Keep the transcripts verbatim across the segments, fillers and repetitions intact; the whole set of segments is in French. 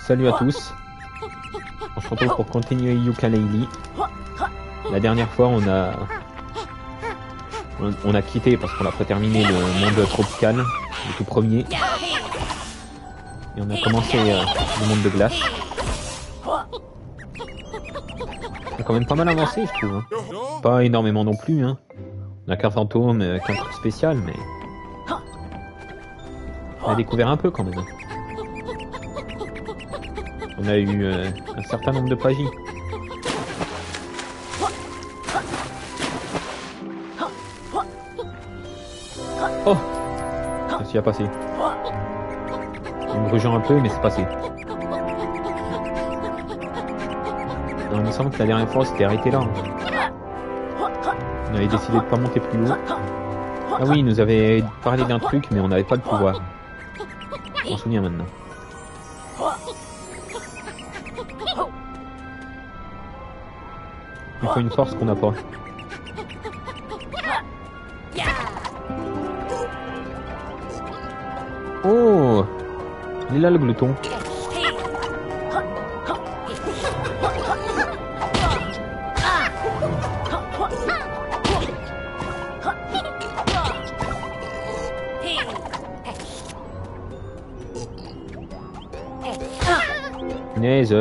Salut à tous. On se retrouve pour continuer Yooka-Laylee. La dernière fois, on a on, on a quitté parce qu'on n'a pas terminé le monde tropical, le tout premier. Et on a commencé euh, le monde de glace. On a quand même pas mal avancé, je trouve. Hein. Pas énormément non plus. Hein. On a qu'un fantôme, euh, qu'un truc spécial, mais on a découvert un peu quand même. On a eu euh, un certain nombre de pages. Oh, ça s'y a passé. En grugeant un peu, mais c'est passé. Non, il me semble que la dernière fois, on s'était arrêté là. On avait décidé de pas monter plus haut. Ah oui, il nous avait parlé d'un truc, mais on n'avait pas le pouvoir. Je m'en souviens maintenant. Il faut une force qu'on n'a pas. Oh, il est là le glouton. Punaise.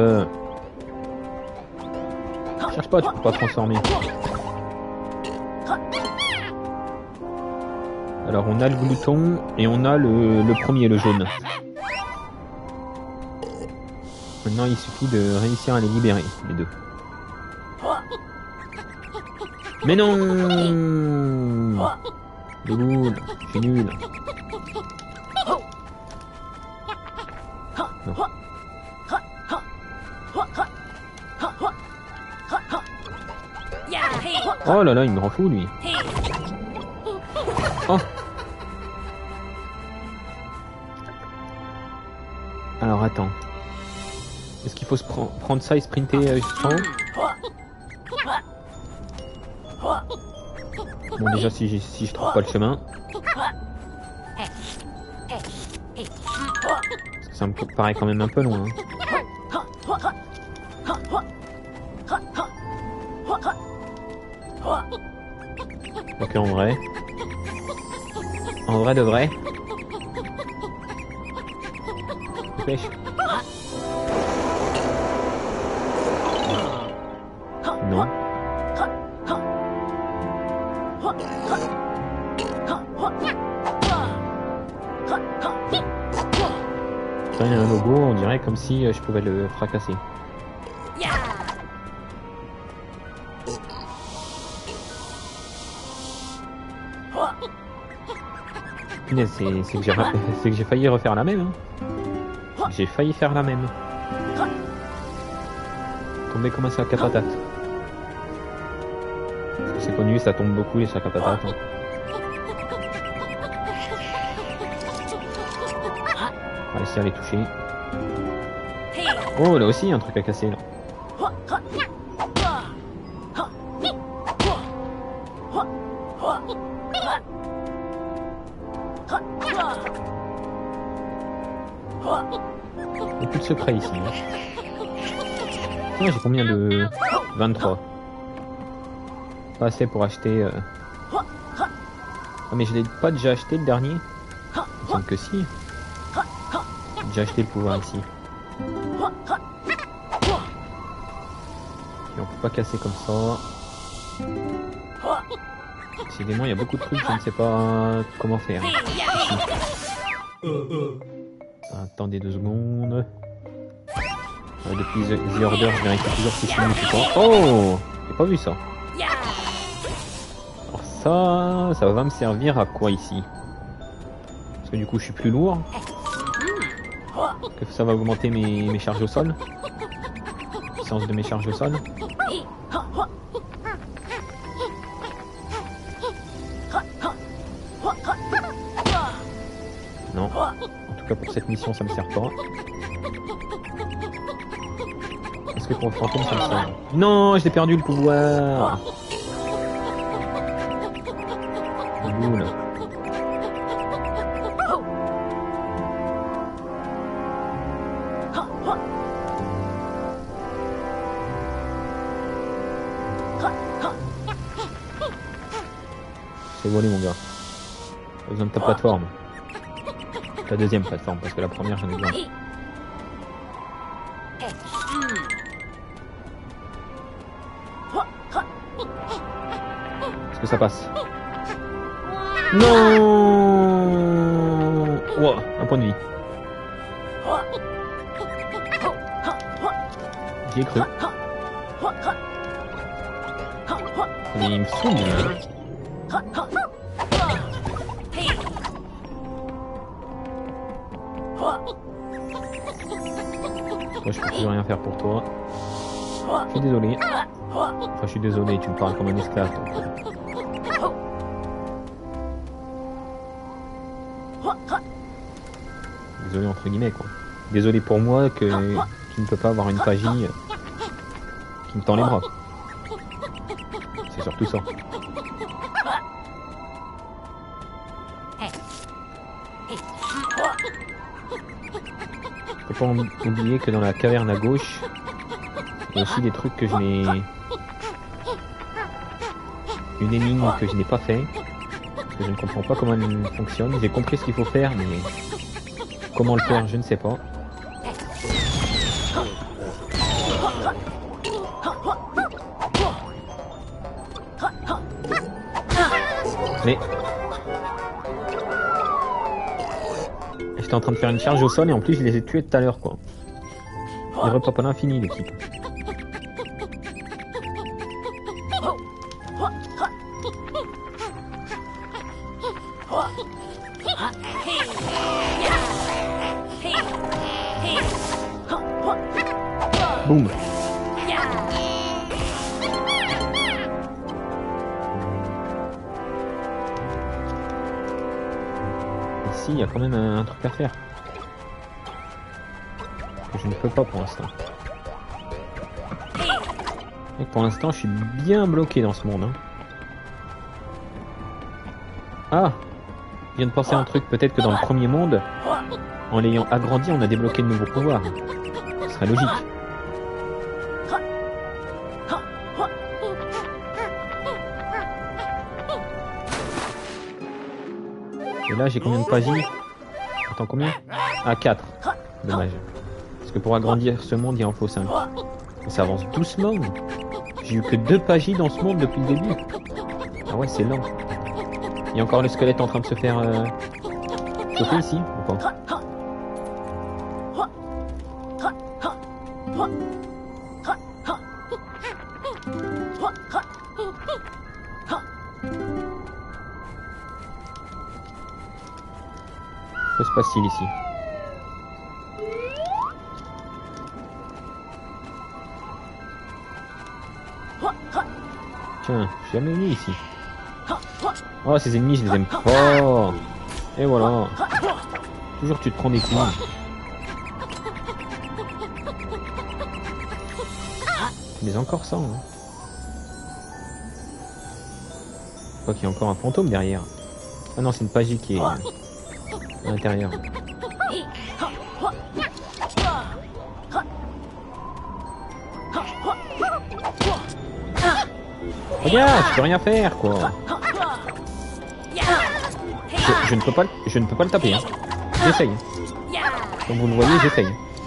Cherche pas, tu peux pas transformer. Alors on a le glouton et on a le, le premier, le jaune. Maintenant il suffit de réussir à les libérer, les deux. Mais non, des boules, je suis nul. Non. Oh là là, il me rend fou lui. Oh. Alors attends. Est-ce qu'il faut se pre prendre ça et sprinter euh, jusqu'en haut? Bon déjà si, si je trouve pas le chemin. Parce que ça me paraît quand même un peu loin. Hein. Ok, en vrai. En vrai de vrai. Pêche. Non. Putain, il y a un logo, on dirait comme si je pouvais le fracasser. C'est que j'ai failli refaire la même. Hein. J'ai failli faire la même. Tomber comme un sac à patates. C'est connu, ça tombe beaucoup les sacs à patates. Hein. On va essayer à les toucher. Oh, là aussi, il y a un truc à casser là. Il n'y a plus de secret ici. Hein. Ah, j'ai combien de... vingt-trois. Pas assez pour acheter... Euh... Ah mais je l'ai pas déjà acheté le dernier. Il me semble que si. J'ai déjà acheté le pouvoir ici. Et on peut pas casser comme ça. Décidément il y a beaucoup de trucs, je ne sais pas comment faire. Ici. Attendez deux secondes. Euh, depuis The, The Order, je vérifie toujours si je suis mutant. Oh, j'ai pas vu ça. Alors ça, ça va me servir à quoi ici? Parce que du coup, je suis plus lourd. Que ça va augmenter mes, mes charges au sol. La puissance de mes charges au sol. Non. En tout cas, pour cette mission, ça me sert pas. Est-ce que pour le fantôme, ça me sert? Non, j'ai perdu le pouvoir. Boule. C'est volé mon gars. T'as besoin de ta plateforme. Ta deuxième plateforme, parce que la première j'en ai besoin. Est-ce que ça passe? Non. Wow, un point de vie. J'y ai cru. Mais il me saoule, hein. Moi je peux plus rien faire pour toi. Je suis désolé. Enfin je suis désolé, tu me parles comme un esclave. Donc... Désolé entre guillemets quoi. Désolé pour moi que tu ne peux pas avoir une pagie qui me tend les bras. C'est surtout ça. Faut pas oublier que dans la caverne à gauche, il y a aussi des trucs que je n'ai... Une énigme que je n'ai pas fait. Parce que je ne comprends pas comment elle fonctionne. J'ai compris ce qu'il faut faire, mais... Comment le faire, je ne sais pas. Mais... J'étais en train de faire une charge au sol et en plus je les ai tués tout à l'heure quoi. Les repas pas l'infini les types. Boum. Ici, il y a quand même un, un truc à faire. Que je ne peux pas pour l'instant. Et pour l'instant, je suis bien bloqué dans ce monde. Hein. Ah! Je viens de penser à un truc. Peut-être que dans le premier monde, en l'ayant agrandi, on a débloqué de nouveaux pouvoirs. Ce serait logique. Et là, j'ai combien de pages? Attends, combien? Ah, quatre. Dommage. Parce que pour agrandir ce monde, il en faut cinq. Et ça avance doucement. J'ai eu que deux pages dans ce monde depuis le début. Ah ouais, c'est lent. Il y a encore le squelette en train de se faire euh, chauffer ici, ou pas? Que se passe-t-il ici? Tiens, je suis jamais venu ici. Oh, ces ennemis, je les aime pas. Et voilà. Toujours tu te prends des coups. Mais encore ça. Hein. Je crois qu'il y a encore un fantôme derrière. Ah non, c'est une pagie qui est à l'intérieur. Regarde, je peux rien faire quoi. Je, je ne peux pas, je ne peux pas le taper. Hein. J'essaye. Comme vous le voyez, j'essaye.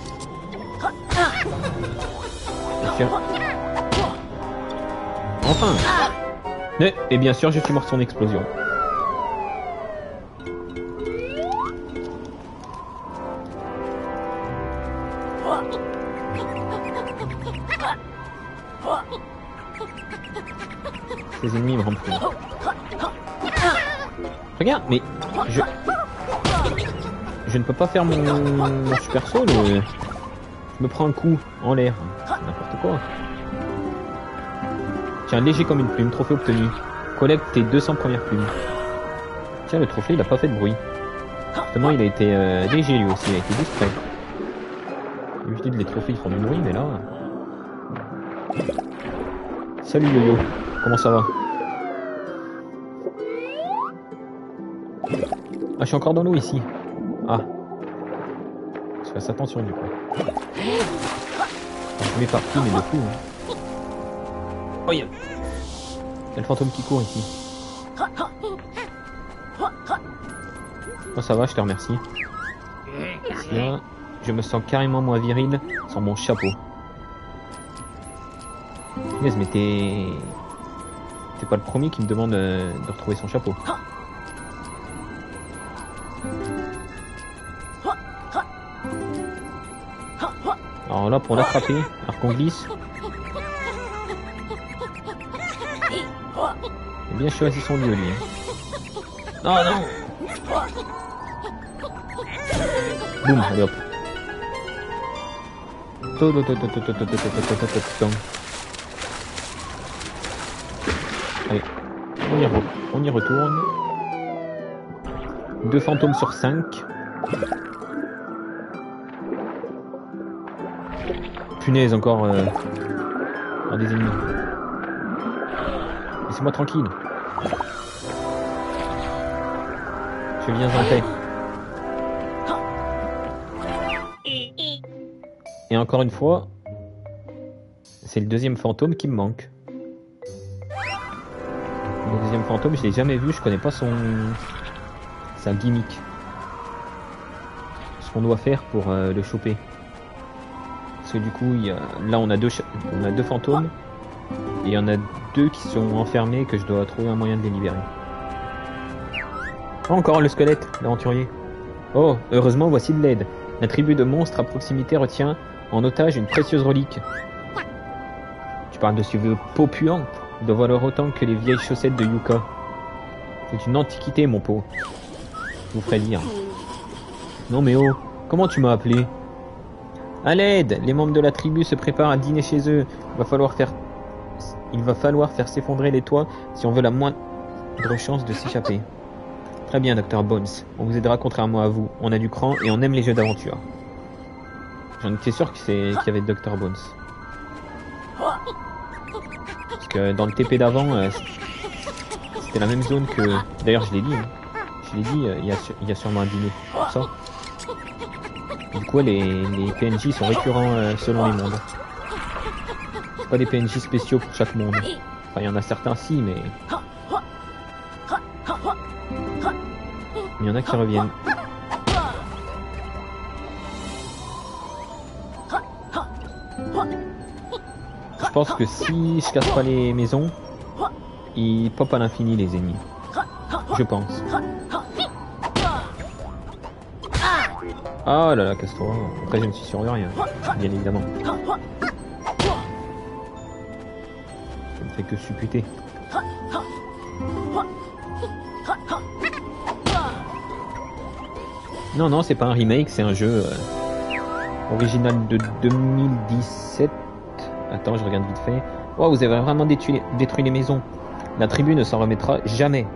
Enfin. Et, et bien sûr, je suis mort de son explosion. Ces ennemis me rendent fou. Regarde, mais je... Je ne peux pas faire mon, mon super saut, le... Je me prends un coup en l'air. N'importe quoi. Tiens, léger comme une plume, trophée obtenu. Collecte tes deux cents premières plumes. Tiens, le trophée, il a pas fait de bruit. Justement, il a été euh, léger lui aussi, il a été discret. D'habitude, les trophées, ils font du bruit, mais là... Salut Yo-Yo, comment ça va? Ah, je suis encore dans l'eau ici. Ah. Je fasse attention du coup. Je mets partout, mais de fou. Hein. Oh, il y a... il y a le fantôme qui court ici. Oh, ça va, je te remercie. Là, je me sens carrément moins viril sans mon chapeau. Yes, mais t'es... T'es pas le premier qui me demande euh, de retrouver son chapeau. Alors là, pour l'attraper, alors qu'on glisse... Il a bien choisi son lieu, lui. Non, non. Boum, allez hop. Allez, on y, re on y retourne. Deux fantômes sur cinq. Punaise, encore, euh, encore des ennemis. Laissez-moi tranquille. Je viens en paix. Et encore une fois, c'est le deuxième fantôme qui me manque. Le deuxième fantôme, je l'ai jamais vu, je connais pas son... sa gimmick. Ce qu'on doit faire pour euh, le choper. Parce que du coup, il y a... là on a, deux ch... on a deux fantômes. Et il y en a deux qui sont enfermés que je dois trouver un moyen de les libérer. Oh, encore le squelette, l'aventurier. Oh, heureusement, voici de l'aide. La tribu de monstres à proximité retient en otage une précieuse relique. Tu parles de ce vieux pot puant. Il doit valoir autant que les vieilles chaussettes de Yuka. C'est une antiquité, mon pot. Je vous ferai lire. Non mais oh, comment tu m'as appelé? À l'aide! Les membres de la tribu se préparent à dîner chez eux. Il va falloir faire... Il va falloir faire s'effondrer les toits si on veut la moindre chance de s'échapper. Très bien, docteur Bones. On vous aidera contrairement à vous. On a du cran et on aime les jeux d'aventure. J'en étais sûr que c'est qu'il y avait docteur Bones. Parce que dans le T P d'avant, euh, c'était la même zone que... D'ailleurs, je l'ai dit. Hein. Je l'ai dit, il euh, y, y a sûrement un dîner pour ça. Du coup, les, les P N J sont récurrents euh, selon les mondes. C'est pas des P N J spéciaux pour chaque monde. Enfin, il y en a certains si, mais... Il y en a qui reviennent. Je pense que si je casse pas les maisons, ils pop à l'infini les ennemis. Je pense. Ah là là, casse-toi. Après je ne suis sûr de rien, bien évidemment. Ça ne fait que supputer. Non, non, c'est pas un remake, c'est un jeu euh, original de deux mille dix-sept. Attends, je regarde vite fait. Oh, vous avez vraiment détruit, détruit les maisons. La tribu ne s'en remettra jamais.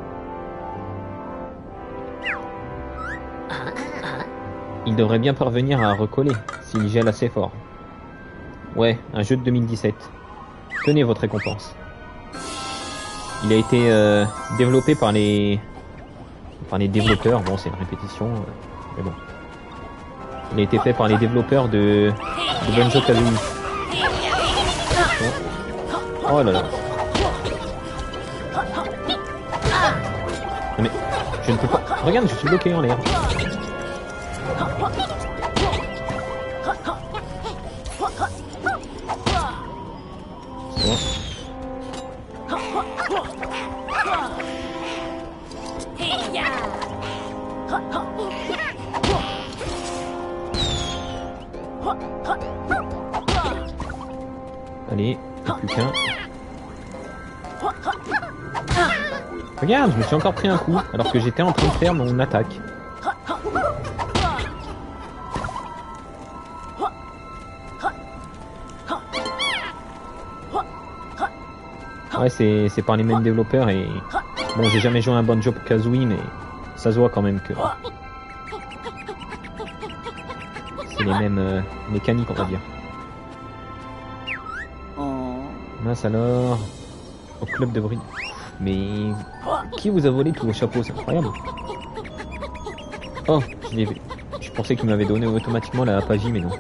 Il devrait bien parvenir à recoller, s'il gèle assez fort. Ouais, un jeu de deux mille dix-sept. Tenez votre récompense. Il a été euh, développé par les... par les développeurs, bon c'est une répétition, euh, mais bon. Il a été fait par les développeurs de, de Banjo-Kazooie. Oh. Oh là là. Non mais, je ne peux pas... Regarde, je suis bloqué en l'air. Allez, plus qu'un. Regarde, je me suis encore pris un coup alors que j'étais en train de faire mon attaque. Ouais, c'est par les mêmes développeurs et... Bon, j'ai jamais joué à un Banjo-Kazooie, mais ça se voit quand même que... C'est les mêmes euh, mécaniques, on va dire. Mince alors... Au club de bruit. Mais... Qui vous a volé tous vos chapeaux? C'est incroyable. Oh, je l'ai vu. Je pensais qu'il m'avait donné automatiquement la Apogée, mais non.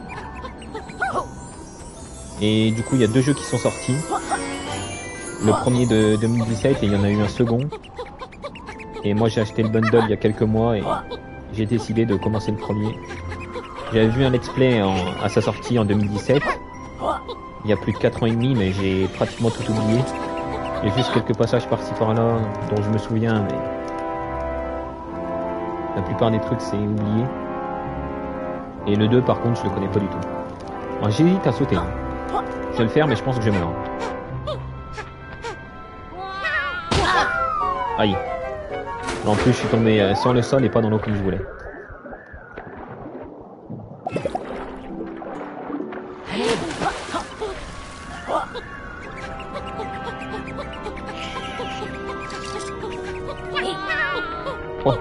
Et du coup, il y a deux jeux qui sont sortis. Le premier de deux mille dix-sept et il y en a eu un second. Et moi j'ai acheté le bundle il y a quelques mois et j'ai décidé de commencer le premier. J'avais vu un let's play en, à sa sortie en deux mille dix-sept. Il y a plus de quatre ans et demi, mais j'ai pratiquement tout oublié. Il y a juste quelques passages par-ci par-là dont je me souviens, mais la plupart des trucs c'est oublié. Et le deux par contre je le connais pas du tout. Alors j'hésite à sauter. Hein. Je vais le faire mais je pense que je meurs. Aïe. En plus je suis tombé sur le sol et pas dans l'eau comme je voulais. Oh.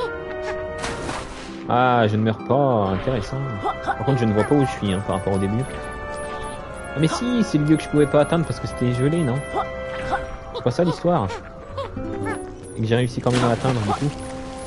Ah, je ne meurs pas, intéressant. Par contre je ne vois pas où je suis hein, par rapport au début. Ah mais si, c'est le lieu que je pouvais pas atteindre parce que c'était gelé, non? C'est pas ça l'histoire. Et que j'ai réussi quand même à l'atteindre du coup.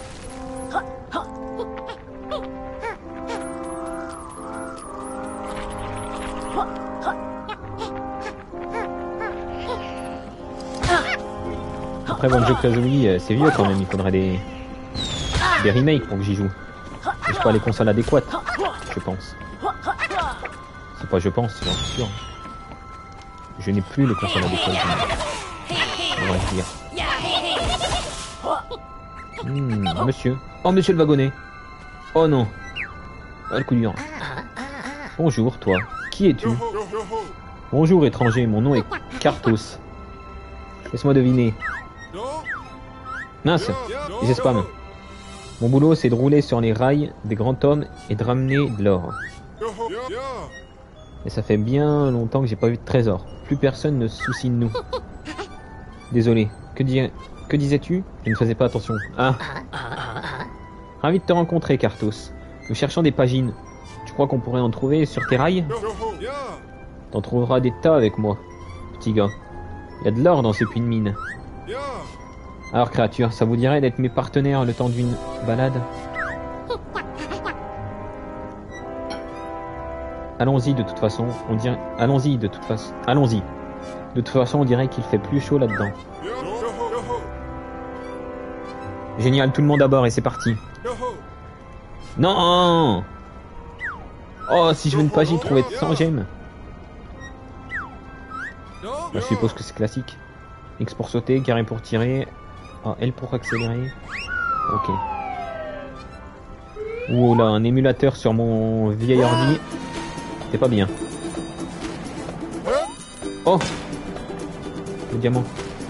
Après Banjo-Kazooie, c'est vieux quand même, il faudrait des, des remakes pour que j'y joue. Et je pas les consoles adéquates, je pense. C'est pas je pense, j'en suis sûr. Je n'ai plus les consoles adéquates. On va dire. Mmh, monsieur. Oh, monsieur le wagonnet. Oh non. Ah, le coup dur. Bonjour, toi. Qui es-tu? Bonjour, étranger. Mon nom est Cartos. Laisse-moi deviner. Mince, j'ai spam. Mon boulot, c'est de rouler sur les rails des grands hommes et de ramener de l'or. Et ça fait bien longtemps que j'ai pas vu de trésor. Plus personne ne se soucie de nous. Désolé. Que, dis... que disais-tu? Je ne faisais pas attention. Ah. Ravi de te rencontrer, Cartos. Nous cherchons des pagines. Tu crois qu'on pourrait en trouver sur tes rails? T'en trouveras des tas avec moi, petit gars. Il y a de l'or dans ces puits de mine. Alors, créature, ça vous dirait d'être mes partenaires le temps d'une balade? Allons-y de toute façon, on dirait... Allons-y de toute façon... Allons-y. De toute façon, on dirait qu'il fait plus chaud là-dedans. Génial, tout le monde à bord et c'est parti. Non! Oh, si je veux une pagine trouvée cent gemmes. Bah, je suppose que c'est classique. X pour sauter, carré pour tirer. Ah, L pour accélérer. Ok. Ouh là, un émulateur sur mon vieil ordi. C'est pas bien. Oh! Le diamant.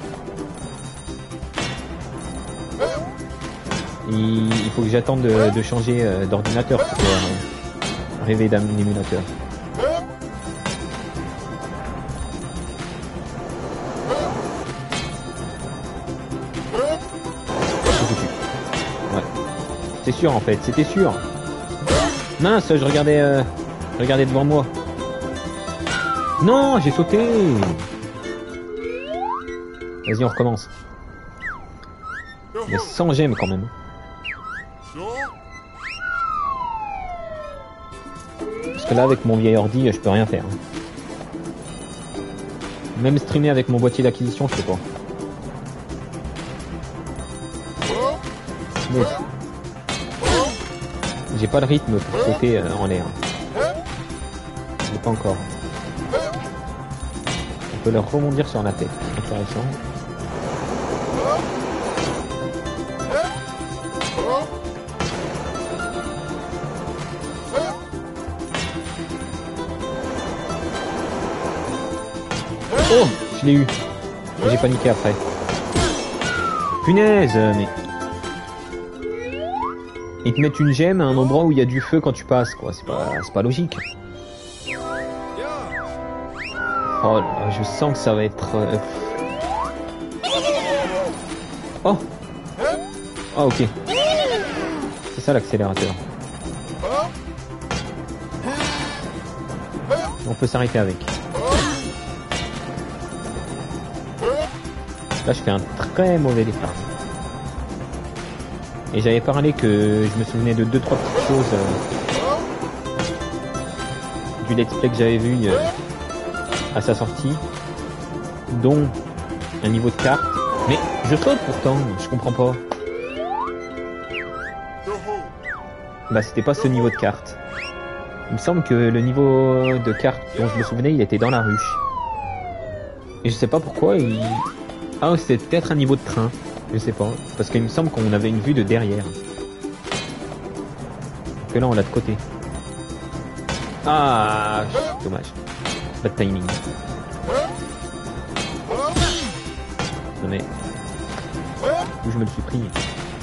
Il, il faut que j'attende de, de changer euh, d'ordinateur pour pouvoir euh, rêver d'un émulateur. Ouais. C'était sûr en fait, c'était sûr. Mince, je regardais, euh, je regardais devant moi. Non, j'ai sauté. Vas-y, on recommence. Il y a cent gemmes quand même. Parce que là, avec mon vieil ordi, je peux rien faire. Même streamer avec mon boîtier d'acquisition, je sais pas. Mais... j'ai pas le rythme pour sauter euh, en l'air. Je l'ai pas encore. On peut leur rebondir sur la tête. Intéressant. Oh, je l'ai eu. J'ai paniqué après. Punaise, mais... ils te mettent une gemme à un endroit où il y a du feu quand tu passes, quoi. C'est pas, c'est pas logique. Oh là, je sens que ça va être... Euh... Oh. Ah, ok. C'est ça l'accélérateur. On peut s'arrêter avec. Là, je fais un très mauvais départ. Et j'avais parlé que je me souvenais de deux trois petites choses euh, du let's play que j'avais vu euh, à sa sortie, dont un niveau de carte. Mais je saute pourtant, je comprends pas. Bah c'était pas ce niveau de carte. Il me semble que le niveau de carte dont je me souvenais, il était dans la ruche. Et je sais pas pourquoi il... Ah c'était peut-être un niveau de train. Je sais pas. Parce qu'il me semble qu'on avait une vue de derrière. Que là on l'a de côté. Ah, dommage. Pas de timing. Non mais... Où je me le suis pris.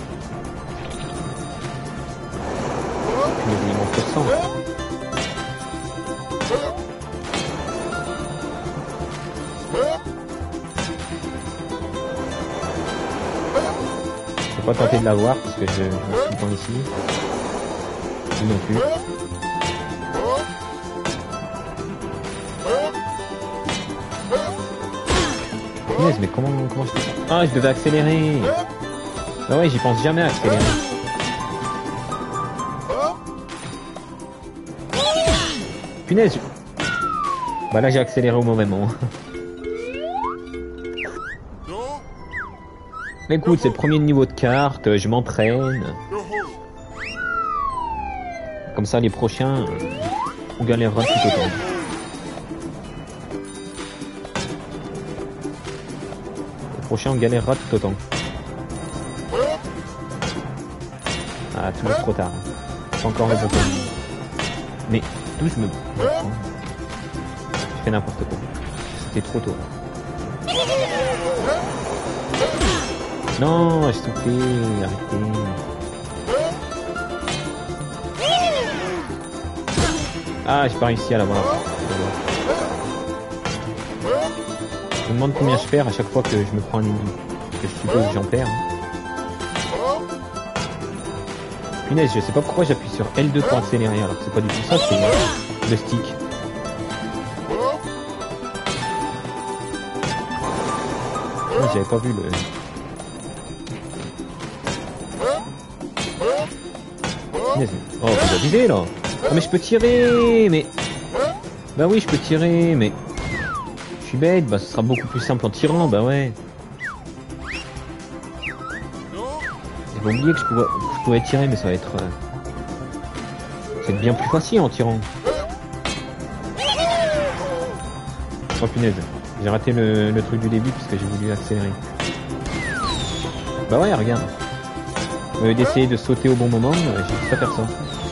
Il manque le sang. Je vais pas tenter de l'avoir parce que je, je me suis tout le temps ici. Lui non plus. Yes, mais comment, comment je fais ça? Ah, je devais accélérer. Bah ouais, j'y pense jamais à accélérer. Punaise je... Bah là j'ai accéléré au mauvais moment. Mais écoute, c'est le premier niveau de carte, je m'entraîne. Comme ça les prochains, on galérera tout autant. Les prochains on galérera tout autant. Ah, toujours trop tard. Pas encore le bon temps. Mais d'où je me... Je fais n'importe quoi. C'était trop tôt. Non, j'ai soufflé, arrêtez. Ah, j'ai pas réussi à l'avoir. Je me demande combien je perds à chaque fois que je me prends un ennemi. Que je suppose que j'en perds. Punaise, je sais pas pourquoi j'appuie sur L deux pour accélérer, alors que c'est pas du tout ça, c'est le stick. Ouais, j'avais pas vu le... Punaise, oh, vous abusez là. Oh, mais je peux tirer, mais... Bah oui, je peux tirer, mais... Je suis bête, bah ce sera beaucoup plus simple en tirant, bah ouais. J'avais oublié que je pouvais, que je pouvais tirer, mais ça va être... Euh... Ça va être bien plus facile en tirant. Oh punaise, j'ai raté le, le truc du début parce que j'ai voulu accélérer. Bah ouais, regarde. Au lieu d'essayer de sauter au bon moment, j'ai juste à faire ça.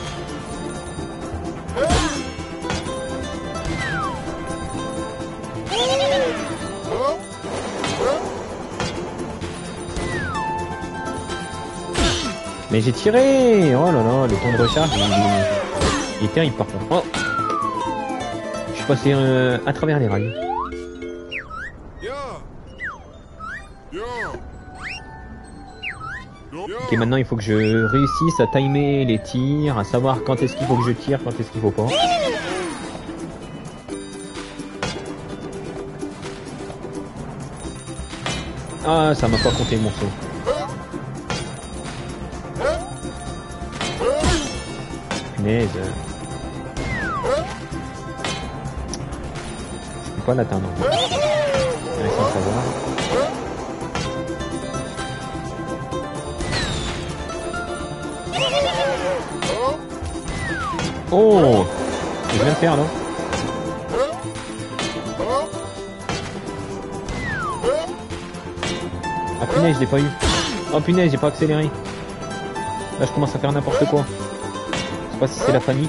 Mais j'ai tiré. Oh là là, le temps de recharge, il, il, il est terrible par contre. Oh, je suis passé euh, à travers les rails. Ok, maintenant il faut que je réussisse à timer les tirs, à savoir quand est-ce qu'il faut que je tire, quand est-ce qu'il faut pas. Ah, ça m'a pas compté mon saut. Punaise. Je peux pas l'atteindre. Ouais, sans savoir. Oh, je viens de faire là. Ah punaise, je l'ai pas eu. Oh punaise, j'ai pas accéléré. Là je commence à faire n'importe quoi. Je sais pas si c'est la panique.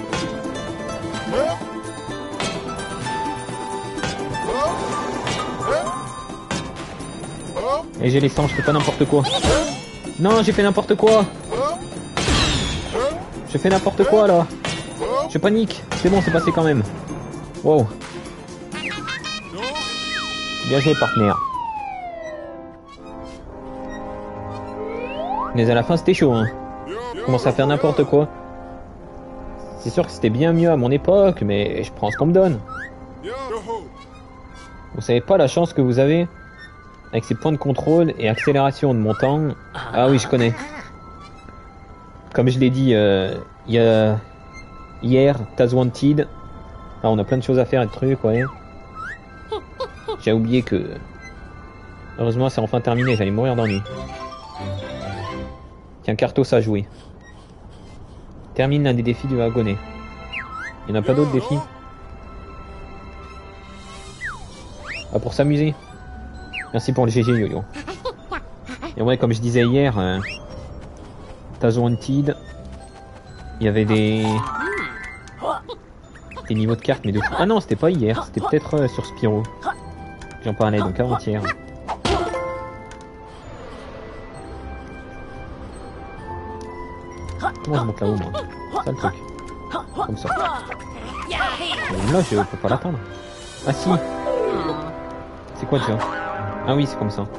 Et j'ai les sangs, je fais pas n'importe quoi. Non, j'ai fait n'importe quoi. Je fais n'importe quoi là. Je panique. C'est bon, c'est passé quand même. Wow. Bien joué, partenaire. Mais à la fin, c'était chaud, hein. Je commence à faire n'importe quoi. C'est sûr que c'était bien mieux à mon époque, mais je prends ce qu'on me donne. Vous savez pas la chance que vous avez avec ces points de contrôle et accélération de montant. Ah oui, je connais. Comme je l'ai dit euh, y a... hier, Taz Wanted. Ah, on a plein de choses à faire et de trucs, ouais. J'ai oublié que... Heureusement, c'est enfin terminé, j'allais mourir d'ennui. Tiens, Cartos a joué. Termine l'un des défis du wagonnet. Il n'y en a pas d'autres défis? Ah, pour s'amuser. Merci pour le G G, Yo-Yo. Et ouais, comme je disais hier, euh, Tazo Wanted, il y avait des... des niveaux de cartes, mais de fou. Ah non, c'était pas hier, c'était peut-être euh, sur Spyro. J'en parlais, donc avant-hier. Comment je monte là-haut, moi? C'est ça le truc. Comme ça. Et là, je peux pas l'atteindre. Ah si. C'est quoi déjà? Ah oui, c'est comme ça.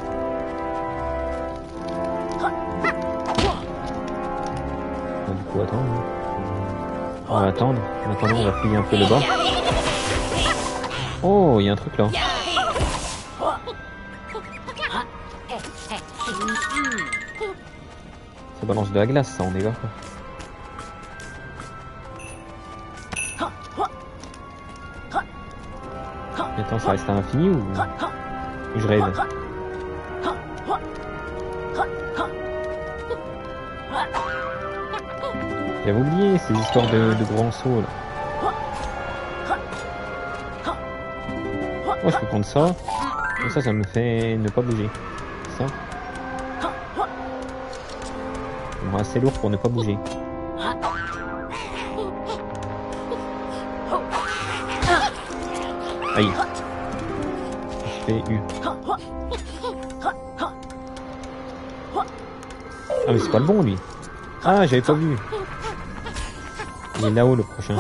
Ah, du coup, attends. On va attendre. En attendant, on va fouiller un peu le bas. Oh, il y a un truc là. Ça balance de la glace, ça, on est là. Attends, ça reste à l'infini ou... ou je rêve? J'avais oublié ces histoires de, de grands sauts là. Oh, je peux prendre ça. Et ça, ça me fait ne pas bouger. Ça. Bon, assez lourd pour ne pas bouger. Aïe. Je fais U. Ah mais c'est pas le bon lui. Ah, j'avais pas vu. Il est là-haut le prochain.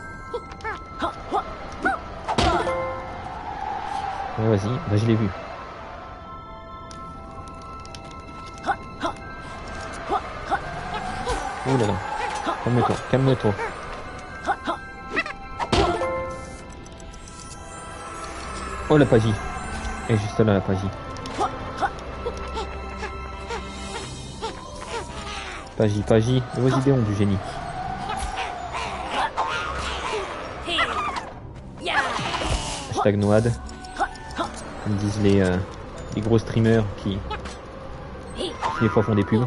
Ouais, vas-y, bah, je l'ai vu. Oh là là. Calme-toi, calme-toi. Oh la pagie. Elle est juste là la pagie. Pagie, pagie, vos idées ont du génie. Hashtag Noad. Comme disent les, euh, les gros streamers qui, qui des fois font des pubs.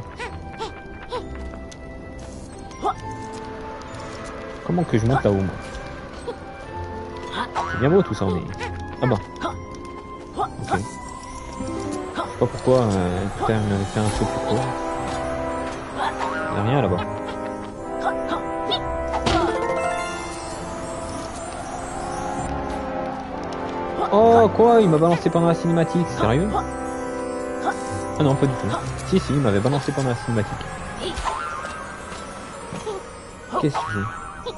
Comment que je monte là-haut moi? C'est bien beau tout ça mais... Ah bah. Ok. Je sais pas pourquoi euh, Putain m'avait fait un saut plus court. Y'a rien là-bas. Oh quoi? Il m'a balancé pendant la cinématique, sérieux? Ah non, pas du tout. Si si, il m'avait balancé pendant la cinématique. Qu'est-ce que tu veux?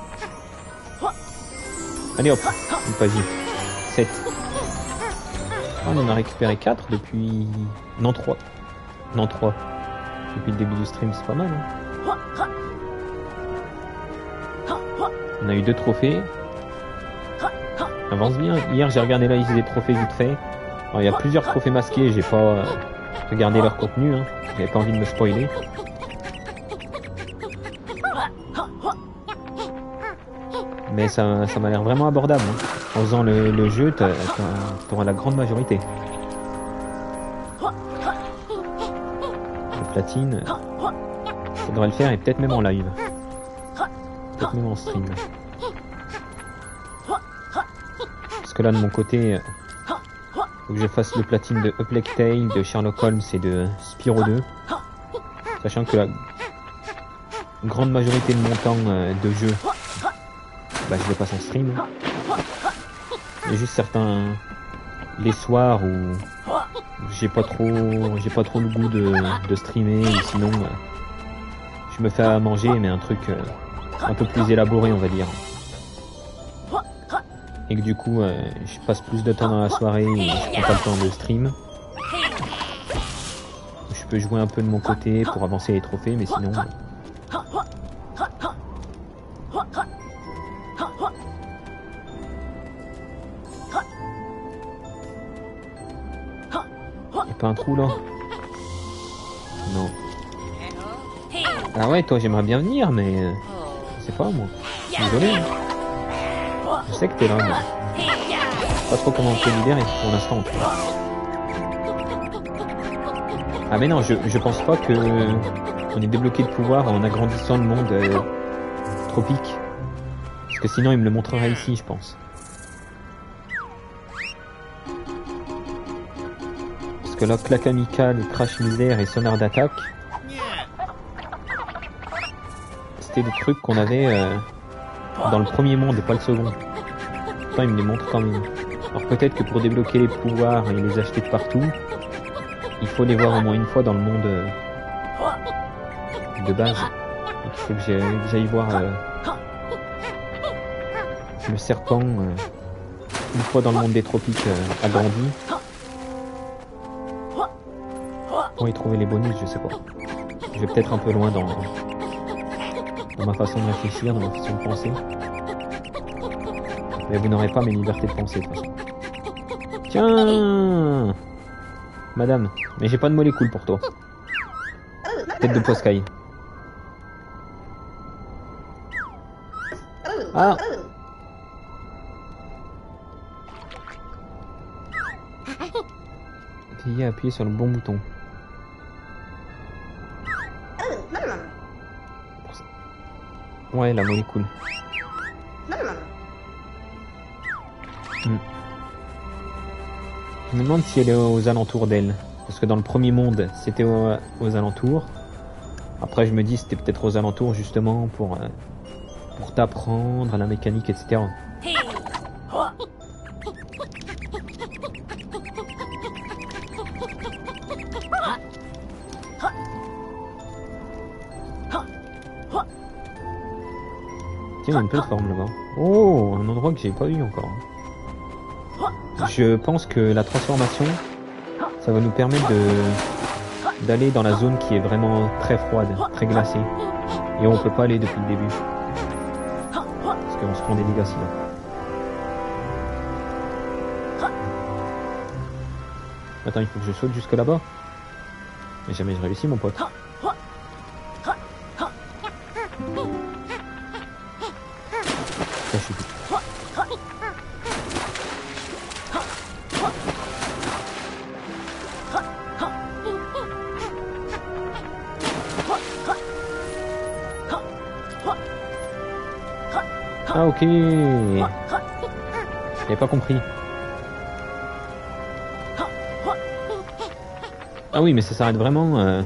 Allez hop, une pagie. sept. Oh, on en a récupéré quatre depuis... Non, trois. Non, trois. Depuis le début du stream, c'est pas mal. Hein. On a eu deux trophées. Avance bien. Hier, j'ai regardé la liste des trophées vite fait. Alors, il y a plusieurs trophées masqués. J'ai pas euh, regardé leur contenu. Hein. J'avais pas envie de me spoiler. Mais ça, ça m'a l'air vraiment abordable. Hein. En faisant le, le jeu, t'auras la grande majorité. La platine, ça devrait le faire et peut-être même en live. Peut-être même en stream. Parce que là, de mon côté, faut que je fasse le platine de A Plague Tale, de Sherlock Holmes et de Spyro deux. Sachant que la grande majorité de mon temps de jeu, bah, je le passe en stream. Il y a juste certains les soirs où j'ai pas trop j'ai pas trop le goût de, de streamer ou sinon euh, je me fais à manger mais un truc euh, un peu plus élaboré on va dire. Et que du coup euh, je passe plus de temps dans la soirée et je prends pas le temps de stream. Je peux jouer un peu de mon côté pour avancer les trophées mais sinon... Pas un trou là? Non. Ah ouais, toi j'aimerais bien venir, mais euh, je sais pas moi. Désolé. Hein. Je sais que t'es là, mais pas trop comment te libérer pour l'instant. Ah mais non, je, je pense pas que on ait débloqué le pouvoir en agrandissant le monde euh, tropiques. Parce que sinon il me le montrerait ici, je pense. Parce que là, claque amical, crash misère et sonar d'attaque, c'était des trucs qu'on avait euh, dans le premier monde et pas le second. Pourtant il me les montre quand même. Alors peut-être que pour débloquer les pouvoirs et les acheter de partout, il faut les voir au moins une fois dans le monde euh, de base. Donc il faut que j'aille voir euh, le serpent euh, une fois dans le monde des tropiques euh, agrandi. Pour y trouver les bonus, je sais pas. Je vais peut-être un peu loin dans, dans ma façon de réfléchir, dans ma façon de penser. Mais vous n'aurez pas mes libertés de penser de toute façon. Tiens, madame, mais j'ai pas de molécule pour toi. Tête de poiscaille. Ah. Veuillez appuyer sur le bon bouton. Ouais, la molécule. Hmm. Je me demande si elle est aux alentours d'elle. Parce que dans le premier monde, c'était aux, aux alentours. Après, je me dis c'était peut-être aux alentours justement pour, euh, pour t'apprendre la mécanique, et cetera. Tiens, il y a une plateforme là-bas. Oh, un endroit que j'ai pas vu encore. Je pense que la transformation, ça va nous permettre de d'aller dans la zone qui est vraiment très froide, très glacée. Et on peut pas aller depuis le début. Parce qu'on se prend des dégâts si là. Attends, il faut que je saute jusque là-bas. Mais jamais je réussis, mon pote. Ça suffit. Ah ok. J'avais pas compris. Ah oui, mais ça s'arrête vraiment. Euh...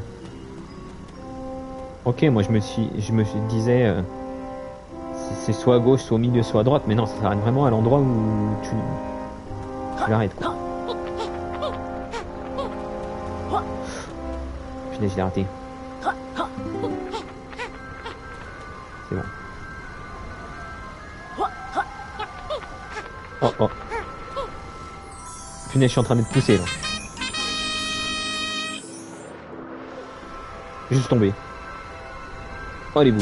Ok, moi je me suis, je me suis disais, euh... c'est soit à gauche, soit au milieu, soit à droite, mais non, ça s'arrête vraiment à l'endroit où tu, tu l'arrêtes quoi. Putain, je l'ai raté. C'est bon. Oh oh. Punaise, je suis en train d'être poussé là. Juste tombé. Oh les boules.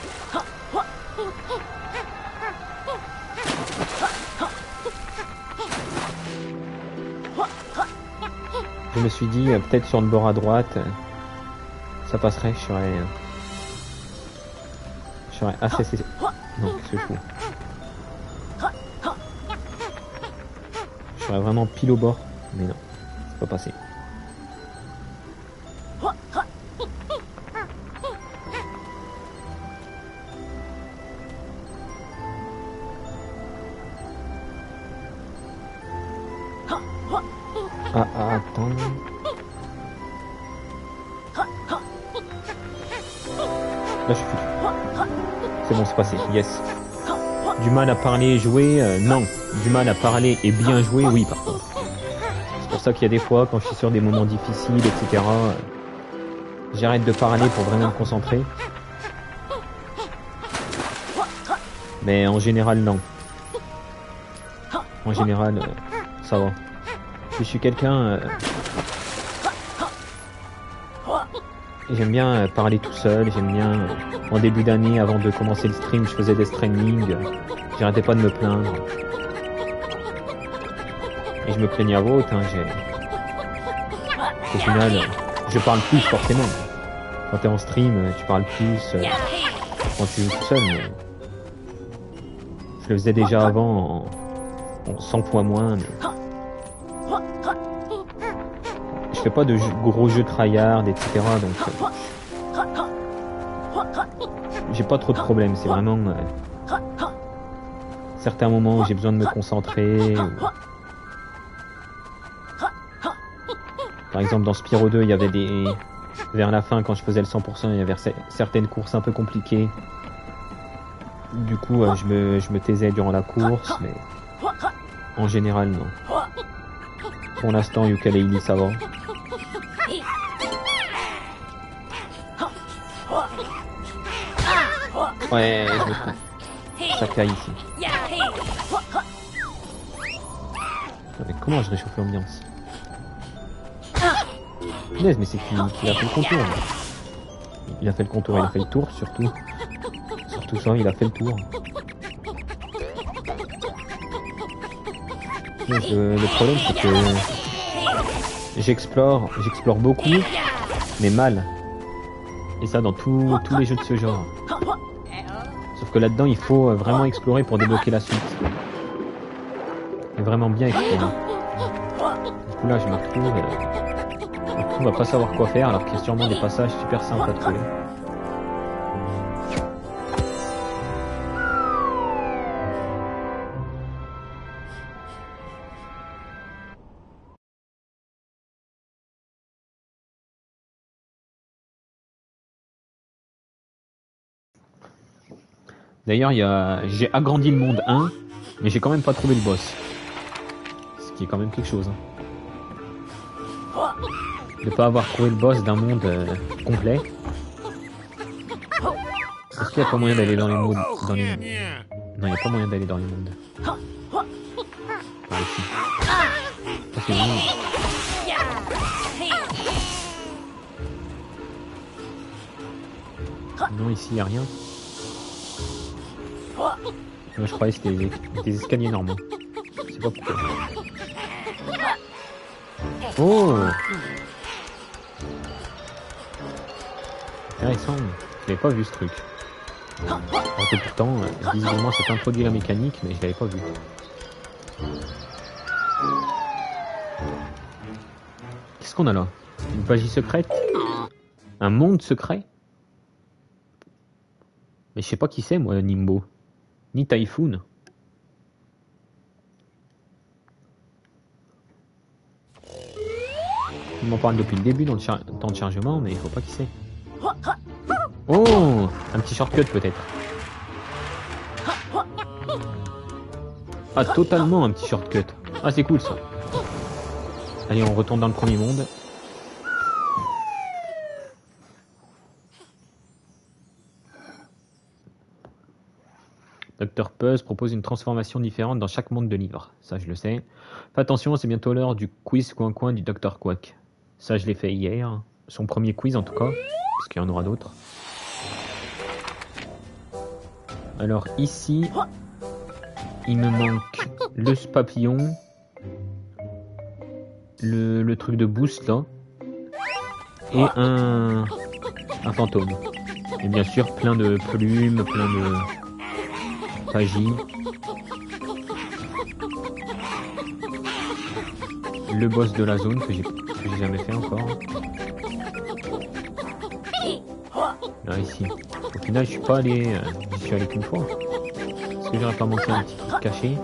Je me suis dit, euh, peut-être sur le bord à droite, euh, ça passerait, je serais... Euh, je serais assez... assez... Non, qu'est-ce que je fous? Je serais vraiment pile au bord, mais non, c'est pas passé. Ah, ah, attends. Là, je suis foutu. C'est bon, c'est passé. Yes. Du mal à parler et jouer, euh, non. Du mal à parler et bien jouer, oui, par contre. C'est pour ça qu'il y a des fois, quand je suis sur des moments difficiles, et cetera, euh, j'arrête de parler pour vraiment me concentrer. Mais en général, non. En général, euh, ça va. Je suis quelqu'un... Euh... J'aime bien euh, parler tout seul, j'aime bien... Euh, en début d'année, avant de commencer le stream, je faisais des streamings. Euh, J'arrêtais pas de me plaindre. Et je me plaignais à voix haute. Hein, Au final, euh, je parle plus forcément. Quand t'es en stream, tu parles plus euh, quand tu joues tout seul. Mais... Je le faisais déjà avant en, en cent fois moins. Mais... Je fais pas de jeux, gros jeux tryhard, et cetera. Donc, euh, j'ai pas trop de problèmes, c'est vraiment euh, certains moments où j'ai besoin de me concentrer. Ou... Par exemple dans Spyro deux, il y avait des... Vers la fin, quand je faisais le cent pour cent, il y avait certaines courses un peu compliquées. Du coup, euh, je, me, je me taisais durant la course, mais en général, non. Pour l'instant, Yooka-Laylee, ça va. Ouais, je me trompe. Ça caille ici. Mais comment je réchauffe l'ambiance? Punaise, mais c'est qui qui a fait le contour là. Il a fait le contour, il a fait le tour surtout. Surtout ça, il a fait le tour. Punaise, le, le problème c'est que j'explore, j'explore beaucoup, mais mal. Et ça dans tout, tous les jeux de ce genre. Sauf que là-dedans, il faut vraiment explorer pour débloquer la suite. Et vraiment bien explorer. Du coup là, je me retrouve... Euh... On va pas savoir quoi faire alors qu'il y a sûrement des passages super simples à trouver. D'ailleurs, il y a... j'ai agrandi le monde un, mais j'ai quand même pas trouvé le boss. Ce qui est quand même quelque chose. Hein. De pas avoir trouvé le boss d'un monde euh, complet. Est-ce qu'il n'y a pas moyen d'aller dans les mondes dans les... Non, il n'y a pas moyen d'aller dans les mondes. Par ici. Ça c'est bon. Non, ici il n'y a rien. Moi je croyais que c'était des, des escaliers normaux. Je sais pas pourquoi. Oh! Intéressant, je l'avais pas vu ce truc. Alors que pourtant, euh, visiblement c'est introduit la mécanique, mais je l'avais pas vu. Qu'est-ce qu'on a là? Une magie secrète? Un monde secret? Mais je sais pas qui c'est moi, Nimbo. Ni Typhoon. Il m'en parle depuis le début dans le temps de chargement, mais il faut pas qui c'est. Oh, un petit shortcut peut-être. Ah, totalement un petit shortcut. Ah, c'est cool ça. Allez, on retourne dans le premier monde. docteur Puzzle propose une transformation différente dans chaque monde de livre. Ça, je le sais. Fais attention, c'est bientôt l'heure du quiz coin-coin du docteur Quack. Ça, je l'ai fait hier. Son premier quiz en tout cas, parce qu'il y en aura d'autres. Alors ici, il me manque le papillon, le, le truc de boost là, et un, un fantôme. Et bien sûr plein de plumes, plein de pagies. Le boss de la zone que j'ai que j'ai jamais fait encore. Là ici. Au final je suis pas allé. Euh, j'y suis allé qu'une fois. Est-ce que j'aurais pas manqué un petit truc caché?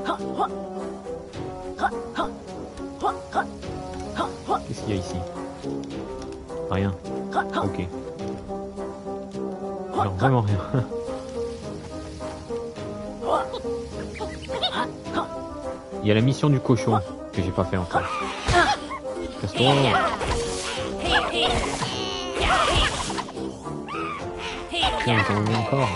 Qu'est-ce qu'il y a ici? Rien. Ok. Alors vraiment rien. Il y a la mission du cochon que j'ai pas fait encore. Casse-toi. Tiens, ils en ont encore.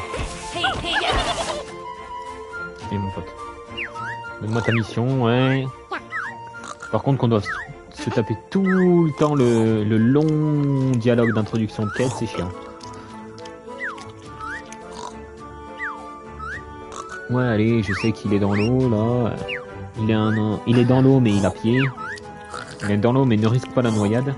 Et mon pote. Donne-moi ta mission, ouais. Par contre qu'on doit se taper tout le temps le, le long dialogue d'introduction de quête, c'est chiant. Ouais, allez, je sais qu'il est dans l'eau, là. Il est, un, il est dans l'eau, mais il a pied. Il est dans l'eau, mais ne risque pas la noyade.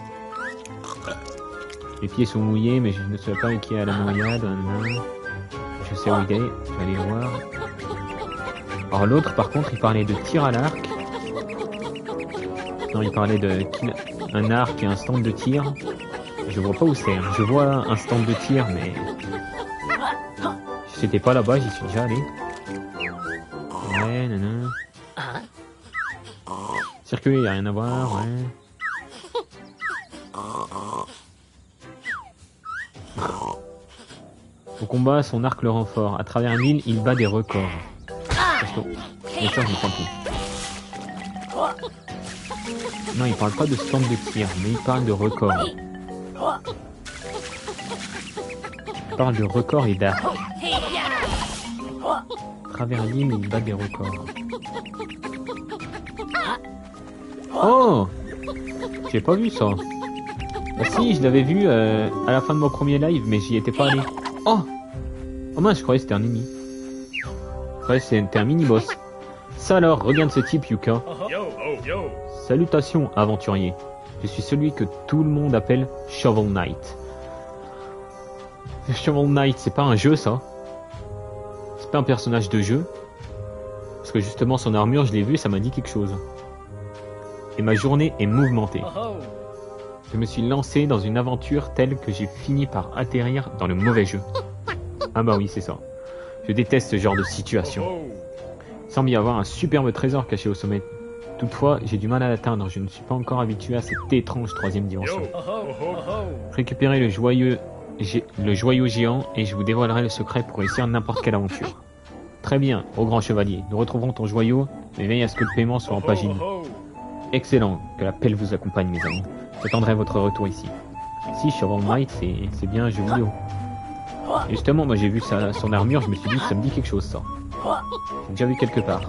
Les pieds sont mouillés, mais je ne sais pas qui est à la noyade. Je sais où il est, je vais aller voir. Alors l'autre, par contre, il parlait de tir à l'arc. Non, il parlait de un arc et un stand de tir. Je vois pas où c'est. Je vois un stand de tir, mais c'était pas là-bas, j'y suis déjà allé. Ouais, nanana. Circuler, y a rien à voir, ouais. Au combat, son arc le rend fort. À travers l'île, il bat des records. Bien sûr, je me prends tout. Non, il parle pas de stand de tir, mais il parle de record. Il parle de record et d'arc. À travers l'île, il bat des records. Oh! J'ai pas vu ça. Bah si, je l'avais vu euh, à la fin de mon premier live, mais j'y étais pas allé. Oh! Oh mince, je croyais que c'était un ennemi. Je croyais que c'était un mini-boss. Ça alors, regarde ce type, Yuka. Salutations, aventurier. Je suis celui que tout le monde appelle Shovel Knight. Shovel Knight, c'est pas un jeu, ça? C'est pas un personnage de jeu? Parce que justement, son armure, je l'ai vu, ça m'a dit quelque chose. Et ma journée est mouvementée. Je me suis lancé dans une aventure telle que j'ai fini par atterrir dans le mauvais jeu. Ah bah oui, c'est ça. Je déteste ce genre de situation. Il semble y avoir un superbe trésor caché au sommet. Toutefois, j'ai du mal à l'atteindre. Je ne suis pas encore habitué à cette étrange troisième dimension. Récupérez le joyeux, le joyau géant et je vous dévoilerai le secret pour réussir n'importe quelle aventure. Très bien, ô grand chevalier. Nous retrouverons ton joyau, mais veille à ce que le paiement soit en pagine. Excellent, que la pelle vous accompagne, mes amis. J'attendrai votre retour ici. Si, Shovel Knight, c'est bien un jeu vidéo. Et justement, moi j'ai vu sa, son armure, je me suis dit, ça me dit quelque chose, ça. J'ai déjà vu quelque part.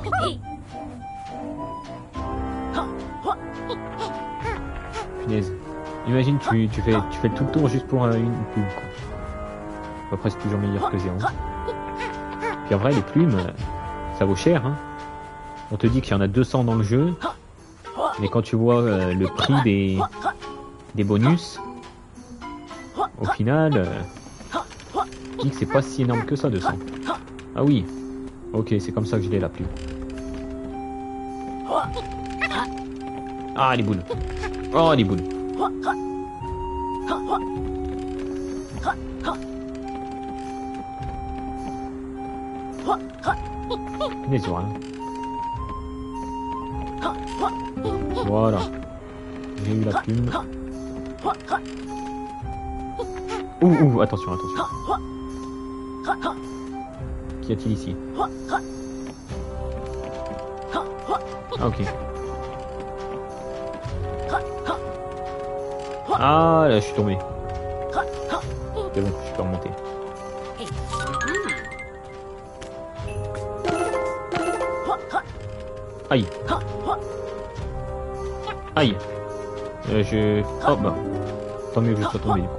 Punaise. Imagine, tu, tu, fais, tu fais tout le tour juste pour euh, une plume, quoi. Après, c'est toujours meilleur que zéro. Puis en vrai, les plumes, ça vaut cher, hein. On te dit qu'il y en a deux cents dans le jeu. Mais quand tu vois euh, le prix des, des bonus, au final, euh, tu dis que c'est pas si énorme que ça, deux cents. Ah oui, ok, c'est comme ça que je l'ai la plume. Ah, les boules. Oh, les boules. Les oies. Voilà. J'ai eu la plume. Ouh, ouh, attention, attention. Qu'y a-t-il ici? Ah, ok. Ah, là, je suis tombé. C'est bon, je peux remonter. Aïe. Aïe. Euh, je... Oh bah. Tant mieux que je sois tombé du coup.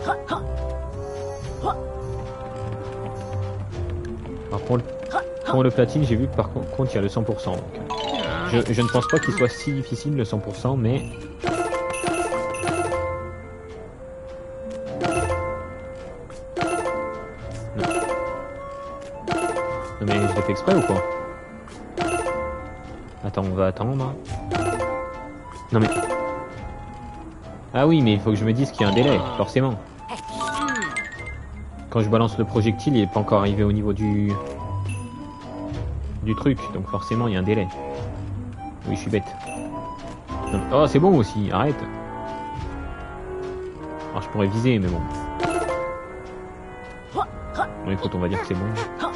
Alors pour le, pour le platine, j'ai vu que par contre il y a le cent pour cent. Donc, je, je ne pense pas qu'il soit si difficile le cent pour cent, mais... Non. Non mais je l'ai fait exprès ou quoi? Attends, on va attendre. Non mais... Ah oui, mais il faut que je me dise qu'il y a un délai, forcément. Quand je balance le projectile, il n'est pas encore arrivé au niveau du... du truc, donc forcément il y a un délai. Oui, je suis bête. Non, mais... Oh, c'est bon aussi, arrête. Alors je pourrais viser, mais bon. Bon, écoute, on va dire que c'est bon.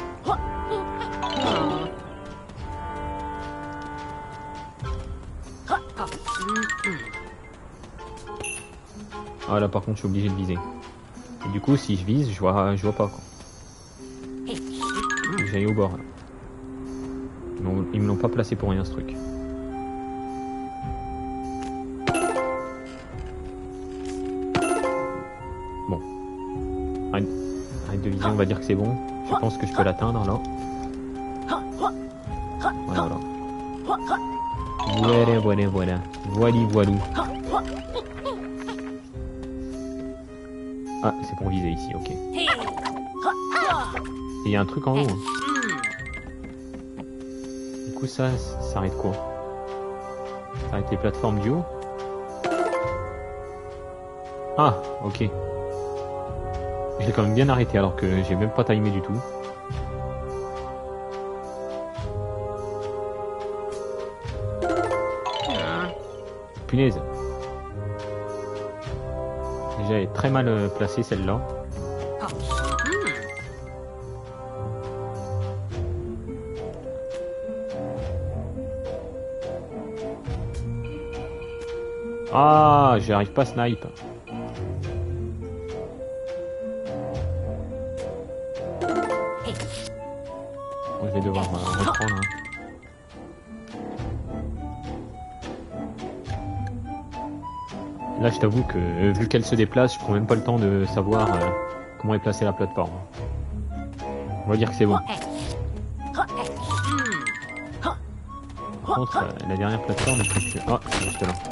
Ah là par contre je suis obligé de viser. Et du coup si je vise je vois je vois pas quoi. J'allais au bord là. Non, ils me l'ont pas placé pour rien ce truc. Bon. Arrête, arrête de viser, on va dire que c'est bon. Je pense que je peux l'atteindre là. Voilà voilà. Voilà voilà voilà. Voili voilou. Ah, c'est pour viser ici, ok. Et il y a un truc en haut. Hein. Du coup, ça, ça arrête quoi? Ça arrête les plateformes du haut? Ah, ok. Je l'ai quand même bien arrêté alors que j'ai même pas timé du tout. punaise. Déjà, elle est très mal euh, placée celle-là. Ah, j'arrive pas à snipe. Bon, je vais devoir euh, reprendre. Hein. Là, je t'avoue que euh, vu qu'elle se déplace, je prends même pas le temps de savoir euh, comment est placée la plateforme. On va dire que c'est bon. Par contre, euh, la dernière plateforme est plus... Oh, juste là.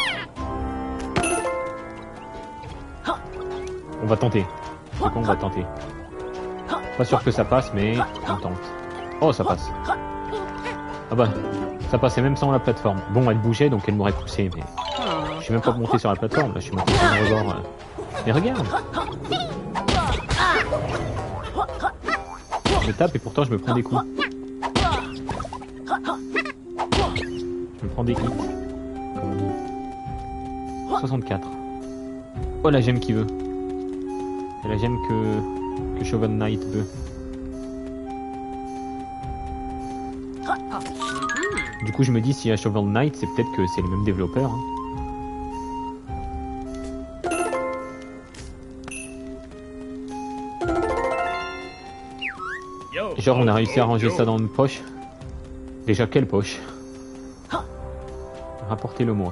On va tenter. C'est con, on va tenter. Pas sûr que ça passe, mais on tente. Oh, ça passe. Ah bah, ça passait même sans la plateforme. Bon, elle bougeait, donc elle m'aurait poussé, mais... Je suis même pas monté sur la plateforme, là, je suis monté sur le rebord. Euh... Mais regarde! Je me tape et pourtant je me prends des coups. Je me prends des hits. soixante-quatre. Oh, la gemme qui veut. C'est la gemme que, que Shovel Knight veut. Du coup, je me dis, s'il y a Shovel Knight, c'est peut-être que c'est les mêmes développeurs. Hein. Genre, on a réussi à ranger ça dans une poche. Déjà, quelle poche? Rapportez-le-moi.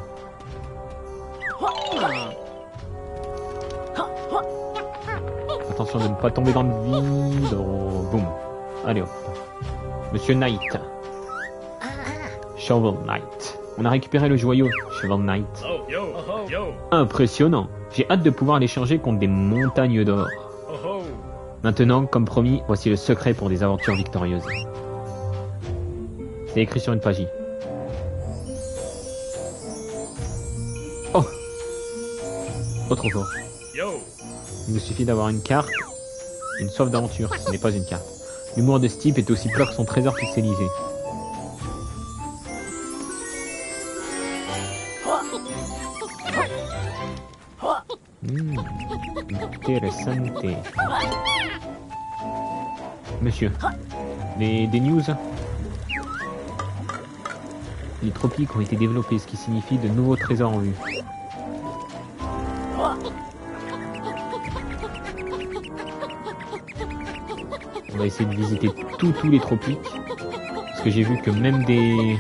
Attention de ne pas tomber dans le vide. Oh, boum. Allez hop. Monsieur Knight. Shovel Knight. On a récupéré le joyau, Shovel Knight. Impressionnant. J'ai hâte de pouvoir l'échanger contre des montagnes d'or. Maintenant, comme promis, voici le secret pour des aventures victorieuses. C'est écrit sur une page. Oh! Oh, trop fort. Il me suffit d'avoir une carte, une soif d'aventure, ce n'est pas une carte. L'humour de ce type est aussi plat que son trésor pixelisé. Hmm, intéressante. Monsieur, des, des news? Les tropiques ont été développés, ce qui signifie de nouveaux trésors en vue. On va essayer de visiter tous tous les tropiques. Parce que j'ai vu que même des...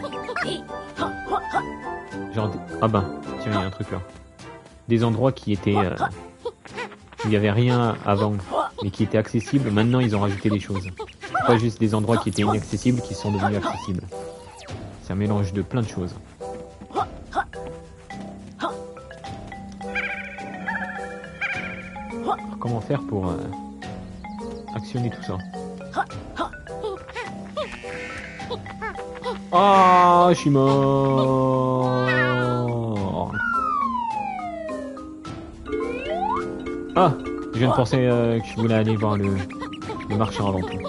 Genre... Des... Ah bah, tiens, il y a un truc là. Des endroits qui étaient... Euh... où il n'y avait rien avant, mais qui étaient accessibles. Maintenant, ils ont rajouté des choses. Pas juste des endroits qui étaient inaccessibles, qui sont devenus accessibles. C'est un mélange de plein de choses. Alors, comment faire pour... Euh... actionner tout ça. Ah, je suis mort. Ah, je viens de penser euh, que je voulais aller voir le, le marchand avant tout.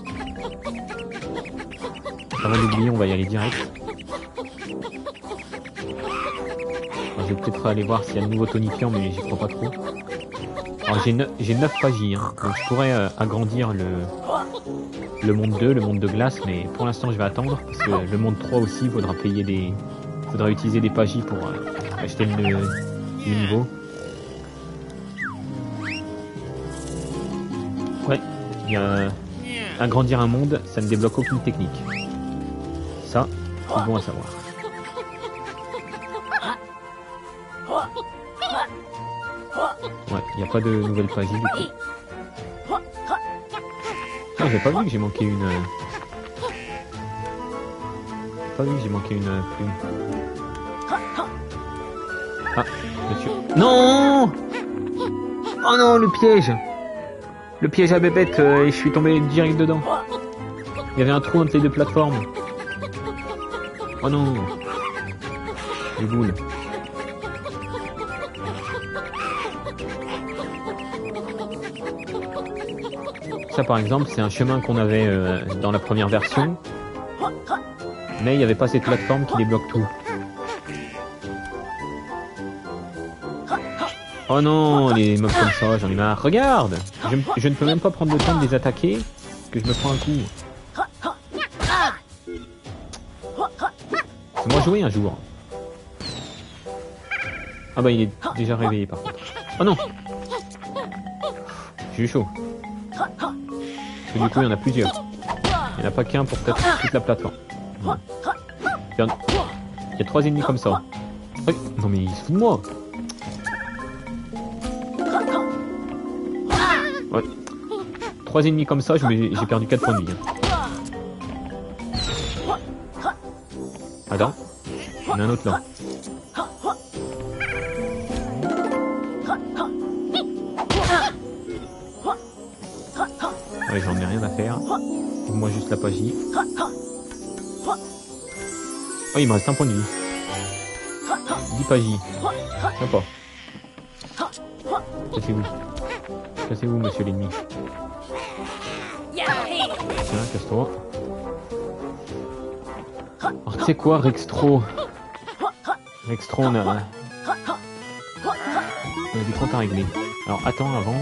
Avant d'oublier, on va y aller direct. Alors, je vais peut-être aller voir s'il y a de nouveaux tonifiants, mais j'y crois pas trop. Alors j'ai neuf pagies, hein, donc je pourrais euh, agrandir le, le monde deux, le monde de glace, mais pour l'instant je vais attendre, parce que le monde trois aussi, il faudra payer des... faudra utiliser des pagies pour euh, acheter le, le niveau. Ouais, il y a... agrandir un monde, ça ne débloque aucune technique. Ça, c'est bon à savoir. Ouais, il n'y a pas de nouvelle page du coup. Ah, j'ai pas vu que j'ai manqué une... J'ai pas vu que j'ai manqué une plume. Ah, monsieur... Non! Oh non, le piège! Le piège à bébête, euh, et je suis tombé direct dedans. Il y avait un trou entre les deux plateformes. Oh non! Les boules. Ça par exemple, c'est un chemin qu'on avait euh, dans la première version, mais il n'y avait pas cette plateforme qui débloque tout. Oh non, les mobs comme ça, j'en ai marre. Regarde, je, je ne peux même pas prendre le temps de les attaquer, parce que je me prends un coup. C'est moi jouer un jour. Ah bah il est déjà réveillé par contre. Oh non. J'ai eu chaud. Parce que du coup il y en a plusieurs. Il n'y en a pas qu'un pour toute la plateforme. Il y a trois ennemis comme ça. Oui. Non mais il se fout de moi. Ouais. Trois ennemis comme ça, j'ai perdu quatre points de vie. Attends. Il y en a un autre là. Ouais, j'en ai rien à faire. Moi juste la pagie. Oh, il me reste un point de vie. dix pagie. Sympa. Cassez-vous. Cassez-vous, monsieur l'ennemi. Tiens, casse-toi. Alors, tu sais quoi, Rextro Rextro, on a... on a des comptes à régler. Alors, attends, avant...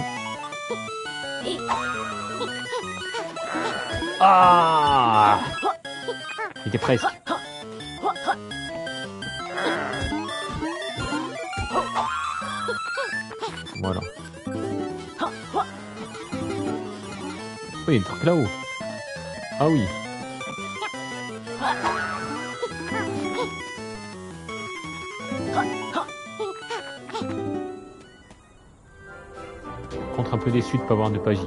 Ah, il était presque. Voilà. Oh, il y a des trucs là-haut. Ah oui. Contre un peu déçu de pas avoir de pagie.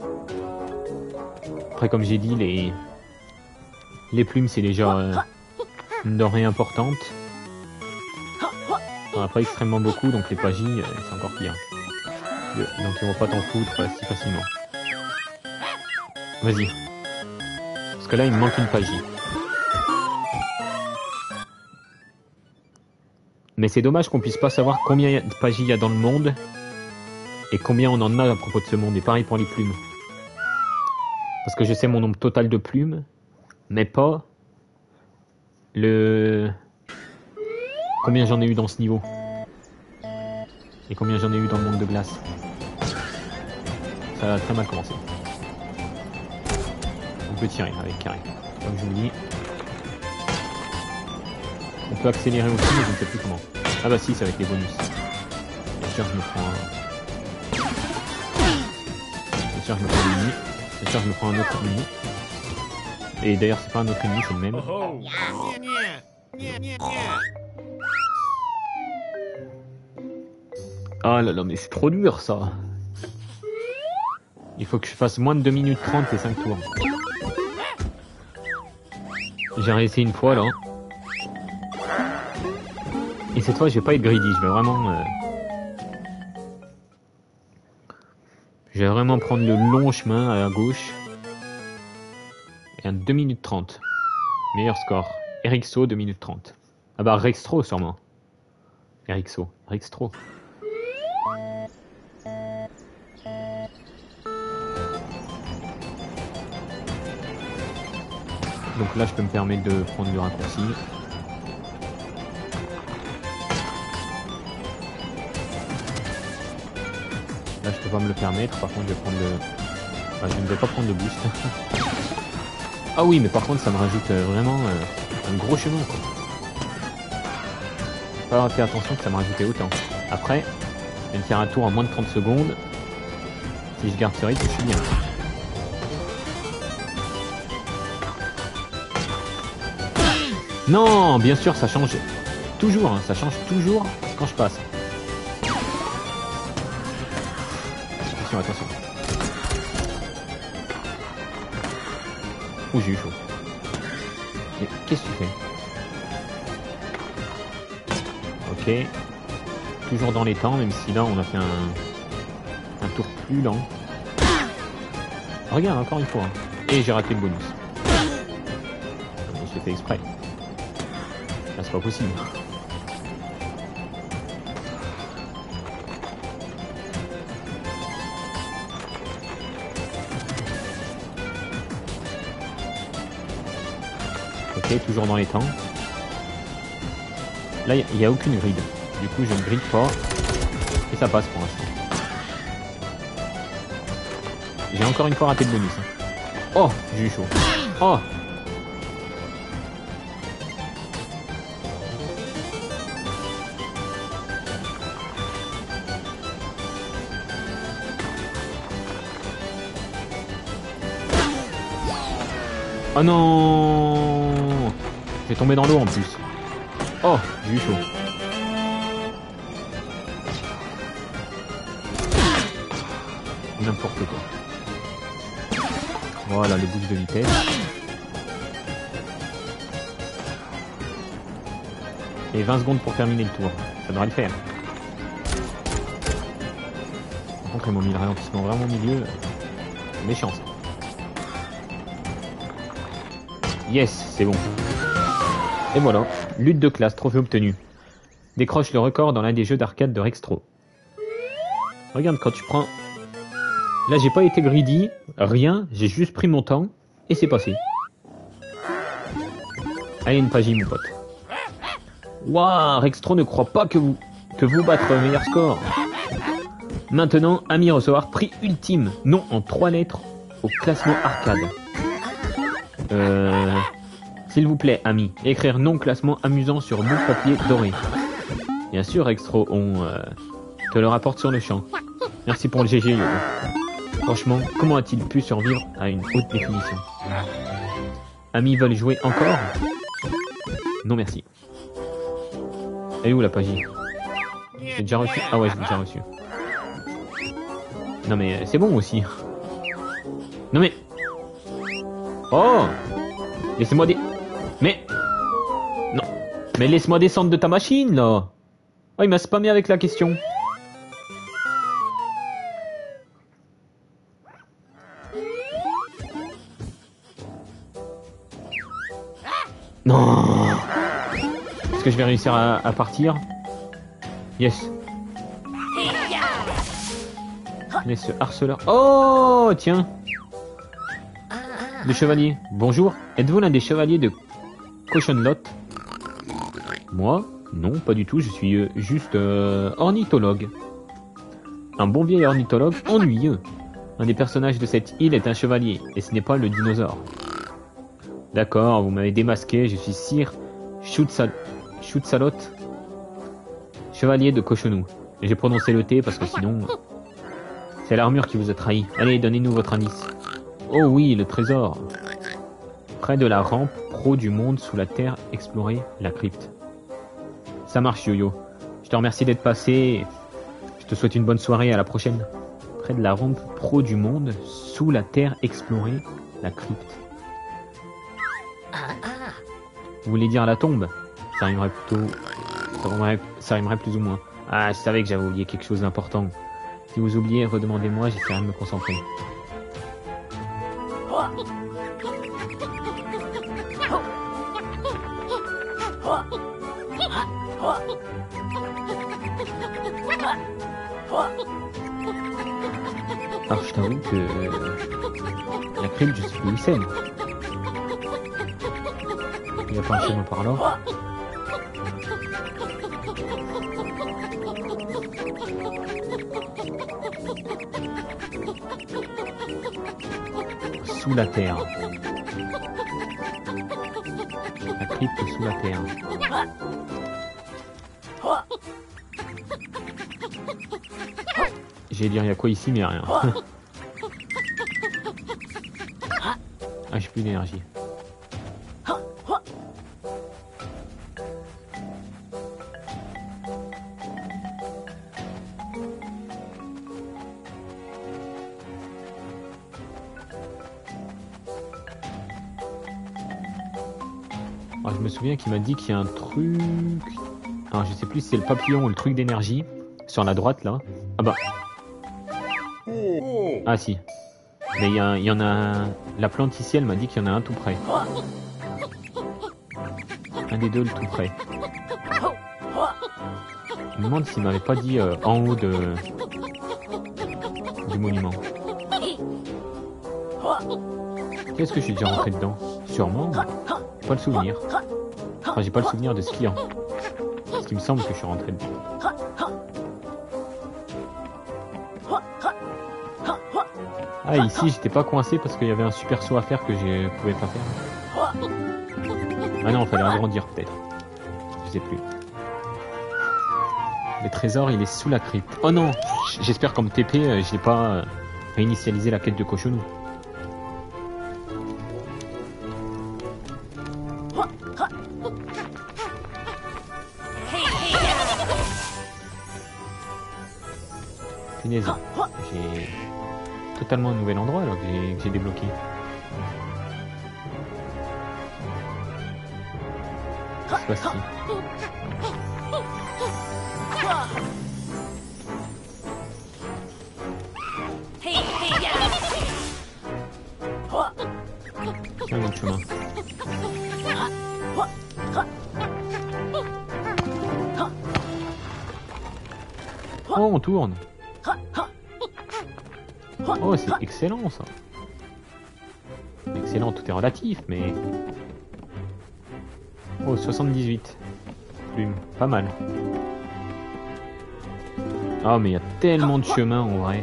Après, comme j'ai dit, les les plumes c'est déjà euh, une denrée importante. On n'a pas extrêmement beaucoup, donc les pagies euh, c'est encore pire. Donc ils vont pas t'en foutre euh, si facilement. Vas-y. Parce que là il me manque une pagie. Mais c'est dommage qu'on puisse pas savoir combien de pagies il y a dans le monde et combien on en a à propos de ce monde. Et pareil pour les plumes. Parce que je sais mon nombre total de plumes, mais pas le combien j'en ai eu dans ce niveau. Et combien j'en ai eu dans le monde de glace. Ça a très mal commencé. On peut tirer avec carré, comme je vous dis. On peut accélérer aussi, mais je ne sais plus comment. Ah bah si, c'est avec les bonus. Bien sûr, je me prends un... Bien sûr, je me prends l'ennemi. Bien sûr, je me prends un autre ennemi. Et d'ailleurs, c'est pas un autre ennemi, c'est le même. Ah là là, mais c'est trop dur ça. Il faut que je fasse moins de deux minutes trente et cinq tours. J'ai réessayé une fois là. Et cette fois, je vais pas être greedy, je vais vraiment... Euh... Je vais vraiment prendre le long chemin à gauche. Et à deux minutes trente. Meilleur score. Erixo, deux minutes trente. Ah bah Rextro sûrement. Erixo. Rextro. Donc là je peux me permettre de prendre le raccourci. Là je peux pas me le permettre, par contre je vais prendre le... Enfin, je ne vais pas prendre de boost. Ah oui, mais par contre ça me rajoute vraiment euh, un gros chemin quoi. Faut pas avoir fait attention que ça me rajoutait autant. Après, je vais me faire un tour en moins de trente secondes. Si je garde ce rythme, je suis bien. Non, bien sûr ça change toujours, hein, ça change toujours quand je passe. Attention, attention. Ouh, j'ai eu chaud. Mais qu'est-ce que tu fais? Ok. Toujours dans les temps, même si là on a fait un, un tour plus lent. Regarde, encore une fois. Hein. Et j'ai raté le bonus. Je l'ai fait exprès. Là, c'est pas possible. Ok, toujours dans les temps. Là, il n'y a, a aucune grille. Du coup, je ne grille pas. Et ça passe pour l'instant. J'ai encore une fois raté le bonus. Hein. Oh, j'ai eu chaud. Oh. Oh non. J'ai tombé dans l'eau en plus. Oh, j'ai eu chaud. N'importe quoi. Voilà le boost de vitesse. Et vingt secondes pour terminer le tour. Ça devrait le faire. Par contre ils m'ont mis le ralentissement vraiment au milieu. Méchant ça. Yes, c'est bon. Et voilà, lutte de classe, trophée obtenu. Décroche le record dans l'un des jeux d'arcade de Rextro. Regarde quand tu prends... Là j'ai pas été greedy, rien, j'ai juste pris mon temps et c'est passé. Allez une page mon pote. Waouh, Rextro ne croit pas que vous que vous battre le meilleur score. Maintenant, Ami recevoir prix ultime, nom en trois lettres au classement arcade. Euh... S'il vous plaît, Ami, écrire non classement amusant sur bout de papier doré. Bien sûr, Rextro, on euh, te le rapporte sur le champ. Merci pour le G G. Franchement, comment a-t-il pu survivre à une haute définition? Amis veulent jouer encore? Non merci. Elle est où la page? J'ai déjà reçu? Ah ouais, j'ai déjà reçu. Non mais c'est bon aussi. Non mais... Oh! Laissez-moi des... Mais... Non. Mais laisse-moi descendre de ta machine là. Oh, il m'a spammé avec la question. Non. Est-ce que je vais réussir à, à partir? Yes. Mais ce harceleur... Oh, tiens. Le chevalier. Bonjour. Êtes-vous l'un des chevaliers de Cochonlot? Moi? Non, pas du tout. Je suis euh, juste euh, ornithologue. Un bon vieil ornithologue ennuyeux. Un des personnages de cette île est un chevalier, et ce n'est pas le dinosaure. D'accord, vous m'avez démasqué. Je suis Sir Chutsalot, chevalier de Cochonou. J'ai prononcé le T parce que sinon... C'est l'armure qui vous a trahi. Allez, donnez-nous votre indice. Oh oui, le trésor. Près de la rampe pro du monde sous la terre, explorer la crypte. Ça marche, Yo-Yo. Je te remercie d'être passé. Je te souhaite une bonne soirée, à la prochaine. Près de la rampe pro du monde sous la terre, explorer la crypte. Vous voulez dire la tombe? Ça rimerait plutôt... Ça rimerait... ça rimerait plus ou moins. Ah, je savais que j'avais oublié quelque chose d'important. Si vous oubliez, redemandez-moi, j'essaierai de me concentrer. Alors je t'avoue que la crypte, je sais plus où c'est. Il y a pas un chemin par là. Sous la terre. La crypte sous la terre. J'allais dire il y a quoi ici, mais il y a rien. Ah, j'ai plus d'énergie. Alors, je me souviens qu'il m'a dit qu'il y a un truc... Alors je sais plus si c'est le papillon ou le truc d'énergie. Sur la droite là. Ah bah... Ah si. Mais il y, a, y en a... La plante ici, elle m'a dit qu'il y en a un tout près. Un des deux, le tout près. Je me demande s'il m'avait pas dit euh, en haut de... du monument. Qu'est-ce que je suis déjà rentré dedans? Sûrement. J'ai pas le souvenir. Enfin, j'ai pas le souvenir de skiant. Parce qu'il me semble que je suis rentré dedans. Ah, ici, j'étais pas coincé parce qu'il y avait un super saut à faire que je pouvais pas faire. Ah non, il fallait agrandir peut-être. Je sais plus. Le trésor, il est sous la crypte. Oh non! J'espère qu'en T P, j'ai pas réinitialisé la quête de cochonou. Punaise, j'ai totalement un nouvel endroit alors que j'ai débloqué. C'est pas si. Tiens, mon chemin. Oh, on tourne. Oh, c'est excellent ça. Excellent, tout est relatif, mais... Oh, soixante-dix-huit. Plume, pas mal. Ah, mais il y a tellement de chemins en vrai.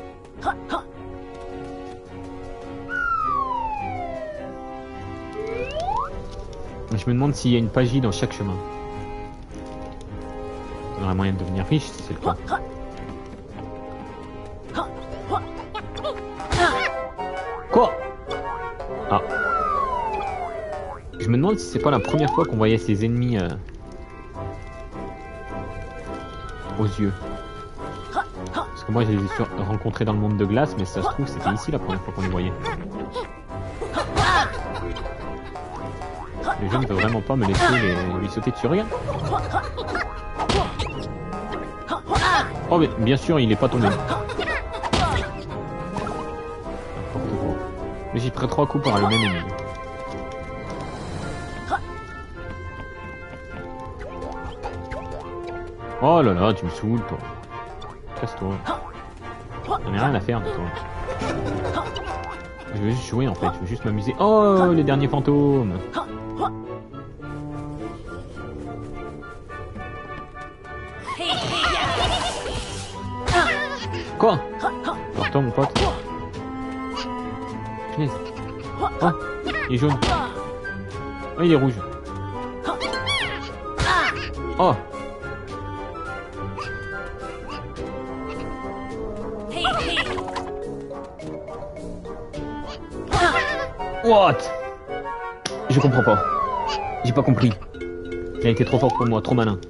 Je me demande s'il y a une pagie dans chaque chemin. On aurait moyen de devenir riche si c'est le cas. Quoi? Ah. Je me demande si c'est pas la première fois qu'on voyait ces ennemis euh, aux yeux. Parce que moi je les ai rencontrés dans le monde de glace, mais ça se trouve c'était ici la première fois qu'on les voyait. Le jeu ne veut vraiment pas me laisser les, lui sauter dessus, regarde. Oh mais bien sûr il est pas tombé. Mais j'ai pris trois coups par le même ennemi. Oh là là, tu me saoules toi. Casse-toi. J'en ai rien à faire de toi. Je veux juste jouer en fait, je veux juste m'amuser. Oh, les derniers fantômes. Quoi? Alors toi mon pote. Punaise. Oh, il est jaune. Oh, il est rouge. Oh. What? Je comprends pas. J'ai pas compris. Il a été trop fort pour moi, trop malin.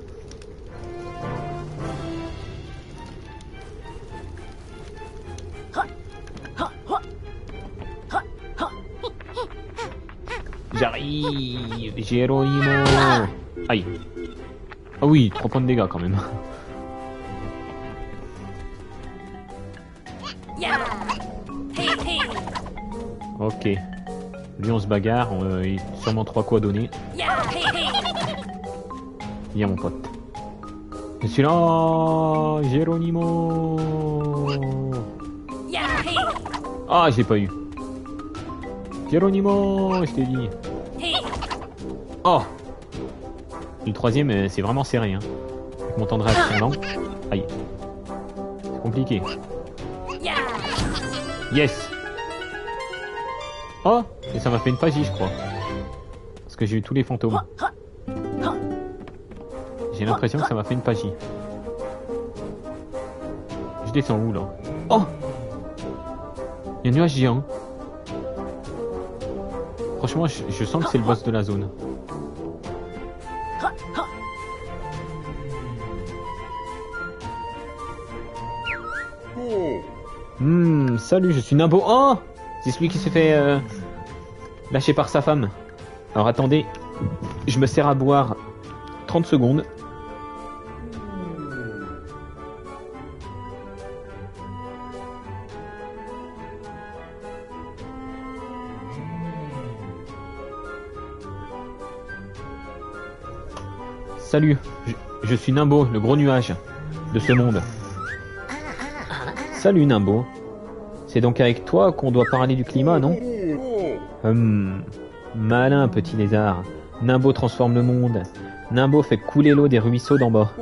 J'arrive, Geronimo. Aïe. Ah oui, trois points de dégâts quand même. Ok. Lui on se bagarre, euh, il a sûrement trois coups à donner. Viens mon pote. Je suis là, Geronimo. Ah, je l'ai pas eu. Geronimo, je t'ai dit. Oh. Le troisième, c'est vraiment serré. Hein. Avec mon temps de réaction lent. Aïe. C'est compliqué. Yes. Oh, et ça m'a fait une pagie, je crois. Parce que j'ai eu tous les fantômes. J'ai l'impression que ça m'a fait une pagie. Je descends où, là? Oh! Il y a un nuage géant. Franchement, je, je sens que c'est le boss de la zone. Hmm, salut, je suis Nimbo. Oh! C'est celui qui s'est fait euh, lâcher par sa femme. Alors attendez, je me sers à boire trente secondes. Salut, je, je suis Nimbo, le gros nuage de ce monde. Salut Nimbo. C'est donc avec toi qu'on doit parler du climat, non? Hum, malin petit lézard. Nimbo transforme le monde. Nimbo fait couler l'eau des ruisseaux d'en bas.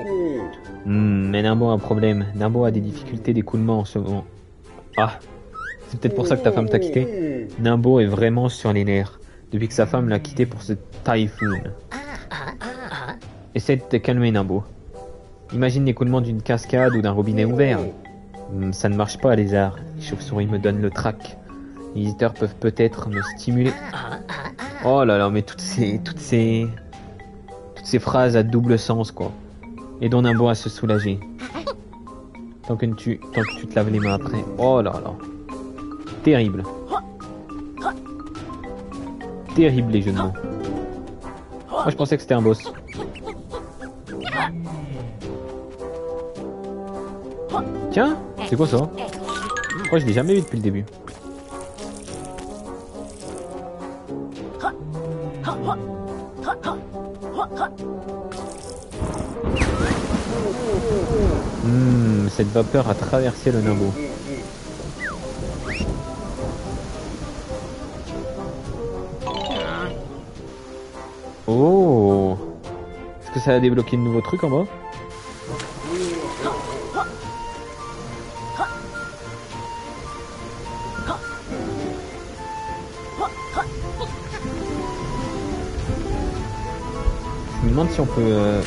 Hum, mais Nimbo a un problème. Nimbo a des difficultés d'écoulement en ce moment. Ah, C'est peut-être pour ça que ta femme t'a quitté. Nimbo est vraiment sur les nerfs, depuis que sa femme l'a quitté pour ce typhoon. Essaie de te calmer, Nimbo. Imagine l'écoulement d'une cascade ou d'un robinet ouvert. Ça ne marche pas, lézard. Les chauves-souris me donnent le trac. Les visiteurs peuvent peut-être me stimuler. Oh là là, mais toutes ces... toutes ces... toutes ces phrases à double sens, quoi. Aidons Nimbo à se soulager. Tant que tu, tant que tu te laves les mains après. Oh là là. Terrible. Terrible les jeux de mots. Moi je pensais que c'était un boss. Tiens, c'est quoi ça? Je crois que je l'ai jamais vu depuis le début. Hmm, cette vapeur a traversé le Nimbo. Oh! Est-ce que ça a débloqué de nouveaux trucs en bas? Je me demande si on peut euh,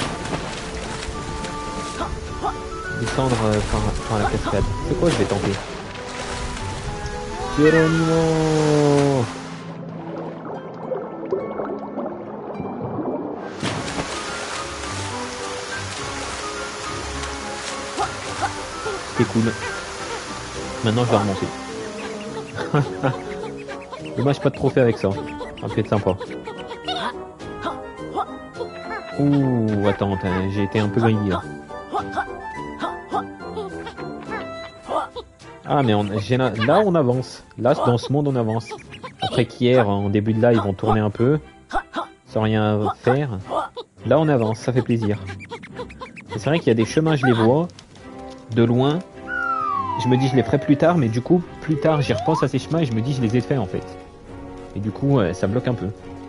descendre euh, par, par la cascade. C'est quoi, je vais tenter. Geronimo! C'est cool. Maintenant je vais remonter. Dommage pas de trophée avec ça. Ça peut être sympa. Ouh, attends, j'ai été un peu greedy là. Ah mais on, là, là on avance. Là dans ce monde on avance. Après qu'hier en début de live on tournait un peu. Sans rien faire. Là on avance, ça fait plaisir. C'est vrai qu'il y a des chemins, je les vois. De loin. Je me dis je les ferai plus tard, mais du coup plus tard j'y repense à ces chemins et je me dis je les ai faits en fait. Et du coup euh, ça bloque un peu.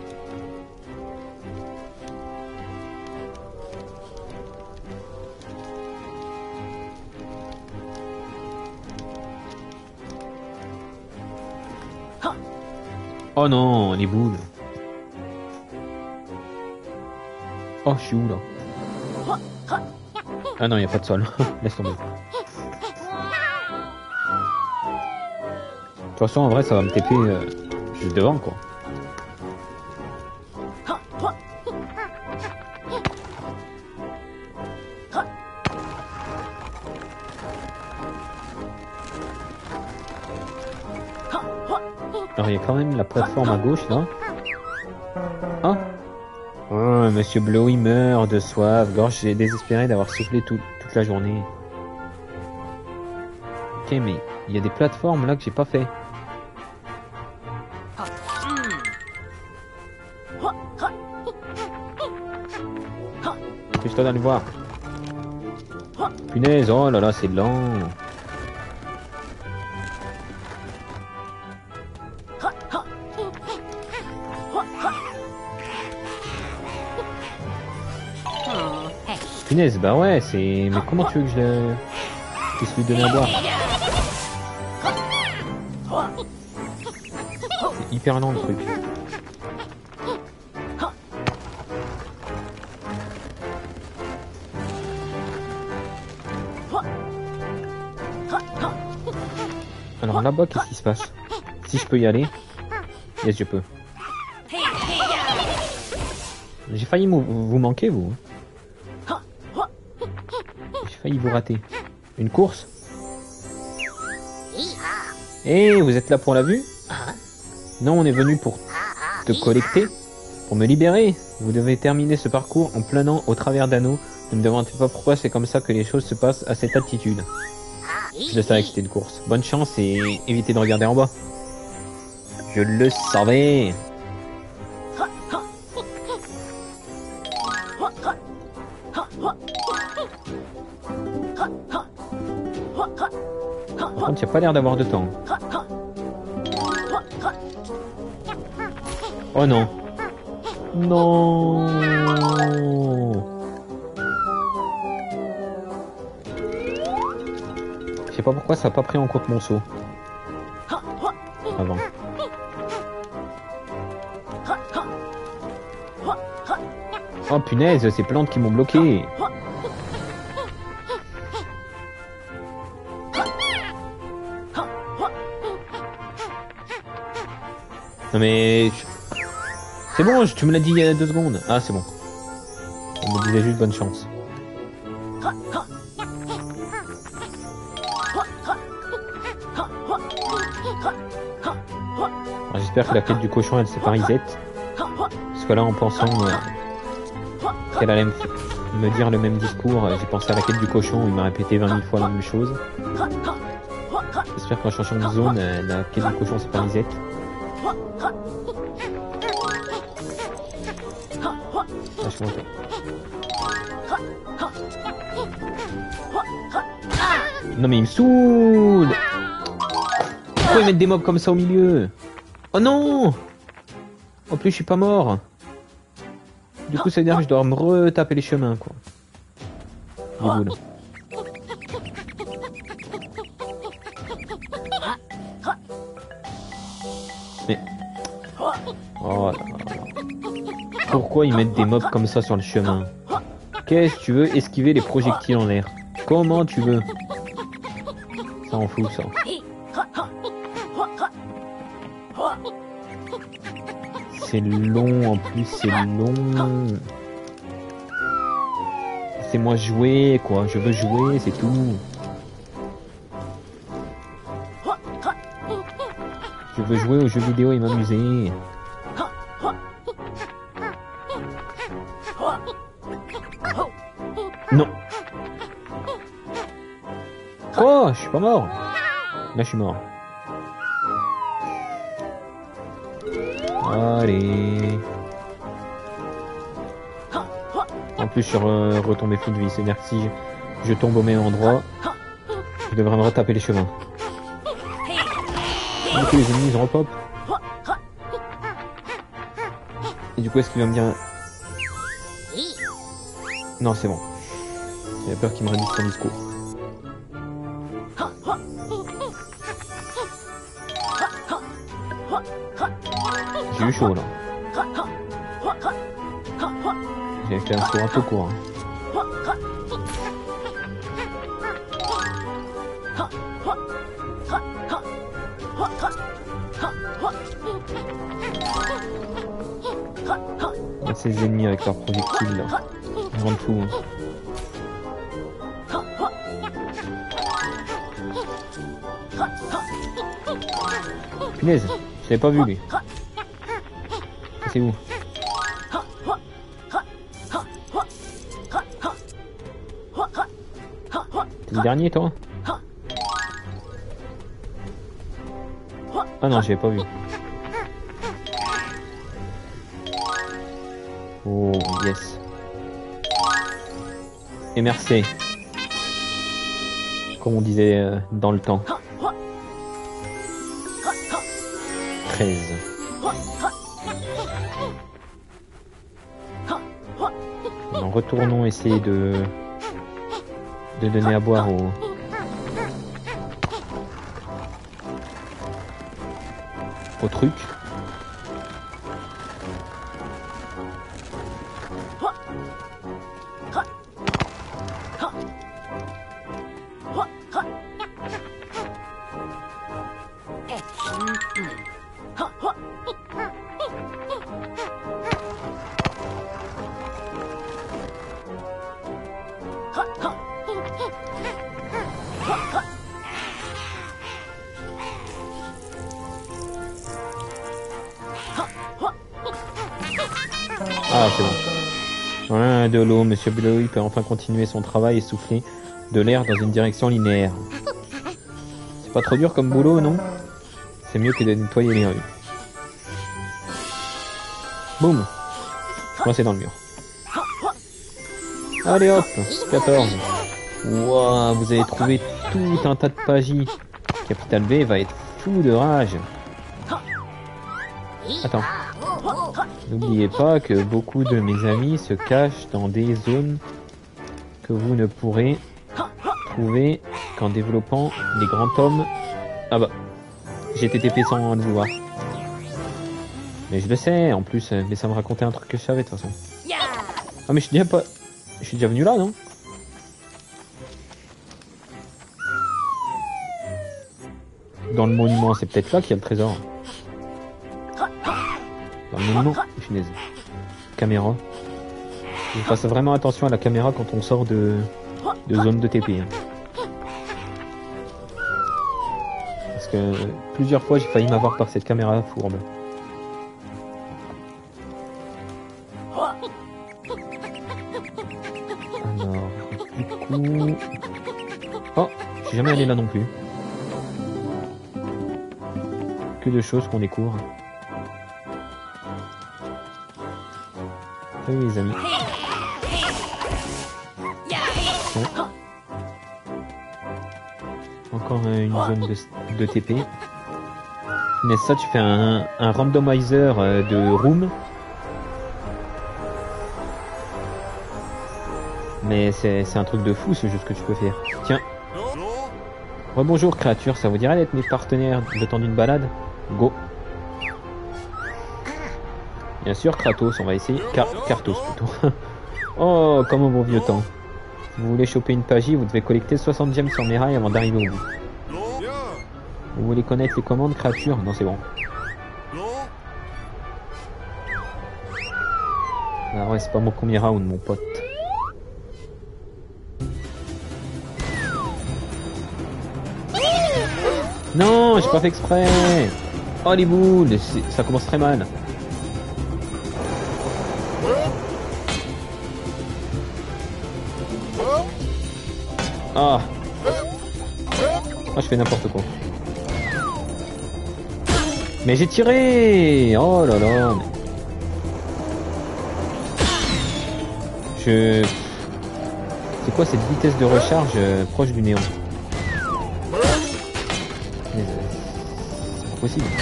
Oh non, les boules. Oh, je suis où là? Ah non, il n'y a pas de sol. Laisse tomber. De toute façon, en vrai, ça va me T P euh, juste devant, quoi. Alors, il y a quand même la plateforme à gauche, là. Ah! Oh, Monsieur Blowy meurt de soif, gorge désespéré d'avoir soufflé tout, toute la journée. Ok, mais il y a des plateformes là que j'ai pas fait. Je dois aller voir. Punaise, oh là là, c'est lent. Punaise, bah ouais, c'est... Mais comment tu veux que je le... puisse lui donner à boire? C'est hyper lent le truc. Alors là-bas, qu'est-ce qui se passe? Si je peux y aller? Yes, je peux. J'ai failli vous manquer, vous. J'ai failli vous rater. Une course? Eh, vous êtes là pour la vue? Non, on est venu pour te collecter, pour me libérer. Vous devez terminer ce parcours en planant au travers d'anneaux. Ne me demandez pas pourquoi c'est comme ça que les choses se passent à cette altitude. Je le savais que c'était une course. Bonne chance et évitez de regarder en bas. Je le savais. Par contre, il n'y a pas l'air d'avoir de temps. Oh non. Non. Je sais pas pourquoi ça n'a pas pris en compte mon saut. avant. Oh punaise, ces plantes qui m'ont bloqué. Non mais... C'est bon, tu me l'as dit il y a deux secondes. Ah c'est bon. On me disait juste bonne chance. J'espère que la quête du cochon elle s'est pas reset. Parce que là en pensant euh, qu'elle allait me, me dire le même discours, j'ai pensé à la quête du cochon où il m'a répété vingt mille fois la même chose. J'espère qu'en changeant de zone, euh, la quête du cochon s'est pas reset. Ah, je suis content. Non mais il me saoule. Pourquoi ils mettent des mobs comme ça au milieu? Oh non! En plus je suis pas mort. Du coup ça veut dire que je dois me retaper les chemins quoi. Dégoût. Mais... Oh là là. Pourquoi ils mettent des mobs comme ça sur le chemin? Qu'est-ce que tu veux? Esquiver les projectiles en l'air. Comment tu veux? Ça en fout ça. C'est long en plus, c'est long. Laissez-moi jouer quoi, je veux jouer, c'est tout. Je veux jouer aux jeux vidéo et m'amuser. Non. Oh, je suis pas mort. Là je suis mort. Allez. En plus je suis re retombé fou de vie, c'est-à-dire que si je, je tombe au même endroit, je devrais me retaper les chemins. Du coup les ennemis ils repop. Et du coup est-ce qu'il va me dire... Non c'est bon. J'avais peur qu'il me redise son discours. J'ai eu chaud là. J'ai fait un saut un peu court. Hein. Et ces ennemis avec leurs projectiles là. Ils rendent fou. Hein. Punaise, je l'avais pas vu lui. C'est où? T'es le dernier toi? Ah non, j'avais pas vu. Oh yes. Et merci. Comme on disait euh, dans le temps. treize. En retournons essayer de de donner à boire au au truc. Ah, c'est bon. Voilà, de l'eau, Monsieur Blowy peut enfin continuer son travail et souffler de l'air dans une direction linéaire. C'est pas trop dur comme boulot, non? C'est mieux que de nettoyer les rues. Boum! Coincé dans le mur. Allez hop! quatorze. Wouah, vous avez trouvé tout un tas de pagis. Capital B va être fou de rage. Attends. N'oubliez pas que beaucoup de mes amis se cachent dans des zones que vous ne pourrez trouver qu'en développant les grands tomes. Ah bah. J'ai été T P sans le vouloir. Mais je le sais, en plus, mais ça me racontait un truc que je savais de toute façon. Ah mais je suis déjà pas... Je suis déjà venu là, non? Dans le monument, c'est peut-être là qu'il y a le trésor. Dans le monument, finesse. Caméra. Je fasse vraiment attention à la caméra quand on sort de, de zone de T P. Hein. Parce que plusieurs fois j'ai failli m'avoir par cette caméra fourbe. Alors, du coup... Oh, je suis jamais allé là non plus. Que de choses qu'on découvre. Salut les amis. Bon. Encore une zone de, de T P. Mais ça, tu fais un, un randomizer de room. Mais c'est un truc de fou ce jeu ce que tu peux faire. Tiens. Rebonjour créature, ça vous dirait d'être mes partenaires le temps d'une balade? Go. Bien sûr, Kratos, on va essayer. Car Kartos plutôt. Oh, comme au bon vieux temps. Si vous voulez choper une pagie, vous devez collecter soixante gemmes sur mes rails avant d'arriver au bout. Vous voulez connaître les commandes, créature? Non, c'est bon. Ah ouais, c'est pas mon premier round, mon pote. Non, j'ai pas fait exprès. Oh les boules, ça commence très mal. Ah. Ah, je fais n'importe quoi. Mais j'ai tiré. Oh là là. Je... C'est quoi cette vitesse de recharge euh, proche du néon? C'est pas possible.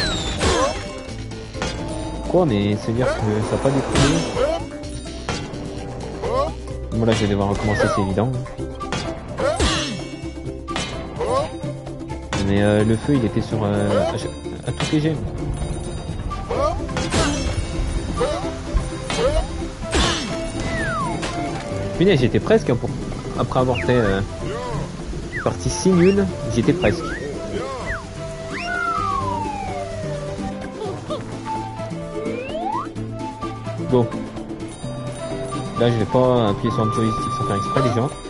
Quoi, mais c'est dire que ça n'a pas découlé. Bon là je vais devoir recommencer, c'est évident. Mais euh, le feu il était sur euh, à, à toutes les gemmes. Punaise, j'étais presque hein, pour... après avoir fait euh, partie si nulle, j'étais presque. Bon. Là je vais pas appuyer sur le joystick sans faire exprès les gens.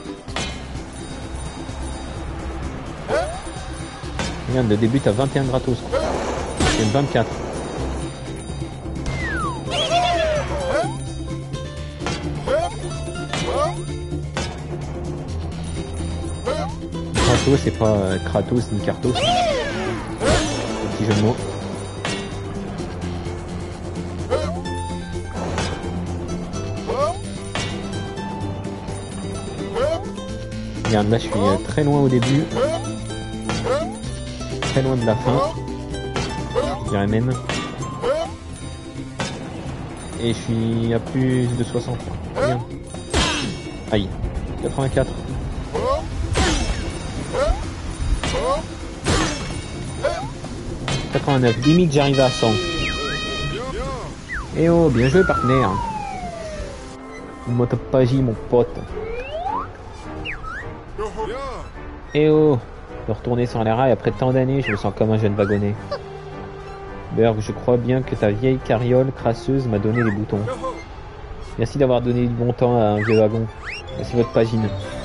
Regarde, le début t'as vingt et un gratos. C'est vingt-quatre. Kratos c'est pas euh, Kratos ni Kartos. Petit jeu de mots. Regarde, là je suis euh, très loin au début. Très loin de la fin. Je dirais même. Et je suis à plus de soixante. Bien. Aïe. quatre-vingt-quatre. quatre-vingt-neuf. Limite j'arrive à cent. Eh oh, bien joué partenaire. Motopagie mon pote. Eh oh, de retourner sur les rails après tant d'années, je me sens comme un jeune wagonnet. Berg, je crois bien que ta vieille carriole crasseuse m'a donné les boutons. Merci d'avoir donné du bon temps à un vieux wagon. C'est votre pagine.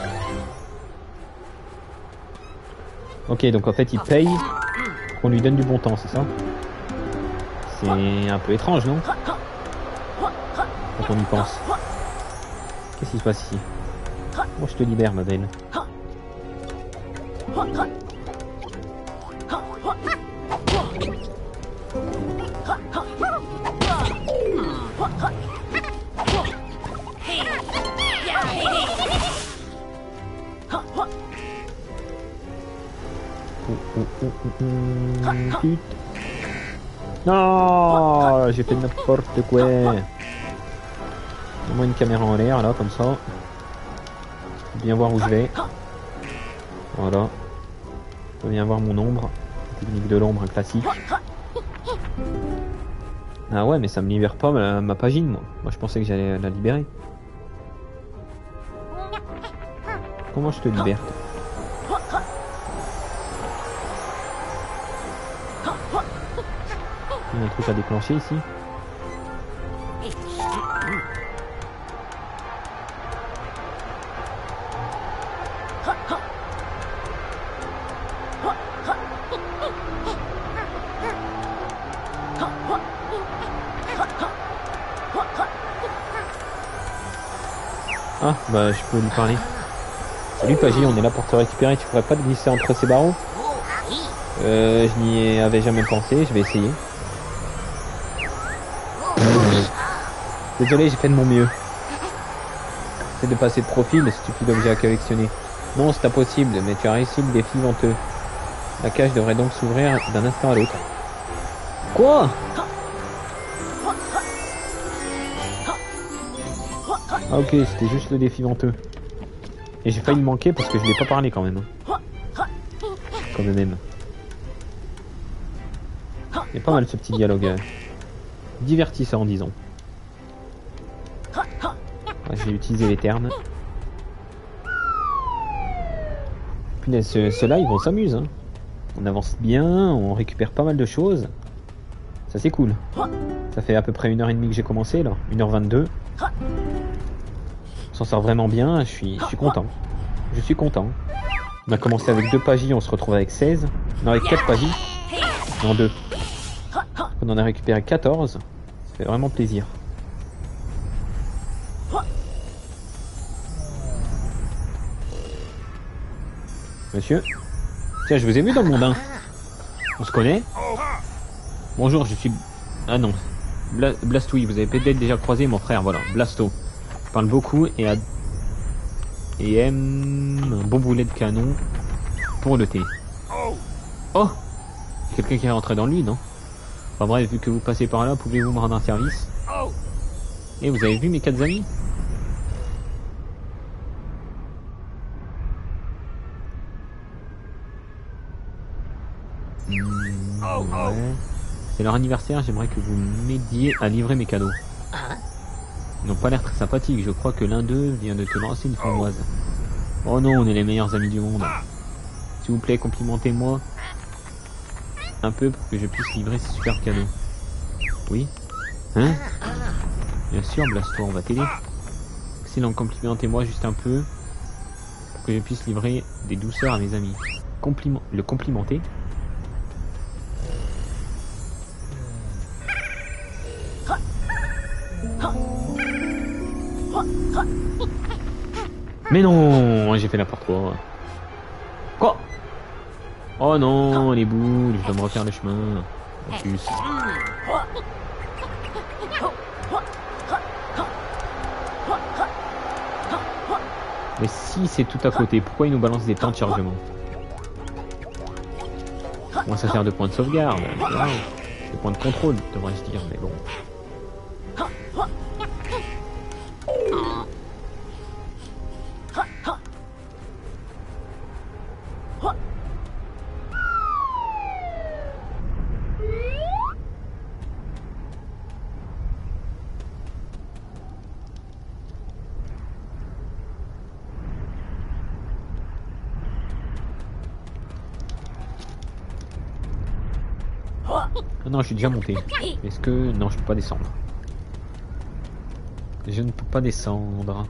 Ok, donc en fait il paye qu'on lui donne du bon temps, c'est ça? C'est un peu étrange, non? Quand on y pense. Qu'est-ce qui se passe ici? Moi je te libère, ma belle. Non, j'ai fait n'importe quoi. Mets-moi une caméra en l'air, là, comme ça. Bien voir où je vais. Voilà. On peut bien voir mon ombre. technique de l'ombre, un classique. Ah ouais, mais ça me libère pas ma, ma pagine, moi. Moi, je pensais que j'allais la libérer. Comment je te libère? Il y a un truc à déclencher ici. Ah, bah je peux lui parler. Salut Pagi, on est là pour te récupérer, tu pourrais pas te glisser entre ces barreaux? Euh, je n'y avais jamais pensé, je vais essayer. Désolé, j'ai fait de mon mieux. C'est de passer de profil, stupide objet à collectionner. Non, c'est impossible, mais tu as réussi le défi venteux. La cage devrait donc s'ouvrir d'un instant à l'autre. Quoi? Ah ok, c'était juste le défi venteux. Et j'ai failli le manquer parce que je l'ai pas parlé quand même. Quand même. Il y a pas mal ce petit dialogue. Euh, divertissant, disons. Ouais, j'ai utilisé les termes. Punaise, ce, ceux-là, ils vont s'amuser. Hein. On avance bien, on récupère pas mal de choses. Ça, c'est cool. Ça fait à peu près une heure et demie que j'ai commencé, là. une heure vingt-deux. On s'en sort vraiment bien, je suis, je suis content. Je suis content. On a commencé avec deux pagies, on se retrouve avec seize. Non, avec quatre pagies. Non, deux. On en a récupéré quatorze. Ça fait vraiment plaisir. Monsieur? Tiens, je vous ai vu dans le monde. On se connaît? Bonjour, je suis... Ah non. Bla Blastoui, vous avez peut-être déjà croisé mon frère, voilà. Blasto. Il parle beaucoup et a... Et aime un bon boulet de canon pour le thé. Oh! Quelqu'un qui est rentré dans lui, non? Enfin bref, vu que vous passez par là, pouvez-vous me rendre un service? Et vous avez vu mes quatre amis? Mmh, ouais. C'est leur anniversaire, j'aimerais que vous m'aidiez à livrer mes cadeaux. Ils n'ont pas l'air très sympathiques, je crois que l'un d'eux vient de te lancer une framboise. Oh non, on est les meilleurs amis du monde. S'il vous plaît, complimentez-moi un peu pour que je puisse livrer ces super cadeaux. Oui? Hein? Bien sûr, Blasto, on va t'aider. Excellent, complimentez-moi juste un peu pour que je puisse livrer des douceurs à mes amis. Compliment... Le complimenter? Mais non, j'ai fait n'importe quoi. Quoi? Oh non, les boules, je dois me refaire le chemin. En plus. Mais si c'est tout à côté, pourquoi il nous balance des temps de chargement? Moi ça sert de point de sauvegarde, de point de contrôle, devrais-je dire, mais bon. Non, je suis déjà monté. Est-ce que... Non, je peux pas descendre. Je ne peux pas descendre.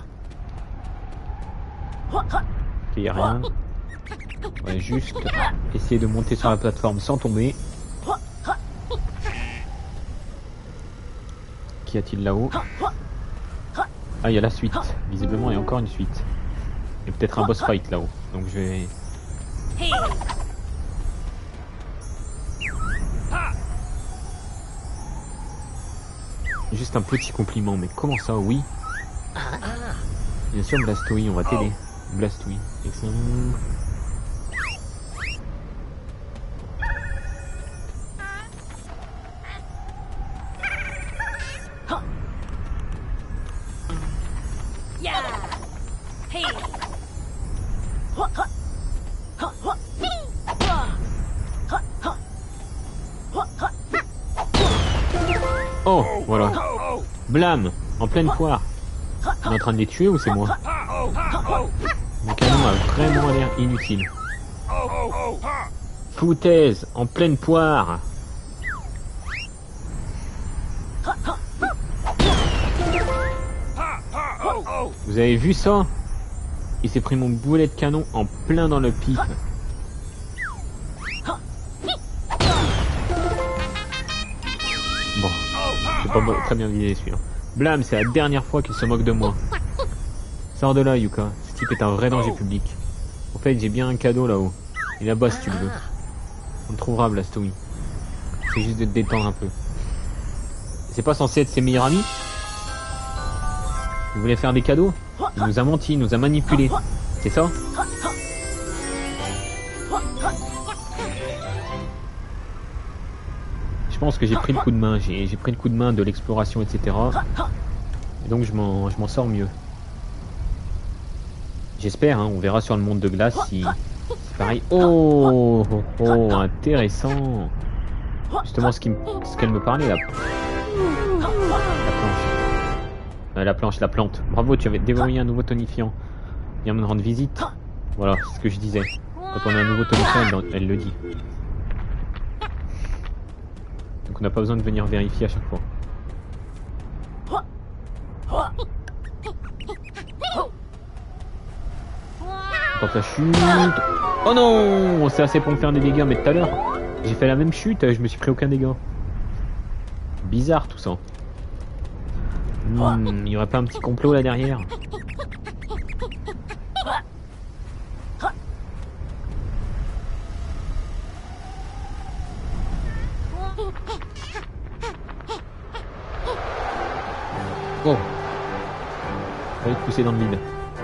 Ok, y a rien. Ouais, juste essayer de monter sur la plateforme sans tomber. Qu'y a-t-il là-haut? Ah, il y a la suite. Visiblement, il y a encore une suite. Et peut-être un boss fight là-haut. Donc je vais... Juste un petit compliment, mais comment ça, oui? Bien sûr, Blastoui, on va t'aider. Blastoui, excellent. Blam! En pleine poire. On est en train de les tuer ou c'est moi? Le canon a vraiment l'air inutile. Foutaise! En pleine poire! Vous avez vu ça? Il s'est pris mon boulet de canon en plein dans le pif. Bon, c'est pas très bien visé celui-là. Blam, c'est la dernière fois qu'il se moque de moi. Sors de là, Yuka. Ce type est un vrai danger public. En fait, j'ai bien un cadeau là-haut. Et là-bas si tu le veux. On le trouvera, Blastoise. C'est juste de te détendre un peu. C'est pas censé être ses meilleurs amis? Il voulait faire des cadeaux? Il nous a menti, il nous a manipulés. C'est ça? Je pense que j'ai pris le coup de main. J'ai pris le coup de main de l'exploration, et cetera. Et donc je m'en je m'en sors mieux. J'espère, hein, on verra sur le monde de glace si c'est pareil. Oh, oh, oh, intéressant. Justement ce qui ce qu'elle me parlait là. La planche. Euh, la planche, la plante. Bravo, tu avais déverrouillé un nouveau tonifiant. Viens me rendre visite. Voilà, c'est ce que je disais. Quand on a un nouveau tonifiant, elle, elle le dit. Donc on n'a pas besoin de venir vérifier à chaque fois. Quand la chute... Oh non! C'est assez pour me faire des dégâts, mais tout à l'heure, j'ai fait la même chute, je me suis pris aucun dégât. Bizarre tout ça. Hmm, il n'y aurait pas un petit complot là derrière? Oh! Fallait te pousser dans le vide.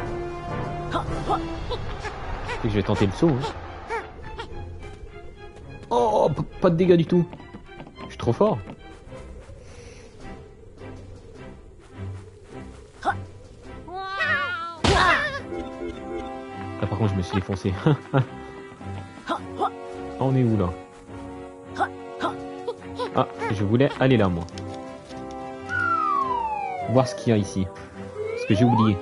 Et je vais tenter le saut. Hein. Oh! Pas de dégâts du tout. Je suis trop fort. Là par contre je me suis défoncé. On est où là? Ah, je voulais aller là moi. Voir ce qu'il y a ici. Parce que j'ai oublié.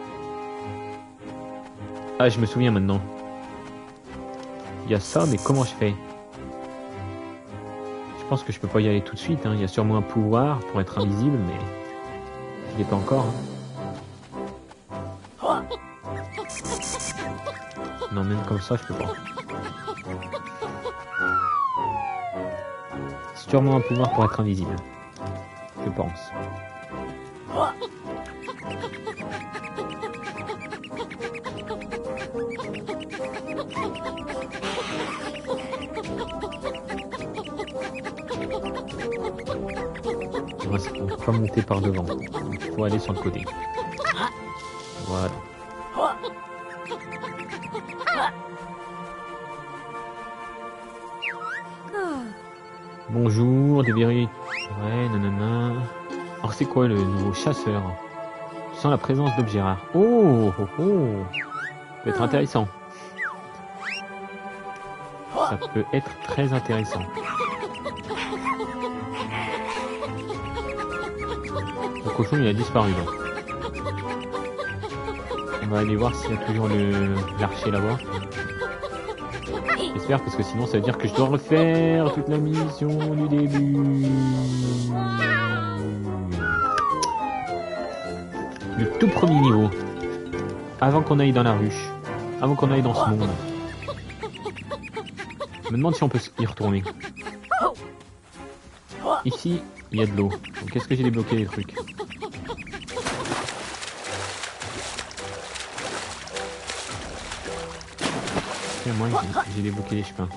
Ah, je me souviens maintenant. Il y a ça, mais comment je fais? Je pense que je peux pas y aller tout de suite. Hein. Il y a sûrement un pouvoir pour être invisible, mais je l'ai pas encore. Hein. Non, même comme ça, je peux pas. C'est sûrement un pouvoir pour être invisible. Je pense. On peut pas monter par devant. Il faut aller sur le côté. Voilà. Bonjour, des vérités. Ouais, nanana. Alors c'est quoi le nouveau chasseur? Tu sens la présence d'objets rares. Oh, oh, oh. Ça peut être intéressant. Ça peut être très intéressant. Le cochon il a disparu là. On va aller voir s'il y a toujours le l'archer là-bas. J'espère parce que sinon ça veut dire que je dois refaire toute la mission du début. Le tout premier niveau. Avant qu'on aille dans la ruche. Avant qu'on aille dans ce monde. Je me demande si on peut y retourner. Ici, il y a de l'eau. Donc est-ce que j'ai débloqué des trucs? Moi j'ai débloqué les chemins.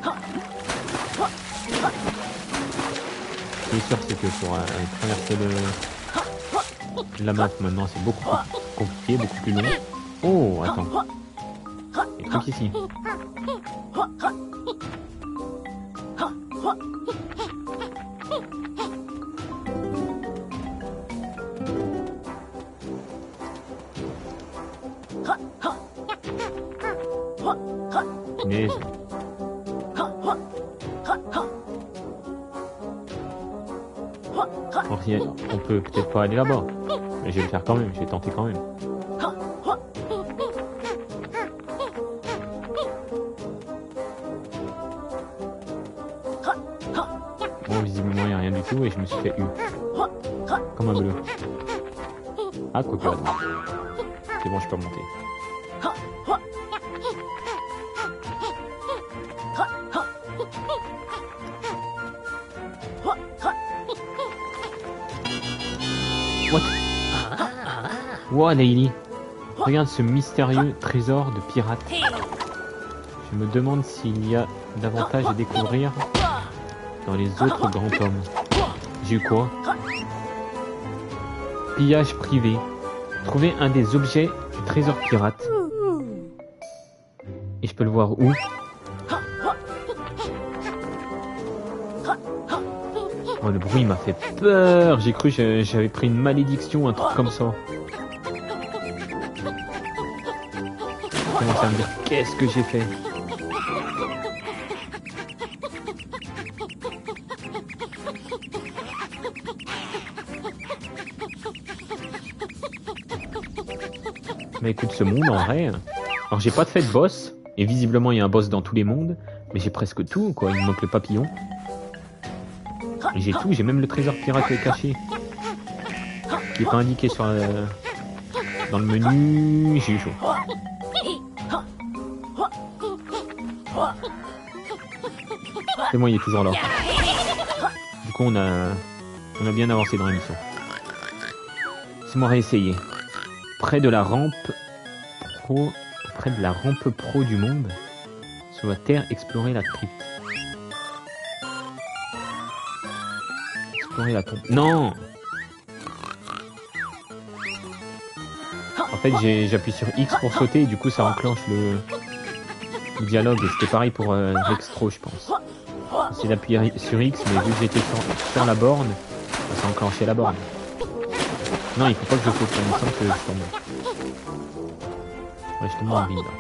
Ce qui est sûr c'est que pour euh, traverser le... la map maintenant c'est beaucoup plus compliqué, beaucoup plus long. Oh attends. Il y a des trucs ici. Punaise. On, on peut peut-être pas aller là-bas. Mais je vais le faire quand même, je vais tenter quand même. Bon, visiblement, il n'y a rien du tout et je me suis fait U. Comme un bleu. Ah, quoi que, attends. C'est bon, je peux remonter. What? Wow, Laylee. Regarde ce mystérieux trésor de pirate. Je me demande s'il y a davantage à découvrir dans les autres grands tomes. J'ai eu quoi? Pillage privé. Trouver un des objets du trésor pirate. Et je peux le voir où? Oh, le bruit m'a fait peur. J'ai cru que j'avais pris une malédiction, un truc comme ça. Je commence à me dire qu'est-ce que j'ai fait. Mais écoute, ce monde en vrai. Alors j'ai pas de fait de boss. Et visiblement il y a un boss dans tous les mondes. Mais j'ai presque tout quoi. Il me manque le papillon. Et j'ai tout, j'ai même le trésor pirate qui est caché. Qui est pas indiqué sur la... dans le menu. J'ai eu chaud. C'est moi, il est toujours là. Du coup on a on a bien avancé dans la mission. C'est moi réessayer. Près de la rampe pro, près de la rampe pro du monde, sur la Terre, explorer la crypte. Explorer la tombe. Non. En fait, j'appuie sur X pour sauter et du coup ça enclenche le, le dialogue. Et c'était pareil pour euh, Rextro, je pense. J'ai d'appuyer sur X, mais vu que j'étais sur, sur la borne, ça a enclenché la borne. Non, il faut pas que je saute, il me semble que je tombe. Ouais, je tombe en vide.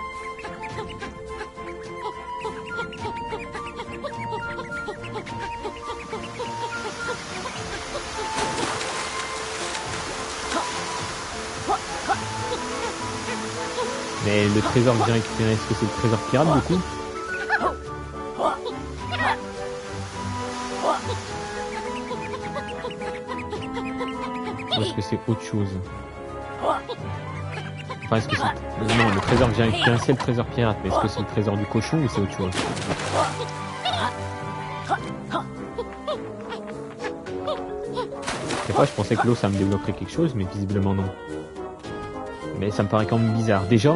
Mais le trésor que j'ai récupéré, est-ce que c'est le trésor pirate du coup? Ou est-ce que c'est autre chose? Enfin, est-ce que c'est... Non, le trésor que j'ai récupéré, c'est le trésor pirate. Mais est-ce que c'est le trésor du cochon ou c'est autre chose? Je sais pas, je pensais que l'eau, ça me débloquerait quelque chose, mais visiblement non. Mais ça me paraît quand même bizarre. Déjà,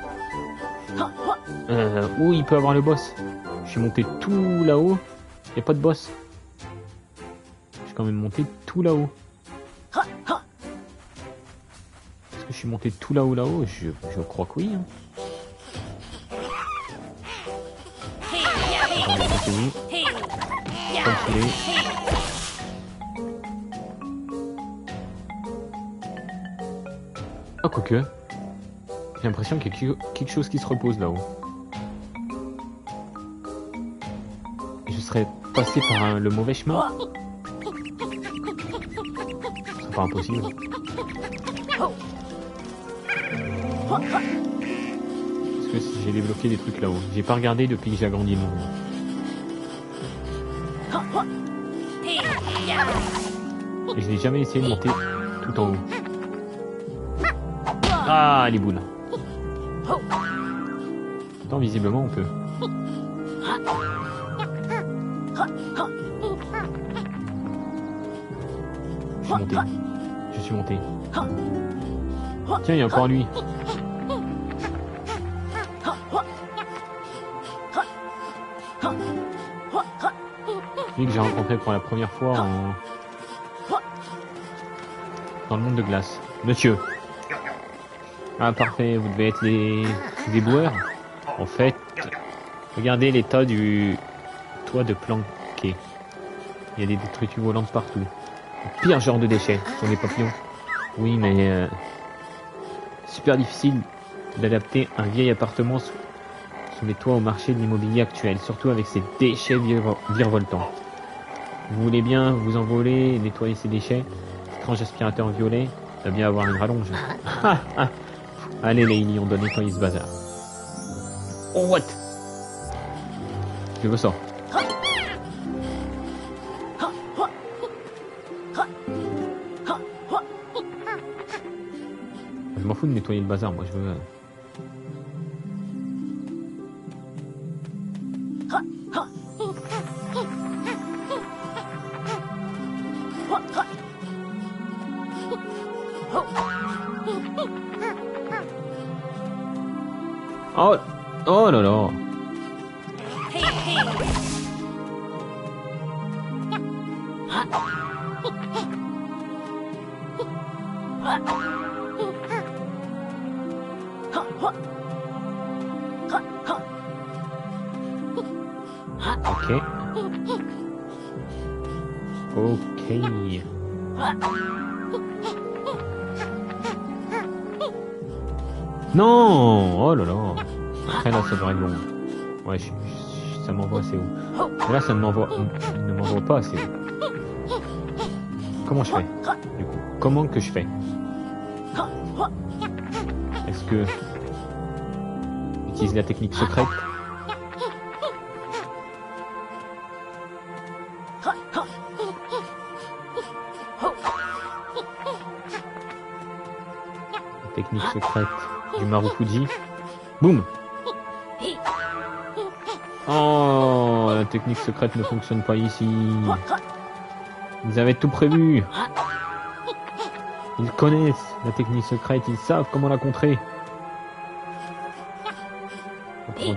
euh, où il peut avoir le boss? Je suis monté tout là-haut. Il n'y a pas de boss. Je suis quand même monté tout là-haut. Je suis monté tout là-haut, là-haut, je, je crois que oui. Hein. Attendez, oui. Comme il est. Ah, quoique. J'ai l'impression qu'il y a quelque chose qui se repose là-haut. Et je serais passé par un, le mauvais chemin. C'est pas impossible. Est-ce que j'ai débloqué des trucs là-haut? J'ai pas regardé depuis que j'ai agrandi le monde. Et je n'ai jamais essayé de monter tout en haut. Ah, les boules. Pourtant, visiblement, on peut. Je suis monté. Je suis monté. Tiens, il y a encore lui. Lui que j'ai rencontré pour la première fois en... dans le monde de glace. Monsieur. Ah parfait, vous devez être les déboueurs. En fait, regardez l'état du toit de planqué. Il y a des détritus volantes partout. Le pire genre de déchets sont des papillons. Oui, mais euh, super difficile d'adapter un vieil appartement sous, sous les toits au marché de l'immobilier actuel, surtout avec ces déchets viro- virevoltants. Vous voulez bien vous envoler et nettoyer ces déchets? Étrange aspirateur violet doit bien avoir une rallonge. Allez les Illy, on doit nettoyer ce bazar. Oh what? Je veux ça. Je m'en fous de nettoyer le bazar, moi je veux... Oh, oh là là. Ok. Ok. Non. Oh là là. Après là ça devrait être bon. Ouais, je, je, ça m'envoie assez haut. Mais là ça ne m'envoie, ne m'envoie pas assez haut. Comment je fais du coup? Comment que je fais? Est-ce que j'utilise la technique secrète? La technique secrète du Marufuji. Boum. Oh, la technique secrète ne fonctionne pas ici. Ils avaient tout prévu. Ils connaissent la technique secrète, ils savent comment la contrer. Oh, Dieu.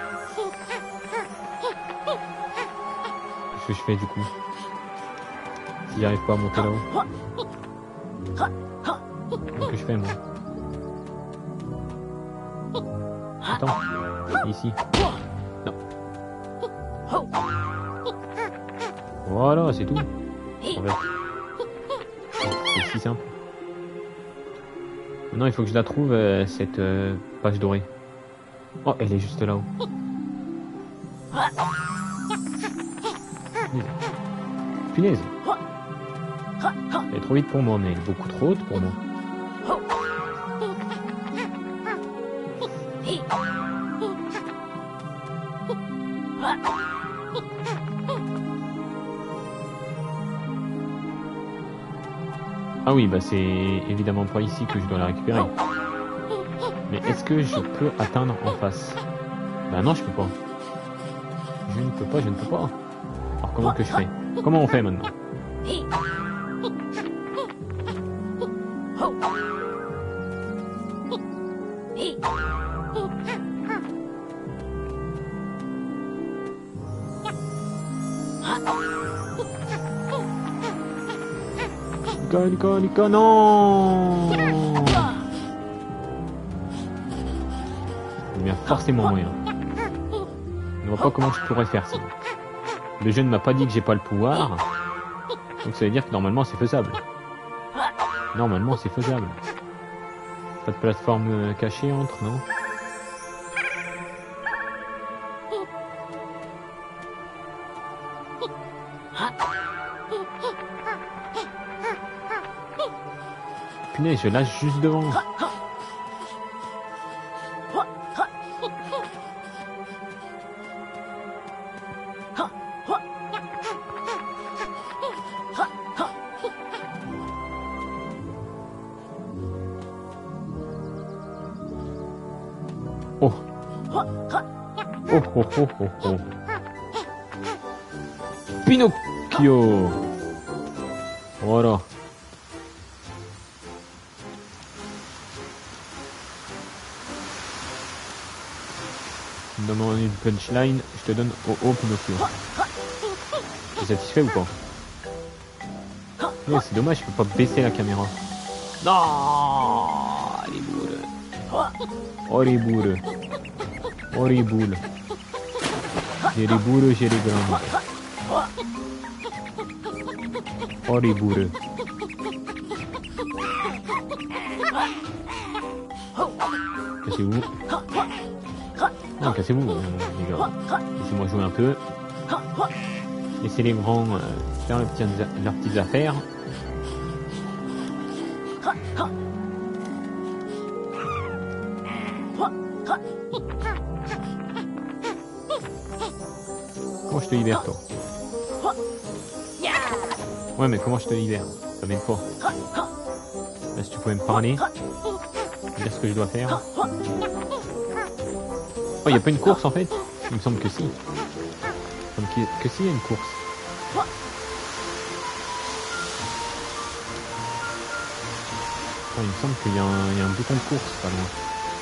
Qu'est-ce que je fais du coup? Si j'arrive pas à monter là-haut. Qu'est-ce que je fais moi? Attends, ici. Non. Voilà, c'est tout. En fait. C'est si simple. Maintenant, il faut que je la trouve, euh, cette euh, page dorée. Oh, elle est juste là-haut. Punaise. Elle est trop vite pour moi, mais elle est beaucoup trop haute pour moi. Ah oui, bah c'est évidemment pas ici que je dois la récupérer. Mais est-ce que je peux atteindre en face? Bah non, je peux pas. Je ne peux pas, je ne peux pas. Alors comment que je fais? Comment on fait maintenant? Nico, Nico, Nico, non! Il y a forcément moyen. Je ne vois pas comment je pourrais faire ça. Le jeu ne m'a pas dit que j'ai pas le pouvoir. Donc ça veut dire que normalement c'est faisable. Normalement c'est faisable. Pas de plateforme cachée entre, non? Punaise, je lâche juste devant. Oh. Oh oh oh oh oh. Pinocchio. Voilà. Demande une punchline, je te donne oh oh Pinocchio. T'es satisfait ou pas? Oh, c'est dommage, je peux pas baisser la caméra. Non, les boules. Oh les boules. Oh les boules. J'ai les boules, j'ai les grandes. Oh les boules. Cassez-vous. Non, cassez-vous, les gars. Laissez-moi jouer un peu. laisser les grands euh, faire leurs petites, leurs petites affaires. Comment je te libère, toi? Ouais, mais comment je te libère? Ça m'aide pas. Là, si tu pouvais me parler, me dire ce que je dois faire. Oh, y a pas une course en fait? Il me semble que si. Il me semble que, que si, y a une course. Oh, il me semble qu'il y, y a un bouton de course pas loin.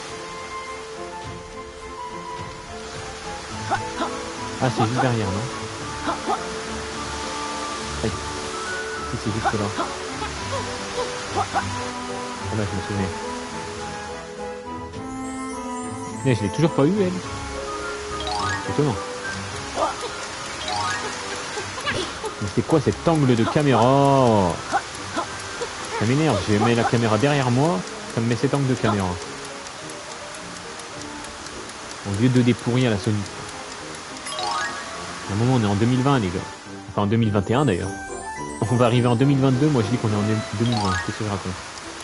Ah, c'est juste derrière, non? Aïe. Si, c'est juste là. Ah là, je me souviens. Mais je l'ai toujours pas eu, elle. Étonnant. Mais c'est quoi cet angle de caméra? Ça m'énerve, je mets la caméra derrière moi, ça me met cet angle de caméra. Au lieu de deux D pourri à la Sony. À un moment, on est en deux mille vingt, les gars. Enfin, en deux mille vingt et un d'ailleurs. On va arriver en deux mille vingt-deux, moi je dis qu'on est en deux mille vingt. Qu'est-ce que je raconte?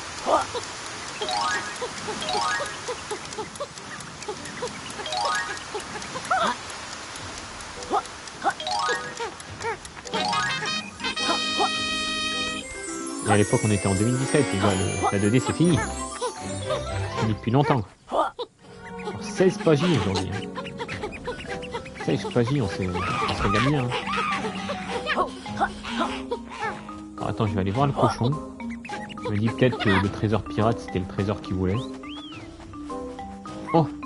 Et à l'époque, on était en deux mille dix-sept, les gars. Le, la deux D, c'est fini. C'est fini depuis longtemps. Alors, seize pages aujourd'hui. Hein. seize pages, on s'est régalé bien. Hein. Alors, attends, je vais aller voir le cochon. Je me dis peut-être que le trésor pirate, c'était le trésor qu'il voulait. Oh!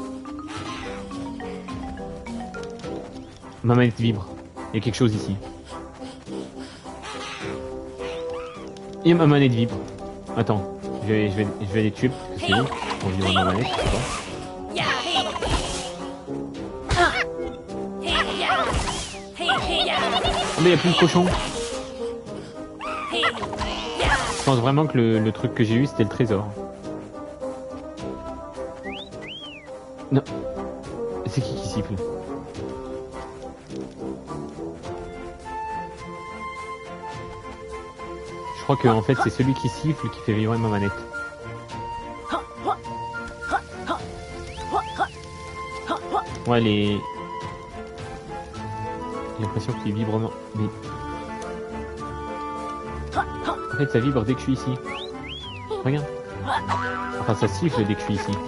Ma manette vibre. Il y a quelque chose ici. Et ma manette vibre. Attends, je vais, je vais, je vais les tuer parce que c'est eux. On vibre ma manette, je sais pas. Oh, mais il n'y a plus de cochon. Je pense vraiment que le, le truc que j'ai eu, c'était le trésor. Non. C'est qui qui siffle? Je crois que en fait c'est celui qui siffle qui fait vibrer ma manette. Ouais, les... J'ai l'impression qu'il vibre... Mais... En fait ça vibre dès que je suis ici. Regarde. Enfin ça siffle dès que je suis ici.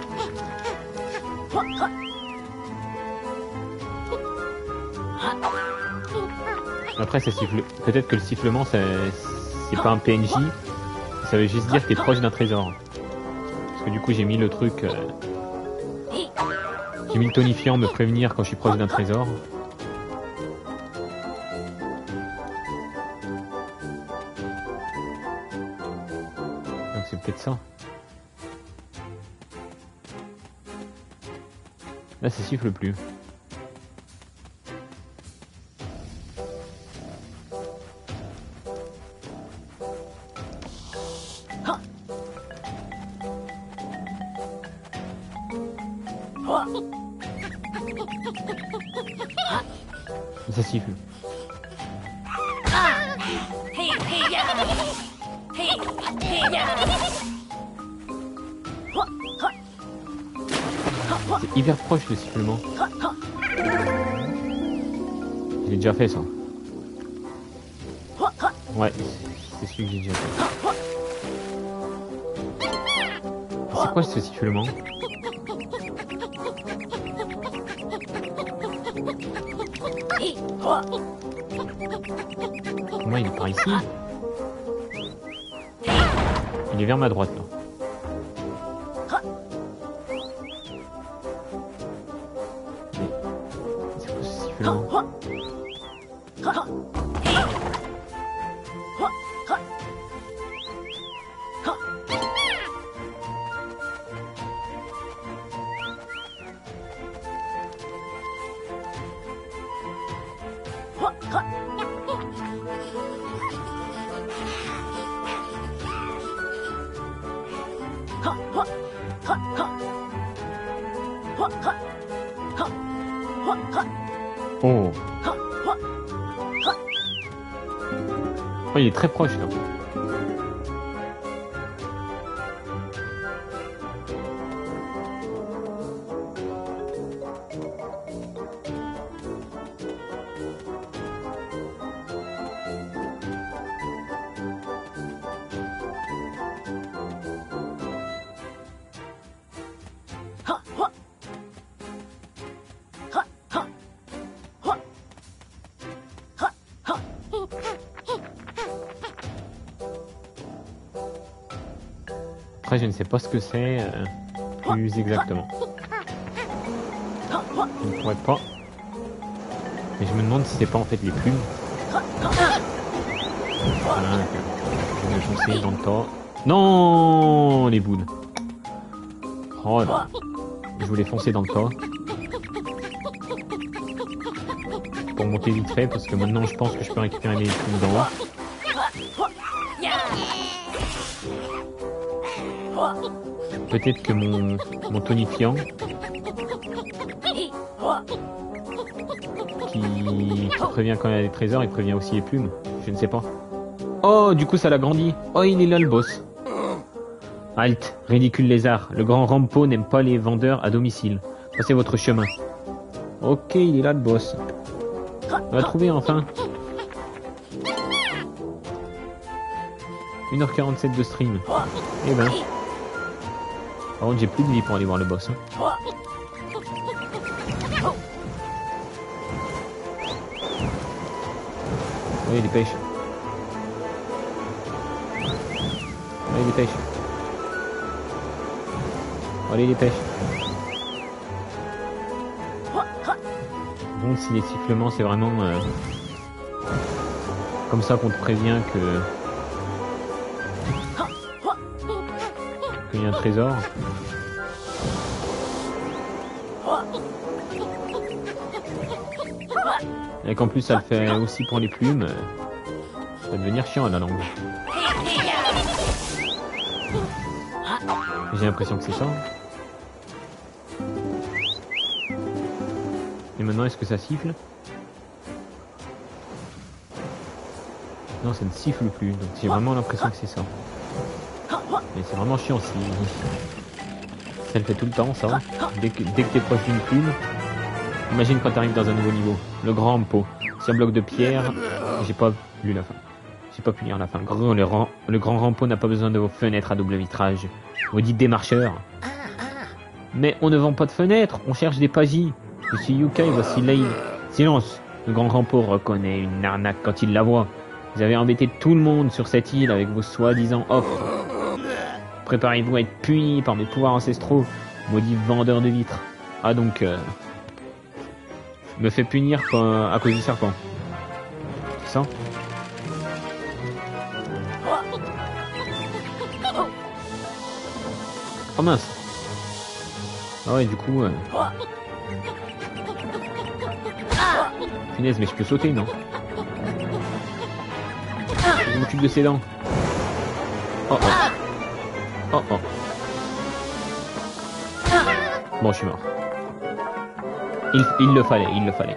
Après ça siffle... Peut-être que le sifflement ça... c'est pas un P N J. Ça veut juste dire que t'es proche d'un trésor. Parce que du coup j'ai mis le truc... Euh... J'ai mis le tonifiant me prévenir quand je suis proche d'un trésor. Donc c'est peut-être ça. Là ça siffle plus. Ça siffle. C'est hyper proche le sifflement. J'ai déjà fait ça. Ouais, c'est celui que j'ai déjà fait. C'est quoi ce sifflement? Moi il est par ici. Il est vers ma droite là. C'est quoi ce sifflement? Oh. Oh, il est très proche là. Après, je ne sais pas ce que c'est euh, plus exactement. Je ne pourrais pas. Mais je me demande si c'est pas en fait les plumes. Voilà, je vais me foncer dans le tas. Non, les boules. Oh là. Je voulais foncer dans le tas. Pour monter vite fait, parce que maintenant je pense que je peux récupérer les plumes d'en haut. Peut-être que mon, mon tonifiant qui, qui prévient quand il y a des trésors, il prévient aussi les plumes. Je ne sais pas. Oh, du coup ça l'a grandi. Oh, il est là le boss. Halt, ridicule lézard. Le grand Rampo n'aime pas les vendeurs à domicile. Passez votre chemin. Ok, il est là le boss. On l'a trouvé enfin. une heure quarante-sept de stream. Eh ben. Par contre, j'ai plus de vie pour aller voir le boss. Hein. Allez, dépêche. Allez, dépêche. Allez, dépêche. Bon, si les sifflements, c'est vraiment euh, comme ça qu'on te prévient que qu'il y a un trésor. Et qu'en plus ça le fait aussi pour les plumes, ça va devenir chiant à la langue. J'ai l'impression que c'est ça. Et maintenant, est-ce que ça siffle? Non, ça ne siffle plus, donc j'ai vraiment l'impression que c'est ça. Mais c'est vraiment chiant si... Ça le fait tout le temps, ça. Dès que, dès que t'es proche d'une plume, imagine quand t'arrives dans un nouveau niveau. Le grand pot. C'est un bloc de pierre. J'ai pas lu la fin. J'ai pas pu lire la fin. Gros, le, ran... le grand rampo n'a pas besoin de vos fenêtres à double vitrage. Vous dites des marcheurs. Mais on ne vend pas de fenêtres, on cherche des pagis. Monsieur Yuka et voici Lei. Silence. Le grand rampo reconnaît une arnaque quand il la voit. Vous avez embêté tout le monde sur cette île avec vos soi-disant offres. Préparez-vous à être puni par mes pouvoirs ancestraux, maudit vendeur de vitres. Ah donc, euh, me fait punir à cause du serpent. C'est ça? Oh mince. Ah ouais, du coup... Euh... Punaise, mais je peux sauter, non? Je m'occupe de ses dents. Oh oh. Oh oh. Bon, je suis mort. Il, il le fallait, il le fallait.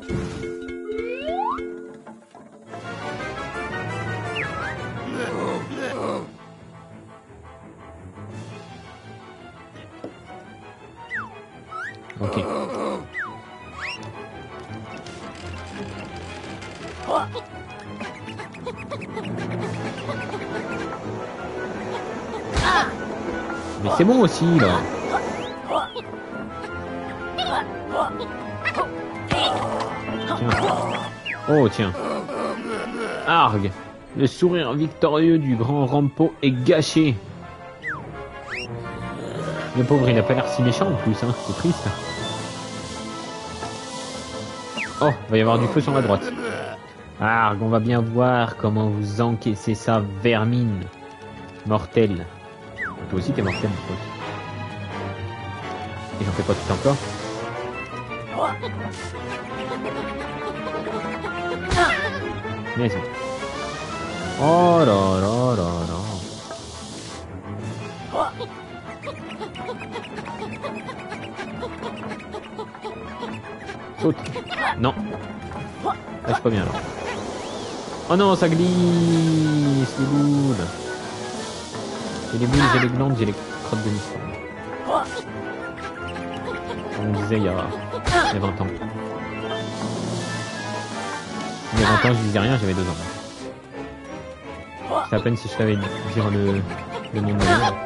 Ok. Mais c'est bon aussi, là. Tiens. Oh, tiens. Arg. Le sourire victorieux du grand Rampo est gâché. Le pauvre, il a pas l'air si méchant en plus, hein. C'est triste. Oh, il va y avoir du feu sur la droite. Arg, on va bien voir comment vous encaissez ça, vermine. Mortel. Toi aussi t'es mortel, mon pote. Et j'en fais pas tout encore. Mais c'est... Oh là là là là. Saute. Non. Là, je suis pas bien là. Oh non, ça glisse, les boules. J'ai les boules, j'ai les glandes, j'ai les crottes de licorne. Comme on disait il y a, il y a vingt ans. Il y a vingt ans, je disais rien, j'avais deux ans. C'est à peine si je savais dire le, le nom de ma vie.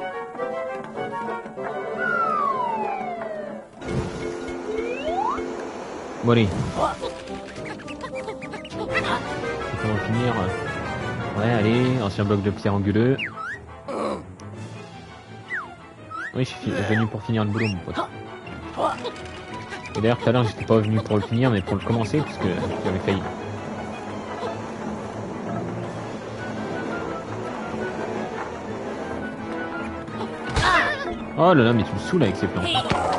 Bon allez. Comment finir? Ouais, allez, ancien bloc de pierre anguleux. Oui, je suis venu pour finir le boulot, mon pote. Et d'ailleurs, tout à l'heure, j'étais pas venu pour le finir, mais pour le commencer, parce que j'avais failli. Oh là là, mais tu me saoules avec ces plantes.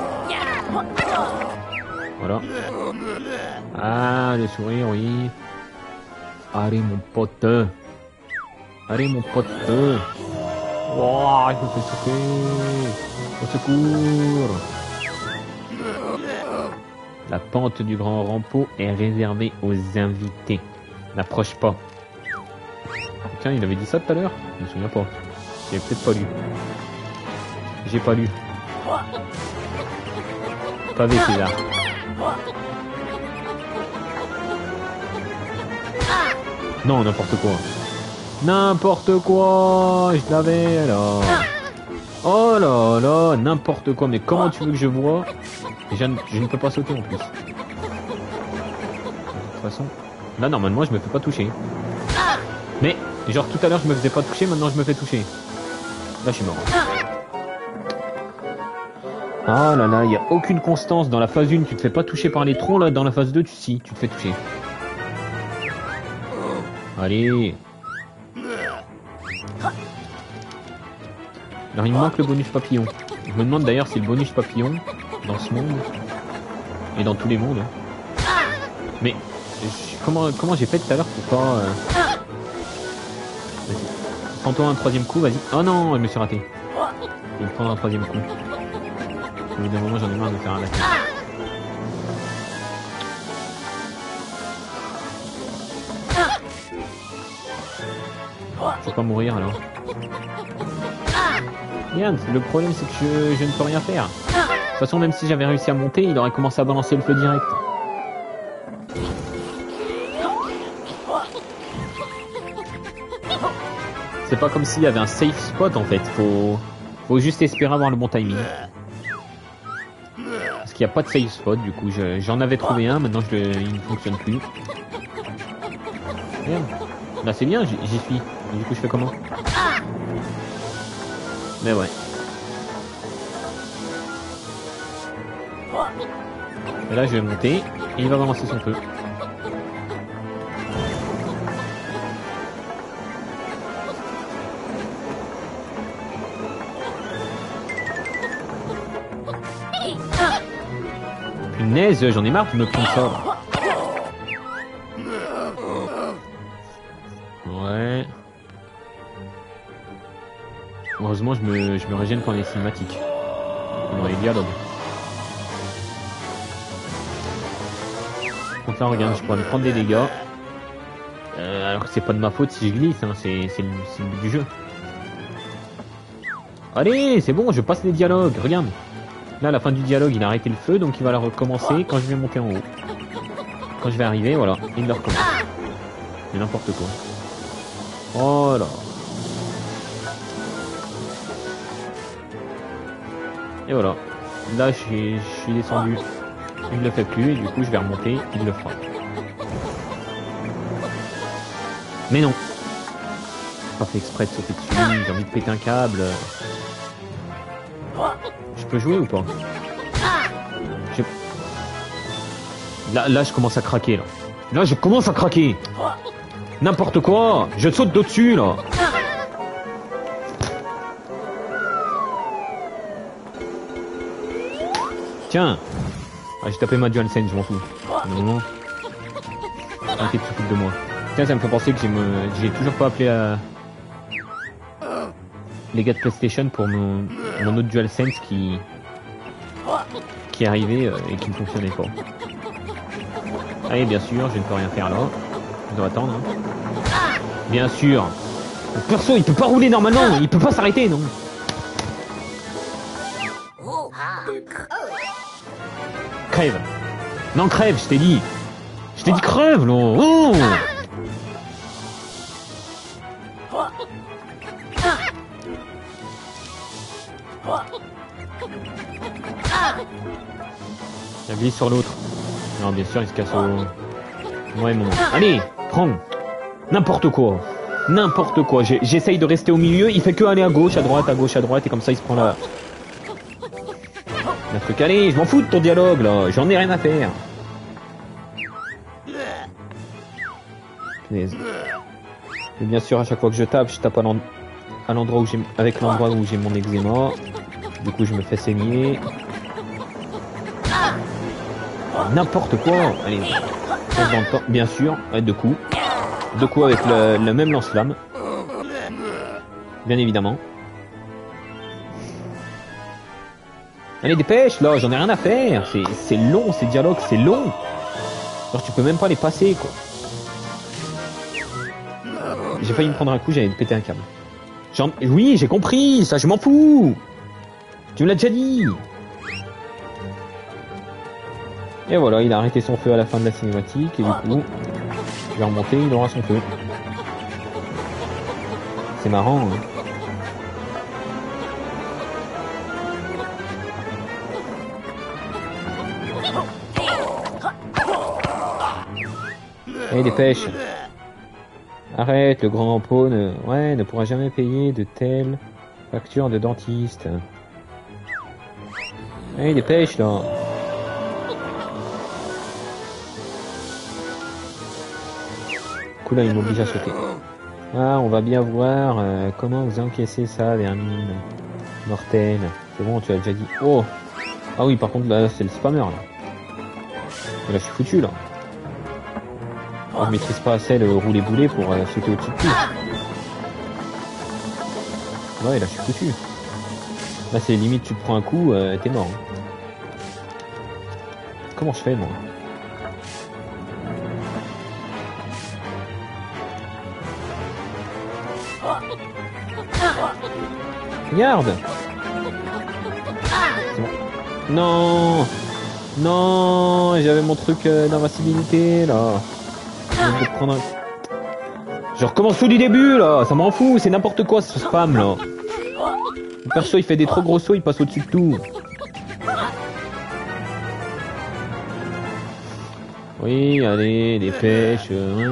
Voilà. Ah, le sourire, oui. Allez, mon pote. Allez, mon pote. Oh, il me fait souffrir. Au secours. La pente du grand rampeau est réservée aux invités. N'approche pas. Tiens, il avait dit ça tout à l'heure? Je me souviens pas. J'ai peut-être pas lu. J'ai pas lu. Pavé, César. Non, n'importe quoi. N'importe quoi. Je l'avais là. Oh là là, n'importe quoi. Mais comment tu veux que je vois? je, je ne peux pas sauter en plus. De toute façon, là normalement je me fais pas toucher. Mais genre tout à l'heure je me faisais pas toucher, maintenant je me fais toucher. Là je suis mort. Ah là là, il n'y a aucune constance. Dans la phase un, tu te fais pas toucher par les troncs. Là, dans la phase deux, tu, si, tu te fais toucher. Allez. Alors il me manque le bonus papillon. Je me demande d'ailleurs si le bonus papillon, dans ce monde, et dans tous les mondes, mais je, comment comment j'ai fait tout à l'heure pour pas... Euh... Vas-y. Prends-toi un troisième coup, vas-y. Oh non, je me suis raté. Je vais me prendre un troisième coup. Au bout d'un moment, j'en ai marre de faire un latin. Faut pas mourir alors. Regarde, le problème c'est que je, je ne peux rien faire. De toute façon, même si j'avais réussi à monter, il aurait commencé à balancer le feu direct. C'est pas comme s'il y avait un safe spot en fait. Faut, faut juste espérer avoir le bon timing. Parce qu'il n'y a pas de safe spot, du coup j'en avais trouvé un, maintenant je le, il ne fonctionne plus. Regarde. Là c'est bien, j'y suis. Du coup je fais comment? Mais ouais. Et là je vais monter et il va balancer son feu. Punaise, j'en ai marre de me prendre ça. Ouais. Heureusement je me, je me régène quand les cinématiques. Dans les dialogues. Donc là regarde, je pourrais me prendre des dégâts. Euh, alors que c'est pas de ma faute si je glisse, hein, c'est le, le but du jeu. Allez, c'est bon, je passe les dialogues, regarde. Là à la fin du dialogue il a arrêté le feu, donc il va la recommencer quand je vais monter en haut. Quand je vais arriver, voilà, il le recommence. C'est n'importe quoi. Oh là. Et voilà. Là je suis, je suis descendu. Il ne le fait plus et du coup je vais remonter, il le fera. Mais non. J'ai pas fait exprès de sauter dessus, j'ai envie de péter un câble. Je peux jouer ou pas? Là, là je commence à craquer là. Là je commence à craquer. N'importe quoi. Je saute d'au-dessus là. Tiens. Ah, j'ai tapé ma DualSense, je m'en fous. À un moment. Arrêtez de se foutre de moi. Tiens, ça me fait penser que j'ai me... j'ai toujours pas appelé à... les gars de PlayStation pour mon, mon autre DualSense qui... qui est arrivé euh, et qui ne fonctionnait pas. Allez, bien sûr, je ne peux rien faire là. Je dois attendre. Hein. Bien sûr. Le perso, il peut pas rouler normalement. Il peut pas s'arrêter, non. Crève. Non, crève, je t'ai dit. Je t'ai dit crève, là. Oh. Il glisse sur l'autre. Non, bien sûr, il se casse au... Ouais, mon... Allez, prends. N'importe quoi. N'importe quoi. J'essaye de rester au milieu. Il fait que aller à gauche, à droite, à gauche, à droite. Et comme ça, il se prend la... Un truc. Allez, je m'en fous de ton dialogue, là. J'en ai rien à faire. Mais bien sûr, à chaque fois que je tape, je tape à l'endroit où j'ai... avec l'endroit où j'ai mon eczéma. Du coup, je me fais saigner. N'importe quoi. Allez, dans le temps. Bien sûr, deux coups. Deux coups avec le, le même lance-flamme. Bien évidemment. Allez, dépêche, là, j'en ai rien à faire. C'est long, ces dialogues, c'est long. Alors, tu peux même pas les passer, quoi. J'ai failli me prendre un coup, j'allais péter un câble. Oui, j'ai compris, ça, je m'en fous. Tu me l'as déjà dit. Et voilà, il a arrêté son feu à la fin de la cinématique, et du coup, il va remonter, il aura son feu. C'est marrant, hein. Allez, dépêche. Arrête, le grand pot ne... Ouais, ne pourra jamais payer de telles factures de dentiste. Allez, dépêche, là. Du coup, là, il m'oblige à sauter. Ah, on va bien voir euh, comment vous encaissez ça, vermine mortelle. C'est bon, tu l'as déjà dit. Oh. Ah oui, par contre, là, c'est le spammer, là. Là, je suis foutu, là. Oh, je maîtrise pas assez le rouler-boulet pour euh, sauter au-dessus de tout. Ouais, là, je suis foutu. Là, c'est limite, tu te prends un coup, euh, t'es mort. Hein. Comment je fais, moi? Regarde. C'est bon. Non. Non, j'avais mon truc euh, d'invincibilité, là. Je vais prendre un... Je recommence tout du début, là. Ça m'en fout, c'est n'importe quoi, ce spam, là. Le perso, il fait des trop gros sauts, il passe au-dessus de tout. Oui, allez, dépêche.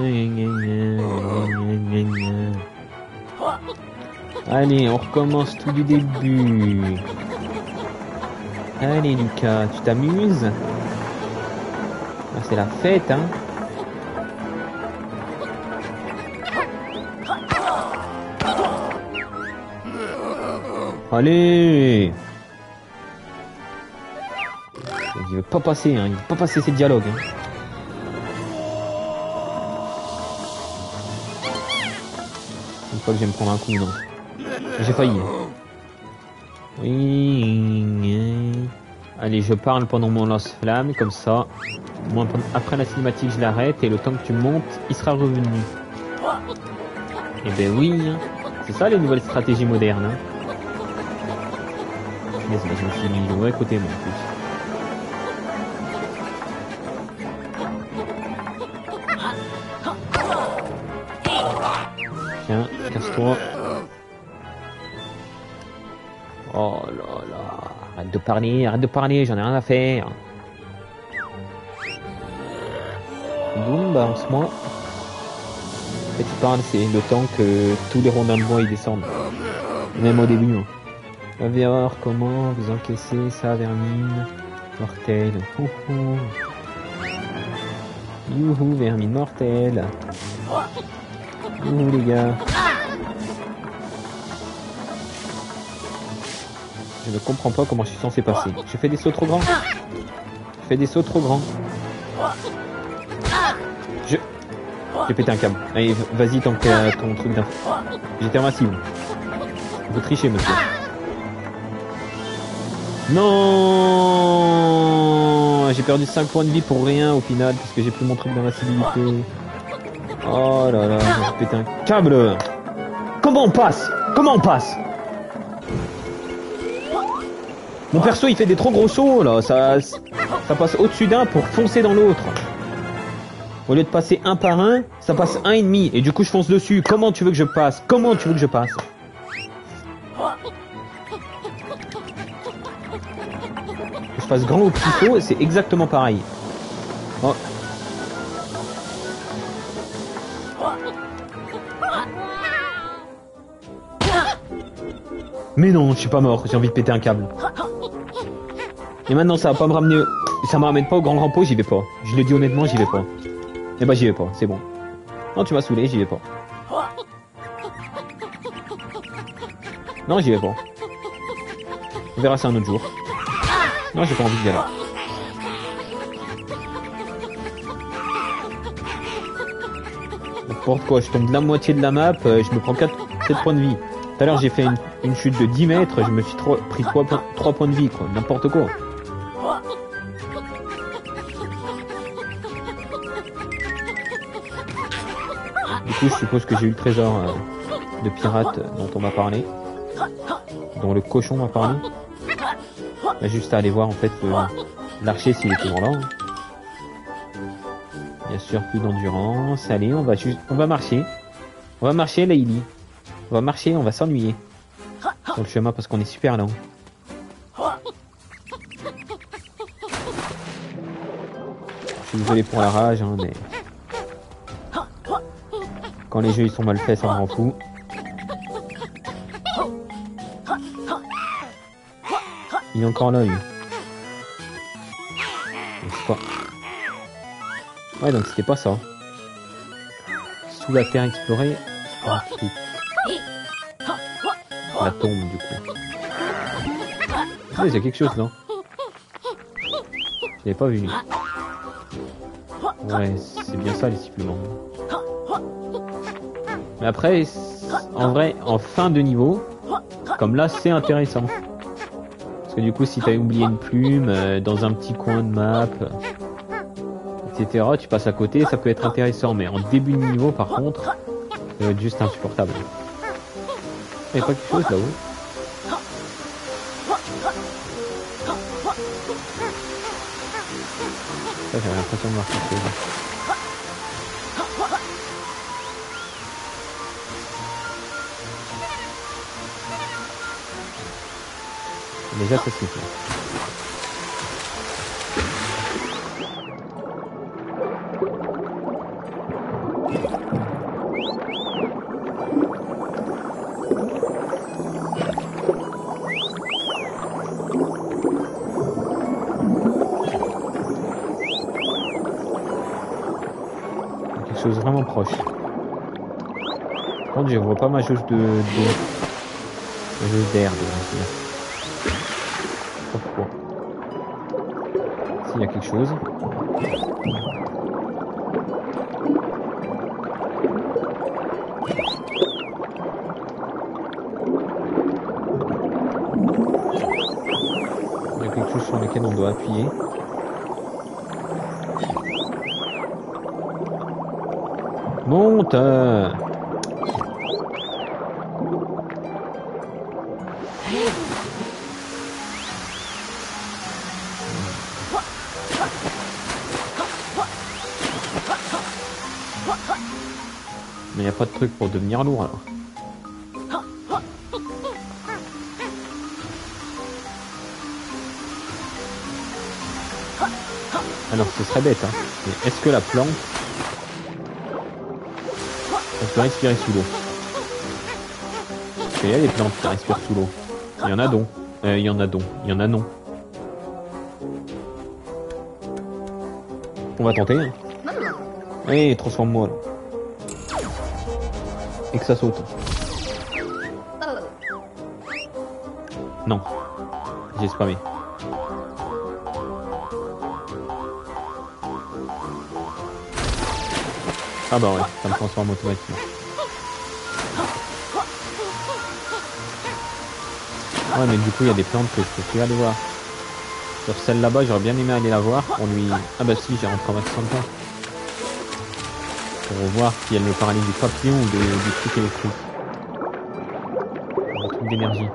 Allez, on recommence tout du début. Allez, Lucas, tu t'amuses? Ah, c'est la fête, hein. Allez. Il veut pas passer, hein. Il veut pas passer ces dialogues, hein. Une fois que je vais me prendre un coup, non. J'ai failli. Oui. Allez, je parle pendant mon lance-flamme, comme ça. Moi, après la cinématique, je l'arrête et le temps que tu montes, il sera revenu. Eh ben oui. C'est ça les nouvelles stratégies modernes. Hein. Mais je me suis mis de mauvais côté, moi, en plus. Tiens, casse-toi. Oh là là. Arrête de parler, arrête de parler, j'en ai rien à faire. Boum, balance-moi. En fait, tu parles, c'est le temps que tous les rondins de bois ils descendent. Même au début. Hein. On va voir comment vous encaissez ça, vermine mortelle. Oh, oh. Youhou, vermine mortelle. Youhou, les gars. Je ne comprends pas comment je suis censé passer. Je fais des sauts trop grands. Je fais des sauts trop grands. Je... J'ai pété un câble. Allez, vas-y, tant que t'as ton truc d'info. J'étais invincible. Vous trichez, monsieur. Non, j'ai perdu cinq points de vie pour rien au final, puisque j'ai plus mon truc d'invincibilité. Oh là là, j'ai pété un câble. Comment on passe? Comment on passe? Mon perso il fait des trop gros sauts là, ça, ça passe au-dessus d'un pour foncer dans l'autre. Au lieu de passer un par un, ça passe un et demi et du coup je fonce dessus. Comment tu veux que je passe? Comment tu veux que je passe? Que je fasse grand ou petit saut, c'est exactement pareil. Oh. Mais non, je suis pas mort, j'ai envie de péter un câble. Et maintenant ça va pas me ramener... Ça me ramène pas au grand grand pot, j'y vais pas. Je le dis honnêtement, j'y vais pas. Eh bah j'y vais pas, c'est bon. Non, tu m'as saoulé, j'y vais pas. Non, j'y vais pas. On verra ça un autre jour. Non, j'ai pas envie d'y aller. N'importe quoi, je tombe de la moitié de la map, euh, je me prends quatre points de vie. Tout à l'heure j'ai fait une, une chute de dix mètres, je me suis trop, pris trois points de vie, quoi. N'importe quoi. Du coup, je suppose que j'ai eu le trésor euh, de pirate dont on m'a parlé. Dont le cochon m'a parlé. Bah, juste à aller voir en fait l'archer s'il est toujours là. Hein. Bien sûr, plus d'endurance. Allez, on va juste, on va marcher. On va marcher, Layli. On va marcher, on va s'ennuyer. Sur le chemin parce qu'on est super lent. Je suis désolé pour la rage, hein, mais... Quand les jeux ils sont mal faits, ça me rend fou. Il est encore là, lui. Pas... Ouais, donc c'était pas ça. Sous la terre explorée. Ah, la tombe, du coup. Ah, il y a quelque chose là. Je l'avais pas vu. Ouais, c'est bien ça les sifflements. Mais après, en vrai, en fin de niveau, comme là, c'est intéressant. Parce que du coup, si t'as oublié une plume euh, dans un petit coin de map, et cetera, tu passes à côté, ça peut être intéressant. Mais en début de niveau, par contre, ça va être juste insupportable. Il n'y a pas quelque chose là-haut? Ça, j'avais l'impression de voir quelque chose. Déjà, ça c'est fait. Quelque chose vraiment proche. Par contre, je vois pas ma jauge de... de... ma jauge d'air, de... Pourquoi? S'il y a quelque chose. Il y a quelque chose sur lequel on doit appuyer. Monte! Mais il n'y a pas de truc pour devenir lourd alors. Alors ce serait bête, hein. Mais est-ce que la plante, on peut respirer sous l'eau? Parce qu'il y a des plantes qui respirent sous l'eau. Il y en a donc. Euh, il y en a donc. Il y en a non. On va tenter. Hein. Allez, transforme-moi là. Et que ça saute. Non. J'ai spammé. Ah bah ouais, ça me transforme automatiquement. Ouais, mais du coup, il y a des plantes que je peux plus aller voir. Sur celle là-bas, j'aurais bien aimé aller la voir pour lui... Ah bah si, j'ai rentré un max cent points. Pour voir si elle me parlait du papillon ou de, du truc électrique. Du truc d'énergie.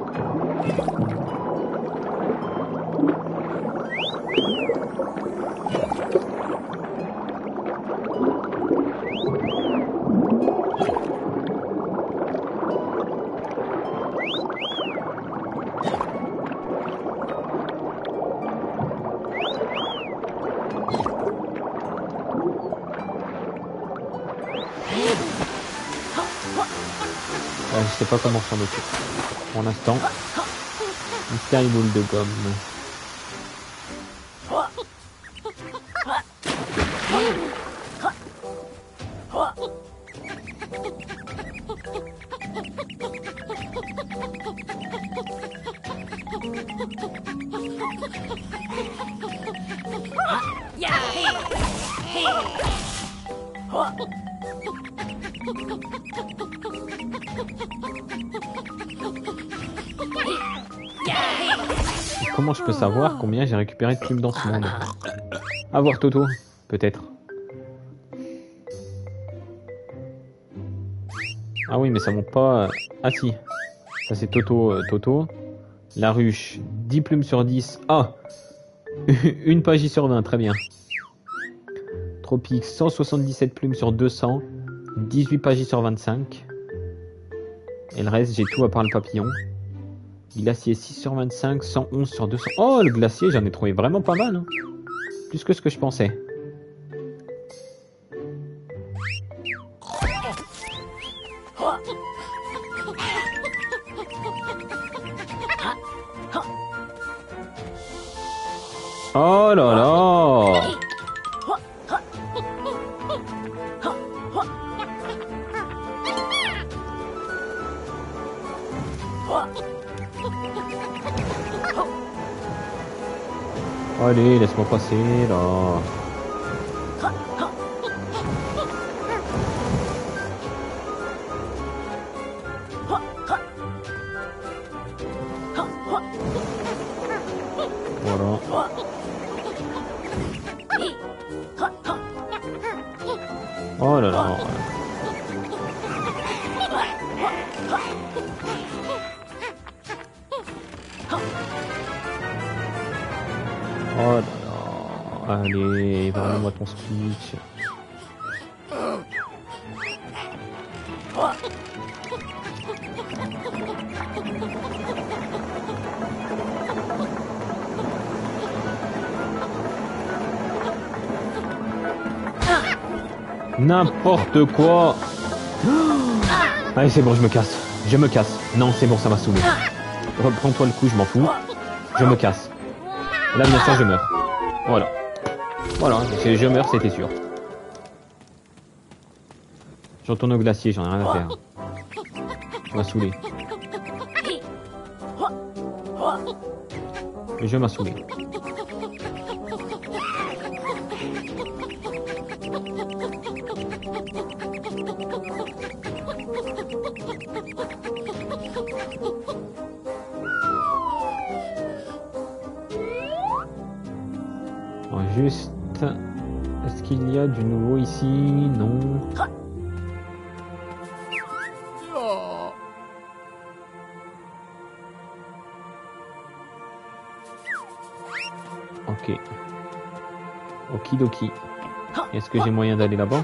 Euh, je sais pas comment s'en occupe. Pour l'instant, mystère boule de gomme. Comment je peux savoir combien j'ai récupéré de plumes dans ce monde? À voir Toto, peut-être. Ah oui, mais ça monte pas... Ah si, ça c'est Toto, euh, Toto. La ruche, dix plumes sur dix. Ah, une page sur vingt, très bien. Tropique, cent soixante-dix-sept plumes sur deux cents. dix-huit pages sur vingt-cinq. Et le reste, j'ai tout à part le papillon. Glacier, six sur vingt-cinq, cent onze sur deux cents. Oh, le glacier, j'en ai trouvé vraiment pas mal. Hein. Plus que ce que je pensais. Oh là là! Allez, laisse-moi passer là. Voilà. Oh là là. Oh là là. Allez, vraiment ton speech. N'importe quoi. Allez, c'est bon, je me casse. Je me casse. Non, c'est bon, ça m'a saoulé. Reprends-toi le coup, je m'en fous. Je me casse. Là, bien sûr, je meurs. Voilà. Voilà, je meurs, c'était sûr. Je retourne au glacier, j'en ai rien à faire. Tu m'as saoulé. Le jeu m'a saoulé. Alors, juste... Est-ce qu'il y a du nouveau ici? Non. Ok. Okidoki. Est-ce que j'ai moyen d'aller là-bas?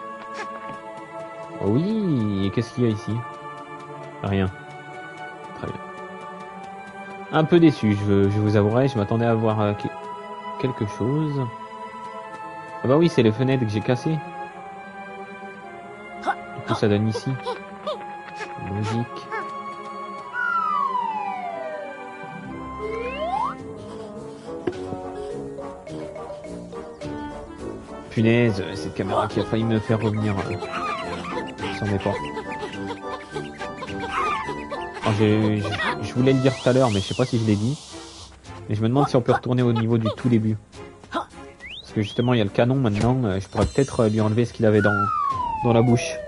Oh oui, et qu'est-ce qu'il y a ici? Rien. Très bien. Un peu déçu, je, je vous avouerai, je m'attendais à voir euh, quelque chose. Ah bah oui, c'est les fenêtres que j'ai cassées. Du coup, ça donne ici. Logique. Punaise, cette caméra qui a failli me faire revenir. Euh, s'en est pas. Alors, je, je, je voulais le dire tout à l'heure, mais je sais pas si je l'ai dit. Mais je me demande si on peut retourner au niveau du tout début. Parce que justement, il y a le canon maintenant. Euh, je pourrais peut-être lui enlever ce qu'il avait dans, dans la bouche.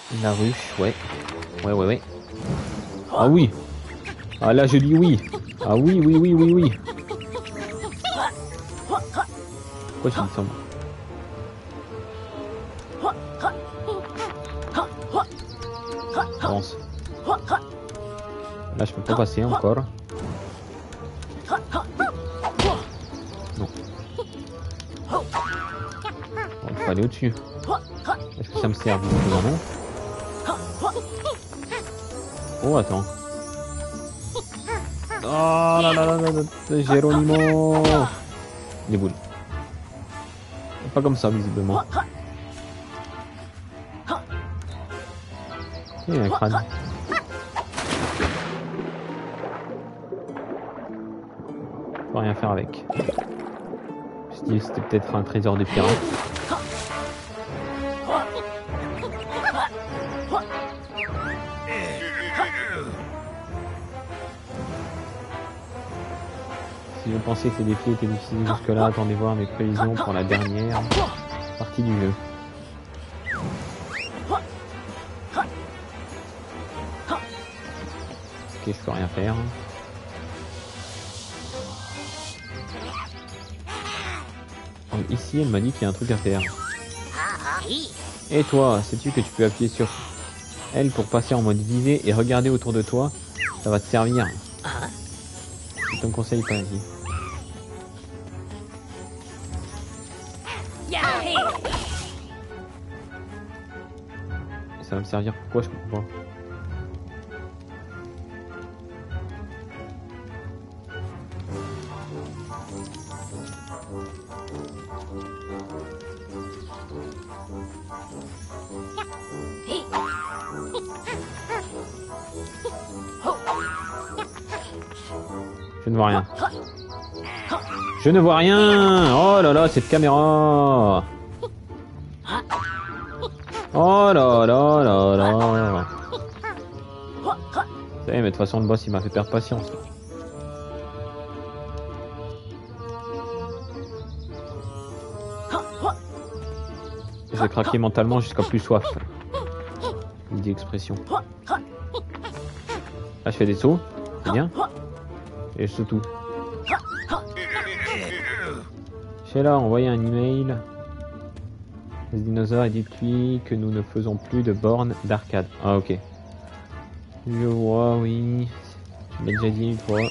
La ruche, ouais. Ouais, ouais, ouais. Ah oui. Ah là, je dis oui. Ah oui, oui, oui, oui, oui. Pourquoi j'ai dit ça, moi? Avance. Là, je peux pas passer encore. Non. Bon, il faut aller au-dessus. Est-ce que ça me sert? Non. Oh, attends. Oh là là là là là, Geronimo. Les boules. Pas comme ça, visiblement. Il y a un crâne. Je peux rien faire avec. Je me suis dit c'était peut-être un trésor de pirate. Si je pensais que les défis étaient difficiles jusque-là, attendez voir mes prévisions pour la dernière partie du jeu. Ok, je peux rien faire. Donc ici, elle m'a dit qu'il y a un truc à faire. Et toi, sais-tu que tu peux appuyer sur elle pour passer en mode visée et regarder autour de toi? Ça va te servir. C'est ton conseil, pas dit. Ça va me servir pourquoi, je comprends pas. Je ne vois rien. Je ne vois rien. Oh là là, cette caméra. Oh là là là là. Vous savez, mais de toute façon, le boss, il m'a fait perdre patience. Je vais craquer mentalement jusqu'à plus soif. Il dit expression. Là, je fais des sauts. C'est bien. Et je saute tout. Sheila a envoyé un email. Ce dinosaure a dit depuis que nous ne faisons plus de bornes d'arcade. Ah, ok. Je vois, oui. Tu l'as déjà dit une fois.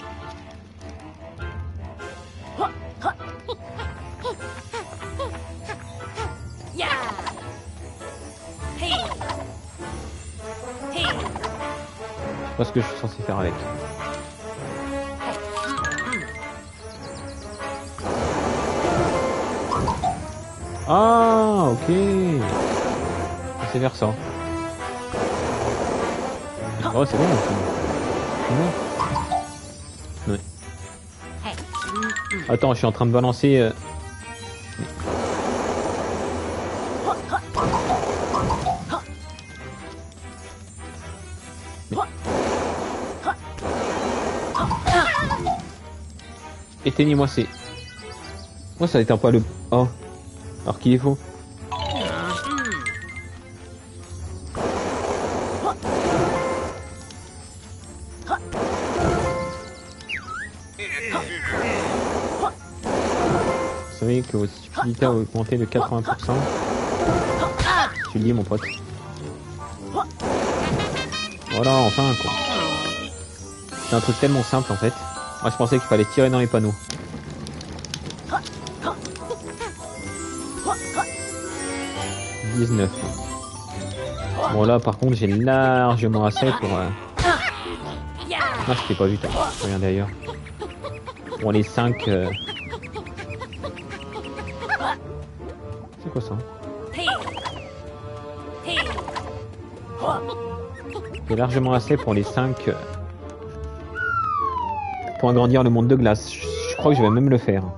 Je sais pas ce que je suis censé faire avec. Ah, ok. C'est vers ça. Oh, c'est bon. C'est bon. Ouais. Attends, je suis en train de balancer. Euh... Éteignez-moi ces... Moi, ça n'éteint pas le... Oh. Alors qu'il est faux. Vous savez que votre stupidité a augmenté de quatre-vingts pour cent. Tu le dis, mon pote. Voilà, enfin, quoi. C'est un truc tellement simple, en fait. Moi, je pensais qu'il fallait tirer dans les panneaux. dix-neuf. Bon, là, par contre, j'ai largement assez pour... Euh... Non, je t'ai pas vu, t'as regardé ailleurs. Bon, les cinq... Euh... C'est quoi ça? J'ai largement assez pour les cinq... Euh... Pour agrandir le monde de glace. Je, je crois que je vais même le faire.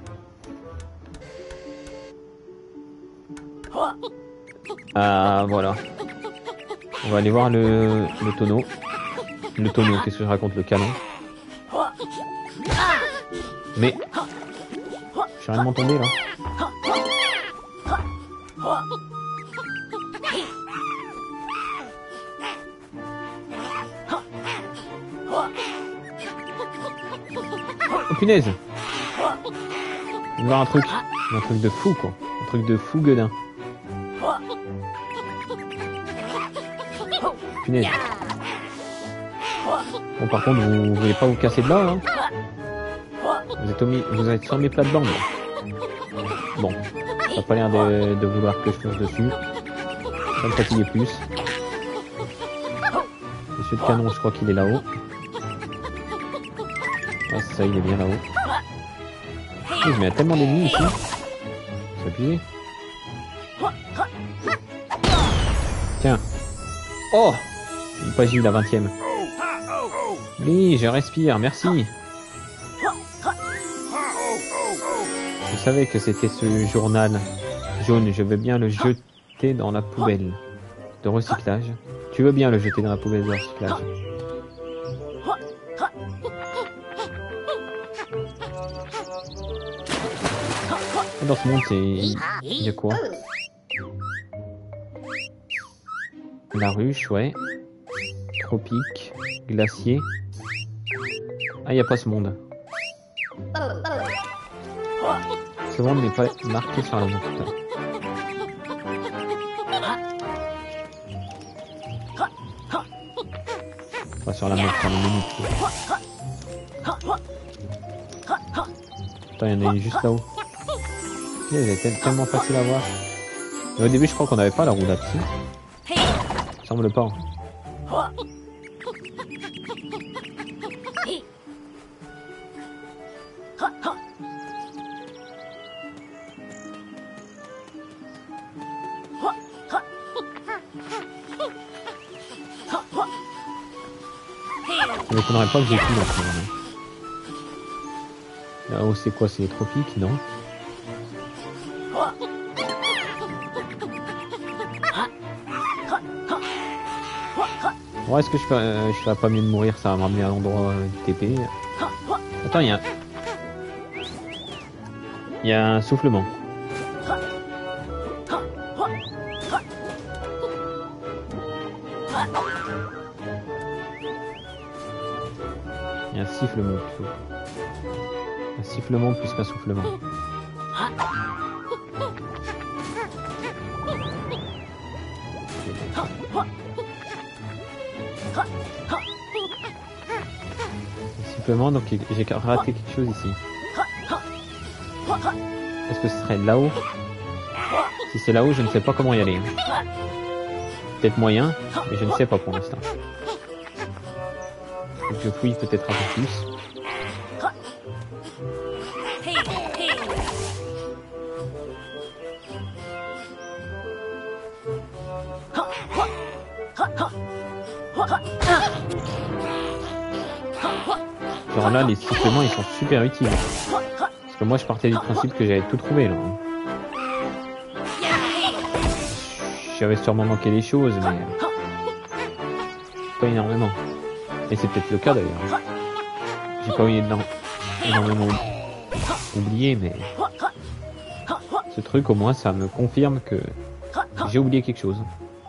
Ah, voilà. On va aller voir le, le tonneau. Le tonneau, qu'est-ce que je raconte? Le canon. Mais... Je suis vraiment tombé, là. punaise! On va voir un truc. Un truc de fou, quoi. Un truc de fou gueudin. Punaise. Bon, par contre, vous, vous voulez pas vous casser de là, hein? Vous êtes, au mi vous êtes sur mes plates-bandes. Bon. Ça n'a pas l'air de, de vouloir que je fonce dessus. Ça me fatigue plus. Monsieur le canon, je crois qu'il est là-haut. Ah, c'est ça, il est bien là-haut. Oui, mais il y a tellement d'ennemis ici. C'est abusé. Tiens. Oh! Une page la vingtième. Oui, je respire, merci. Je savais que c'était ce journal jaune. Je veux bien le jeter dans la poubelle de recyclage. Tu veux bien le jeter dans la poubelle de recyclage? Dans ce monde, c'est... il y a quoi? La ruche, ouais. Tropique. Glacier. Ah, il n'y a pas ce monde. Ce monde n'est pas marqué sur la map. Pas sur la map, sur le menu. Attends, il y en a une juste là-haut. Elle est tellement facile à voir. Mais au début, je crois qu'on n'avait pas la roue là-dessus. Semble pas. Ça m'étonnerait pas que j'ai tout dans ce moment. Là-haut, c'est quoi? C'est les tropiques, non? Ouais, est-ce que je fais, euh, je ferais pas mieux de mourir? Ça va me ramener à l'endroit euh, du T P. Attends, il y a... Il y a un soufflement. Il y a un sifflement plutôt. Un sifflement plus qu'un soufflement. Simplement, donc j'ai raté quelque chose ici. Est-ce que ce serait là-haut? Si c'est là-haut, je ne sais pas comment y aller. Peut-être moyen, mais je ne sais pas pour l'instant. Donc je fouille peut-être un peu plus. Genre là, les sifflements, ils sont super utiles. Parce que moi, je partais du principe que j'avais tout trouvé, là. J'avais sûrement manqué des choses, mais... pas énormément. Et c'est peut-être le cas, d'ailleurs. J'ai pas énormément oublié, mais... ce truc, au moins, ça me confirme que... j'ai oublié quelque chose.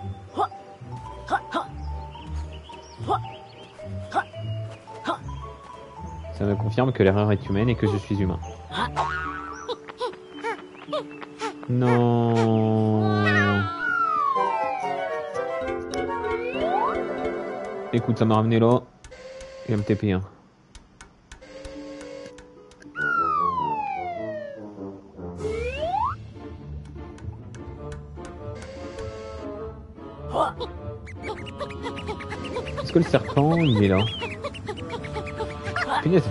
Ça me confirme que l'erreur est humaine et que je suis humain. Non. Écoute, ça m'a ramené là. Et M T P un. Est-ce que le serpent, il est là? Punaise.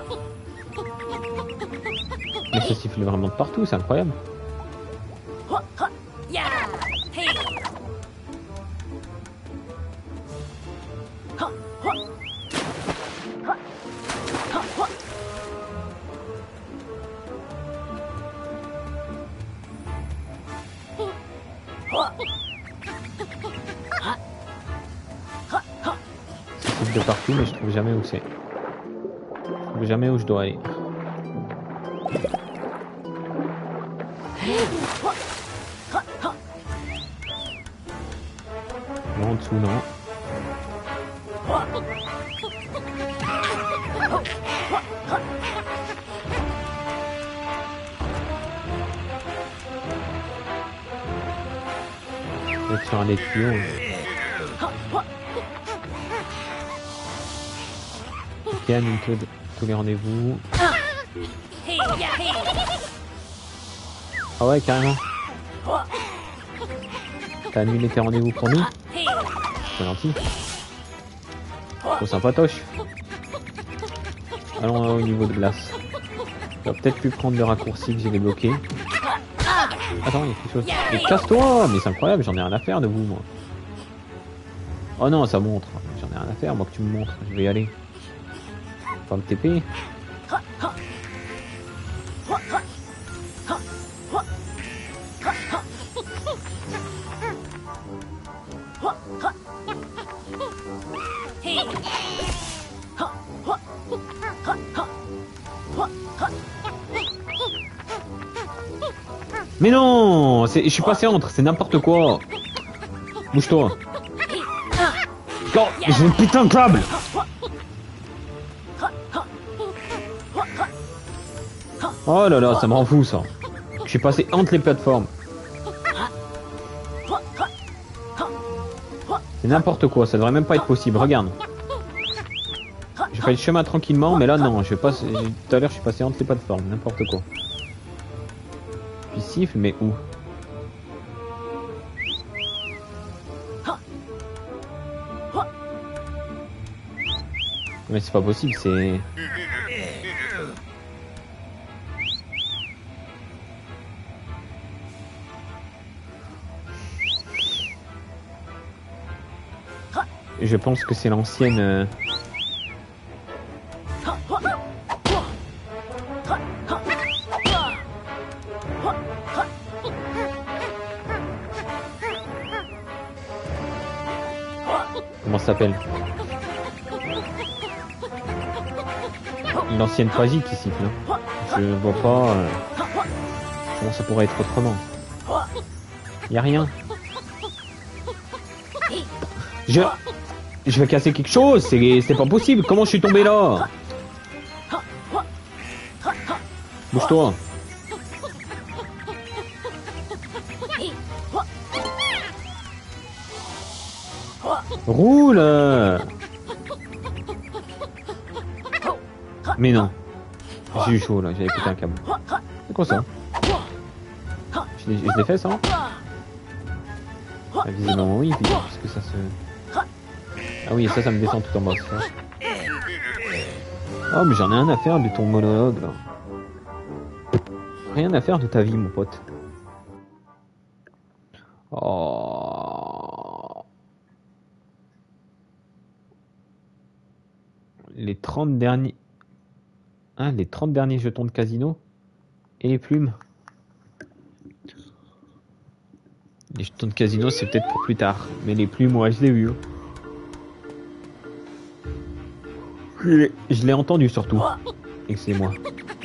Mais ça siffle vraiment de partout, c'est incroyable. Ça siffle de partout, mais je trouve jamais où c'est. Je trouve jamais où je dois aller. Non, en dessous, non. sur un des tuyaux. Ok, annule tous, tous les rendez-vous. Ah ouais, carrément. T'as annulé tes rendez-vous pour nous? C'est gentil. Trop sympatoche. Allons au niveau de glace. J'aurais peut-être pu prendre le raccourci que j'ai débloqué. Attends, il y a quelque chose. Mais casse-toi! Mais c'est incroyable, j'en ai rien à faire de vous, moi. Oh non, ça montre. J'en ai rien à faire, moi, que tu me montres. Je vais y aller. Pas me T P. Mais non, je suis passé entre, c'est n'importe quoi. Bouge-toi. Oh, j'ai une putain de câble. Oh là là, ça me rend fou ça. Je suis passé entre les plateformes. C'est n'importe quoi, ça devrait même pas être possible, regarde. Je fais le chemin tranquillement, mais là non, je passe. Tout à l'heure je suis passé entre les plateformes, n'importe quoi. Puis siffle, mais où? Mais c'est pas possible, c'est... Je pense que c'est l'ancienne... Euh... Comment ça s'appelle? L'ancienne tragique qui siffle. Hein. Je vois pas euh, comment ça pourrait être autrement. Y a rien. Je... Je vais casser quelque chose, c'est pas possible. Comment je suis tombé là? Bouge-toi. Roule. Mais non. J'ai eu chaud là, j'avais pété un câble. C'est quoi ça? Je l'ai fait ça? Ah, visiblement oui, parce que ça se... Ah oui, ça, ça me descend tout en bas, ça. Oh, mais j'en ai rien à faire de ton monologue, là. Rien à faire de ta vie, mon pote. Oh. Les trente derniers... Hein, les trente derniers jetons de casino. Et les plumes. Les jetons de casino, c'est peut-être pour plus tard. Mais les plumes, ouais, je l'ai vu. Je l'ai entendu surtout. Et que c'est moi.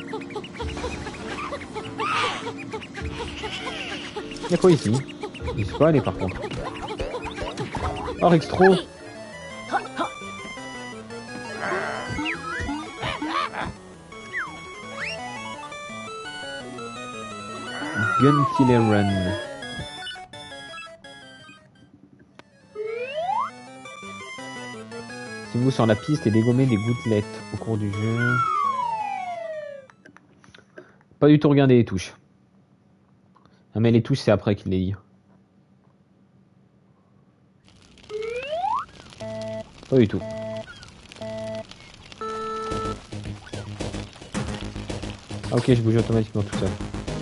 Y'a quoi ici? Je suis pas allé par contre. Oh, Rextro. Gun Killer Run. Si vous sur la piste et dégommer des gouttelettes au cours du jeu. Pas du tout regarder les touches. Ah mais les touches c'est après qu'il les dit. Pas du tout. Ah, ok, je bouge automatiquement tout seul.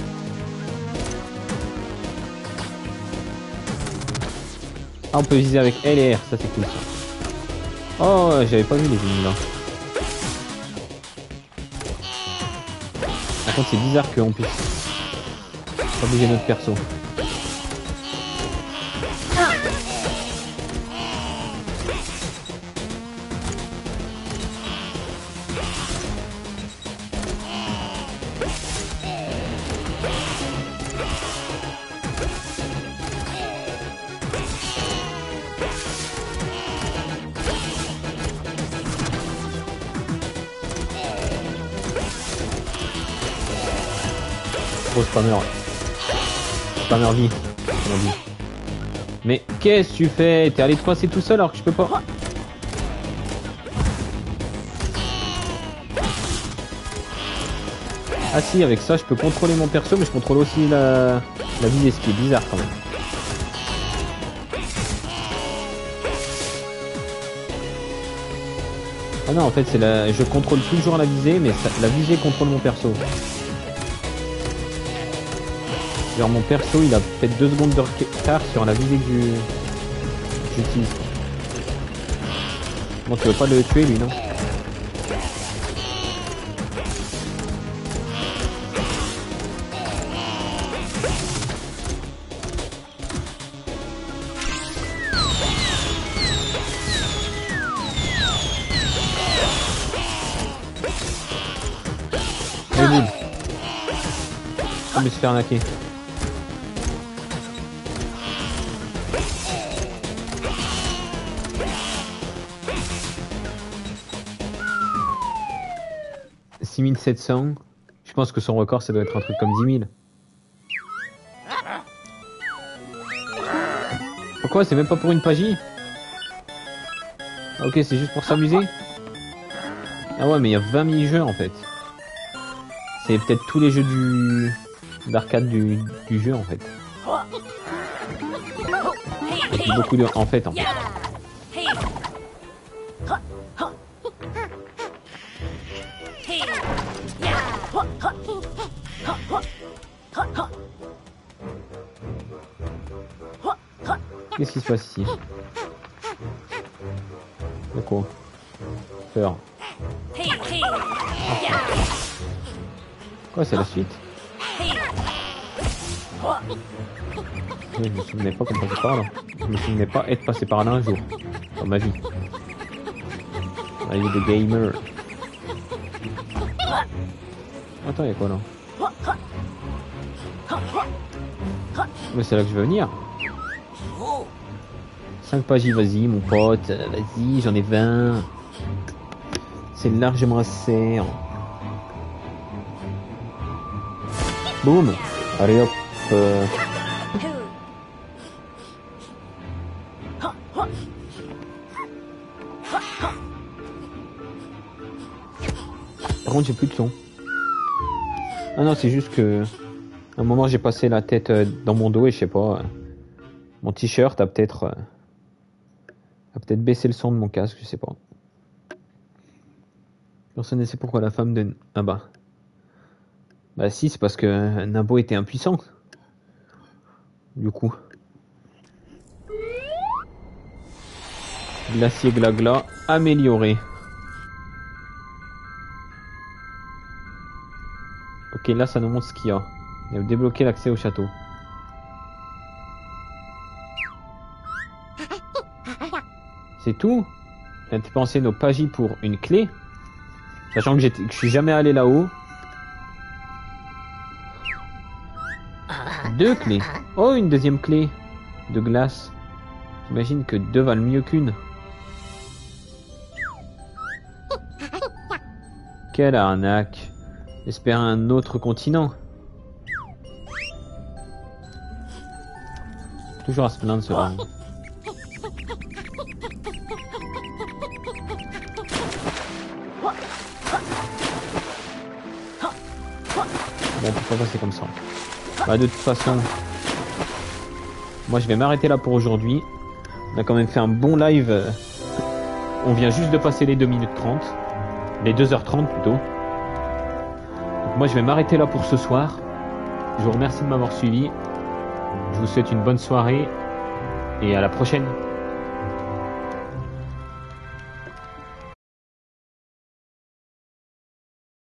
Ah, on peut viser avec L et R, ça c'est cool ça. Oh, j'avais pas vu les ennemis là. Par contre c'est bizarre qu'on puisse pas bouger notre perso. Gros spammer. Spammer vie, comme on dit. Mais qu'est-ce que tu fais? T'es allé te passer tout seul alors que je peux pas. Ah si, avec ça je peux contrôler mon perso, mais je contrôle aussi la, la visée, ce qui est bizarre quand même. Ah non, en fait c'est la, je contrôle toujours la visée, mais ça, la visée contrôle mon perso. Genre mon perso il a peut-être deux secondes de retard sur la visée que j'utilise. Bon, tu veux pas le tuer lui, non? Je me suis fait arnaquer. six mille sept cents. Je pense que son record ça doit être un truc comme dix mille. Pourquoi? C'est même pas pour une pagie? Ok, c'est juste pour s'amuser. Ah ouais, mais il y a vingt mini-jeux en fait. C'est peut-être tous les jeux du d'arcade du, du jeu en fait. Beaucoup de en fait en fait. Qu'est-ce qui se passe ici? De quoi? Peur. Quoi, c'est la suite? Je me souvenais pas qu'on passait par là. Je me souvenais pas être passé par là un jour. Dans ma vie. La vie de gamer. Attends, y'a quoi là? Mais c'est là que je veux venir. cinq pages, vas-y mon pote. Vas-y, j'en ai vingt. C'est largement assez. Boum. Allez hop. Euh... Par contre j'ai plus de son. Ah non, c'est juste que à un moment j'ai passé la tête dans mon dos et je sais pas, mon t-shirt a peut-être a peut-être baissé le son de mon casque, je sais pas. Personne ne sait pourquoi la femme de... Ah bah. Bah si, c'est parce que Nabo était impuissant. Du coup. Glacier Glagla amélioré. Ok, là ça nous montre ce qu'il y a. Il a débloqué l'accès au château. C'est tout? On a dépensé nos pagies pour une clé. Sachant que, que je suis jamais allé là-haut. Deux clés. Oh, une deuxième clé de glace. J'imagine que deux valent mieux qu'une. Quelle arnaque. J'espère un autre continent. Toujours à se plaindre ce rang. Bon, pourquoi pas c'est comme ça. Bah, de toute façon, moi je vais m'arrêter là pour aujourd'hui. On a quand même fait un bon live. On vient juste de passer les deux minutes trente. Les deux heures trente plutôt. Donc moi je vais m'arrêter là pour ce soir. Je vous remercie de m'avoir suivi. Je vous souhaite une bonne soirée. Et à la prochaine.